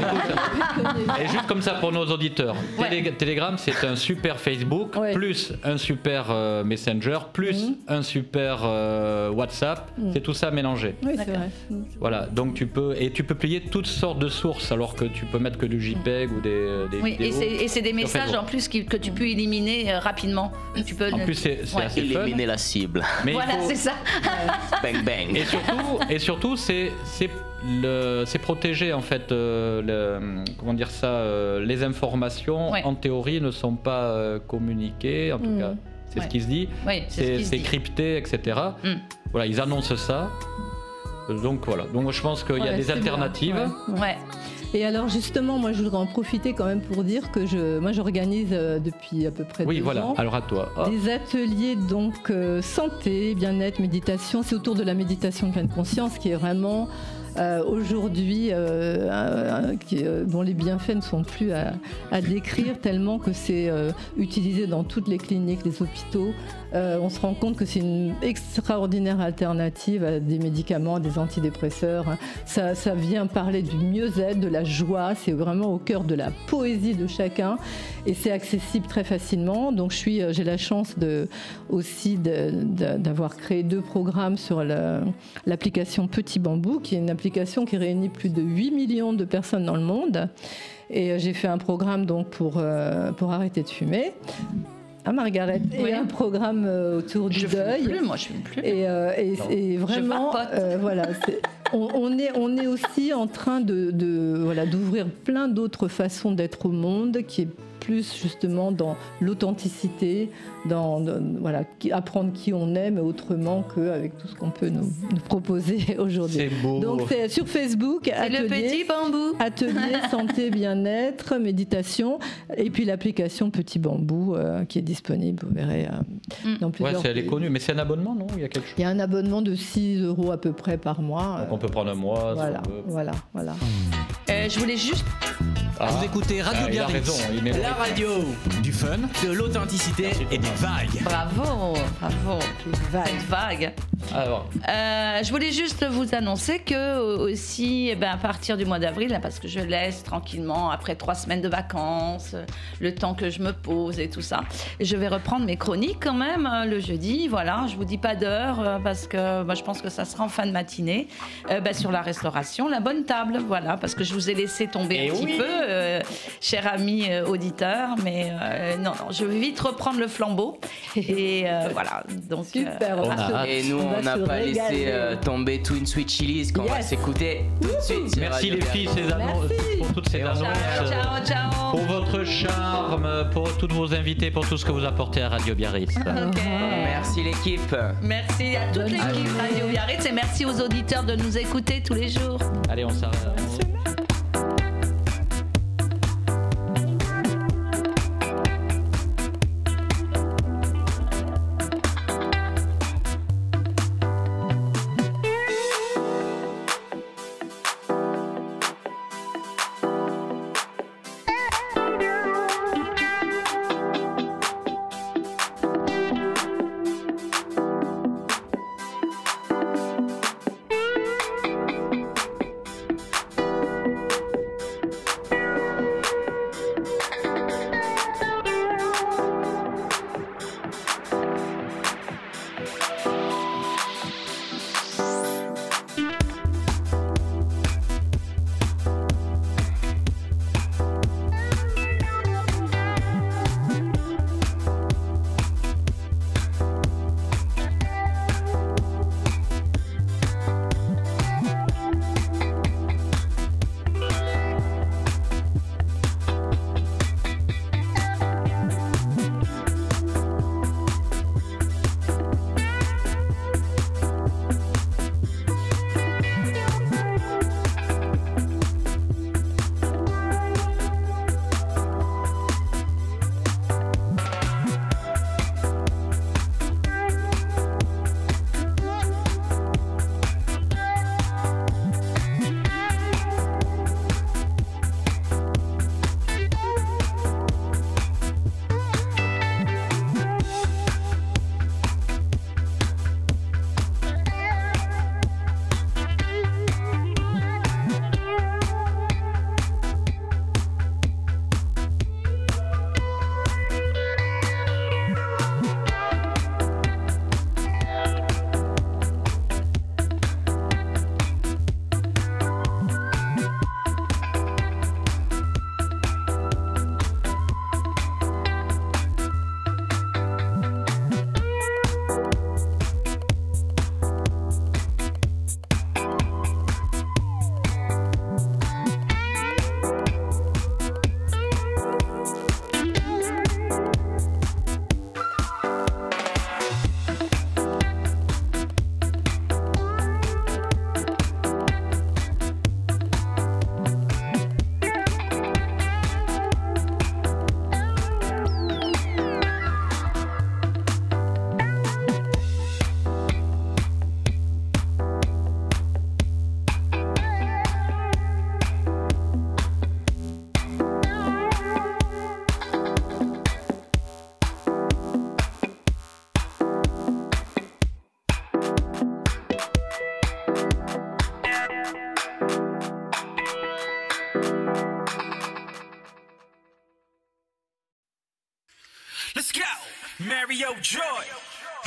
écoute, et juste comme ça pour nos auditeurs, Ouais. Télé- Telegram c'est un super Facebook, Ouais. plus un super euh, Messenger, plus un super euh, WhatsApp, Mhm. c'est tout ça mélangé. Oui, c'est vrai. Voilà, donc tu peux, et tu peux plier toutes sortes de sources alors que tu peux mettre que du JPEG ou des, des Oui, et vidéos. c'est, et c'est des sur messages Facebook. en plus qui- que tu peux éliminer euh, rapidement. Tu peux En le- plus, c'est c'est Ouais. assez fun. Éliminer la cible. Mais il Voilà, faut- c'est ça. Bang bang. Et surtout, et surtout, c'est c'est le- c'est protéger en fait. euh, le- comment dire ça euh, Les informations, Ouais. en théorie, ne sont pas euh, communiquées. En tout Mm. cas, c'est Ouais. ce qui se dit. Oui, c'est ce C'est qui se c'est dit. crypté, et cetera. Mm. Voilà, ils annoncent ça. Donc voilà. Donc je pense qu'il y a Ouais, des c'est bien, alternatives. ouais. Ouais. Et alors justement, moi je voudrais en profiter quand même pour dire que je, moi j'organise euh, depuis à peu près Oui, deux voilà. ans Alors à toi. Oh. des ateliers donc euh, santé, bien-être, méditation. C'est autour de la méditation de pleine conscience qui est vraiment euh, aujourd'hui, euh, euh, qui, euh, dont les bienfaits ne sont plus à, à décrire tellement que c'est euh, utilisé dans toutes les cliniques, les hôpitaux. Euh, on se rend compte que c'est une extraordinaire alternative à des médicaments, des antidépresseurs. Hein. Ça, ça vient parler du mieux-être, de la joie. C'est vraiment au cœur de la poésie de chacun et c'est accessible très facilement. Donc je suis, j'ai la chance de, aussi de, de, d'avoir créé deux programmes sur le, l'application Petit Bambou, qui est une application qui réunit plus de huit millions de personnes dans le monde. Et j'ai fait un programme donc pour, euh, pour arrêter de fumer. Ah, Margaret, Oui. et un programme euh, autour du Je deuil. fume plus, moi je fume plus. Et, euh, et, et vraiment, euh, voilà, c'est- on, on est, on est aussi en train de, de, voilà, d'ouvrir plein d'autres façons d'être au monde, qui est plus justement dans l'authenticité, dans, dans- voilà, qui- apprendre qui on est, mais autrement qu'avec tout ce qu'on peut nous, nous proposer aujourd'hui. C'est beau. Donc c'est sur Facebook, C'est le Petit Bambou. Atelier santé, bien-être, méditation, et puis l'application Petit Bambou euh, qui est disponible, vous verrez, euh, dans Ouais, plusieurs c'est, elle est pays. connue, mais c'est un abonnement, non? Il y a quelque chose. Il y a un abonnement de six euros à peu près par mois. Donc on peut prendre un mois. si Voilà, on veut. voilà, voilà. Euh, je voulais juste. Ah. Vous écoutez Radio Ah, il a Biarritz, raison, il mérite. la radio du fun, de l'authenticité et des vagues. Bravo, bravo. Vague. Cette vague. Alors, Euh, je voulais juste vous annoncer que euh, aussi, eh ben, à partir du mois d'avril, là, parce que je laisse tranquillement après trois semaines de vacances, euh, le temps que je me pose et tout ça, je vais reprendre mes chroniques quand même euh, le jeudi. Voilà, je vous dis pas d'heure euh, parce que bah, je pense que ça sera en fin de matinée euh, bah, sur la restauration, la bonne table. Voilà, parce que je vous ai laissé tomber Eh un petit oui. peu, euh, cher ami euh, auditeur, mais euh, non, non, je vais vite reprendre le flambeau et euh, voilà. Donc Super, euh, on va se- Et nous, on va on n'a se pas laissé régaler. euh, tomber Twin Sweet Chilies qu'on va Yes. s'écouter tout de suite. sur merci Radio les filles Biarritz. ces annonces, Merci. pour toutes ces Et on annonces. ciao, ciao, ciao. Pour votre charme, pour tous vos invités, pour tout ce que vous apportez à Radio Biarritz. Ok. Merci l'équipe. Merci à toute Bonne l'équipe journée. Radio Biarritz et merci aux auditeurs de nous écouter tous les jours. Allez, on s'arrête.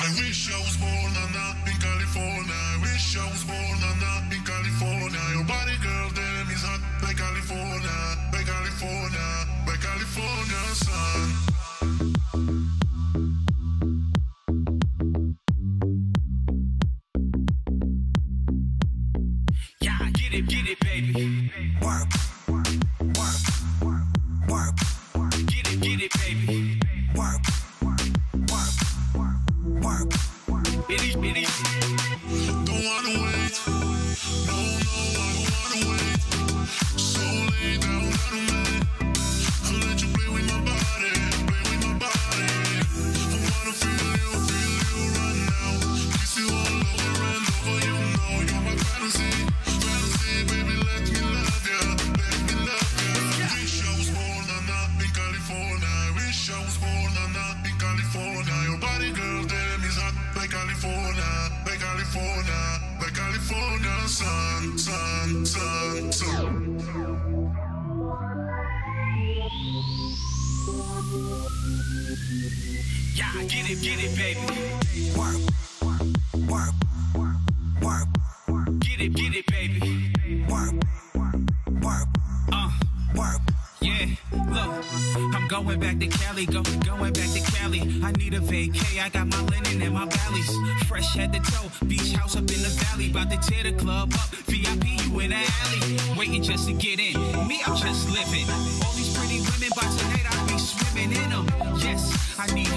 I wish I was born in California. I wish I was born in California. Your body, girl, damn is hot like California, like California, like California sun. Yeah, get it, get it, baby. Work, work, work, work, work. Get it, get it, baby. Work, work, work, work, work. It is, it is. Don't wanna wait. No, no, I don't wanna wait. So lay down, little man. I'll let you play with my body, play with my body. I wanna feel you, feel you right now. Kiss you all over and over, you know you're my fantasy, fantasy, baby. Let me love ya, let me love ya. I wish I was born in California. I wish I was born in California. Your body, girl, damn is hot like California, like California, like California sun, sun, sun, sun. Yeah, get it, get it, baby. Work, work, work, work, work. Get it, get it, baby. Work, work, uh, work. Yeah, look, I'm going back to Cali, go, going back to Cali. I need a vacay, I got my linen and my valleys. Fresh head to toe, beach house up in the valley. About to tear the club up, V I P you in the alley. Waiting just to get in, me I'm just living. All these pretty women, by tonight I'll be swimming in them. Yes, I need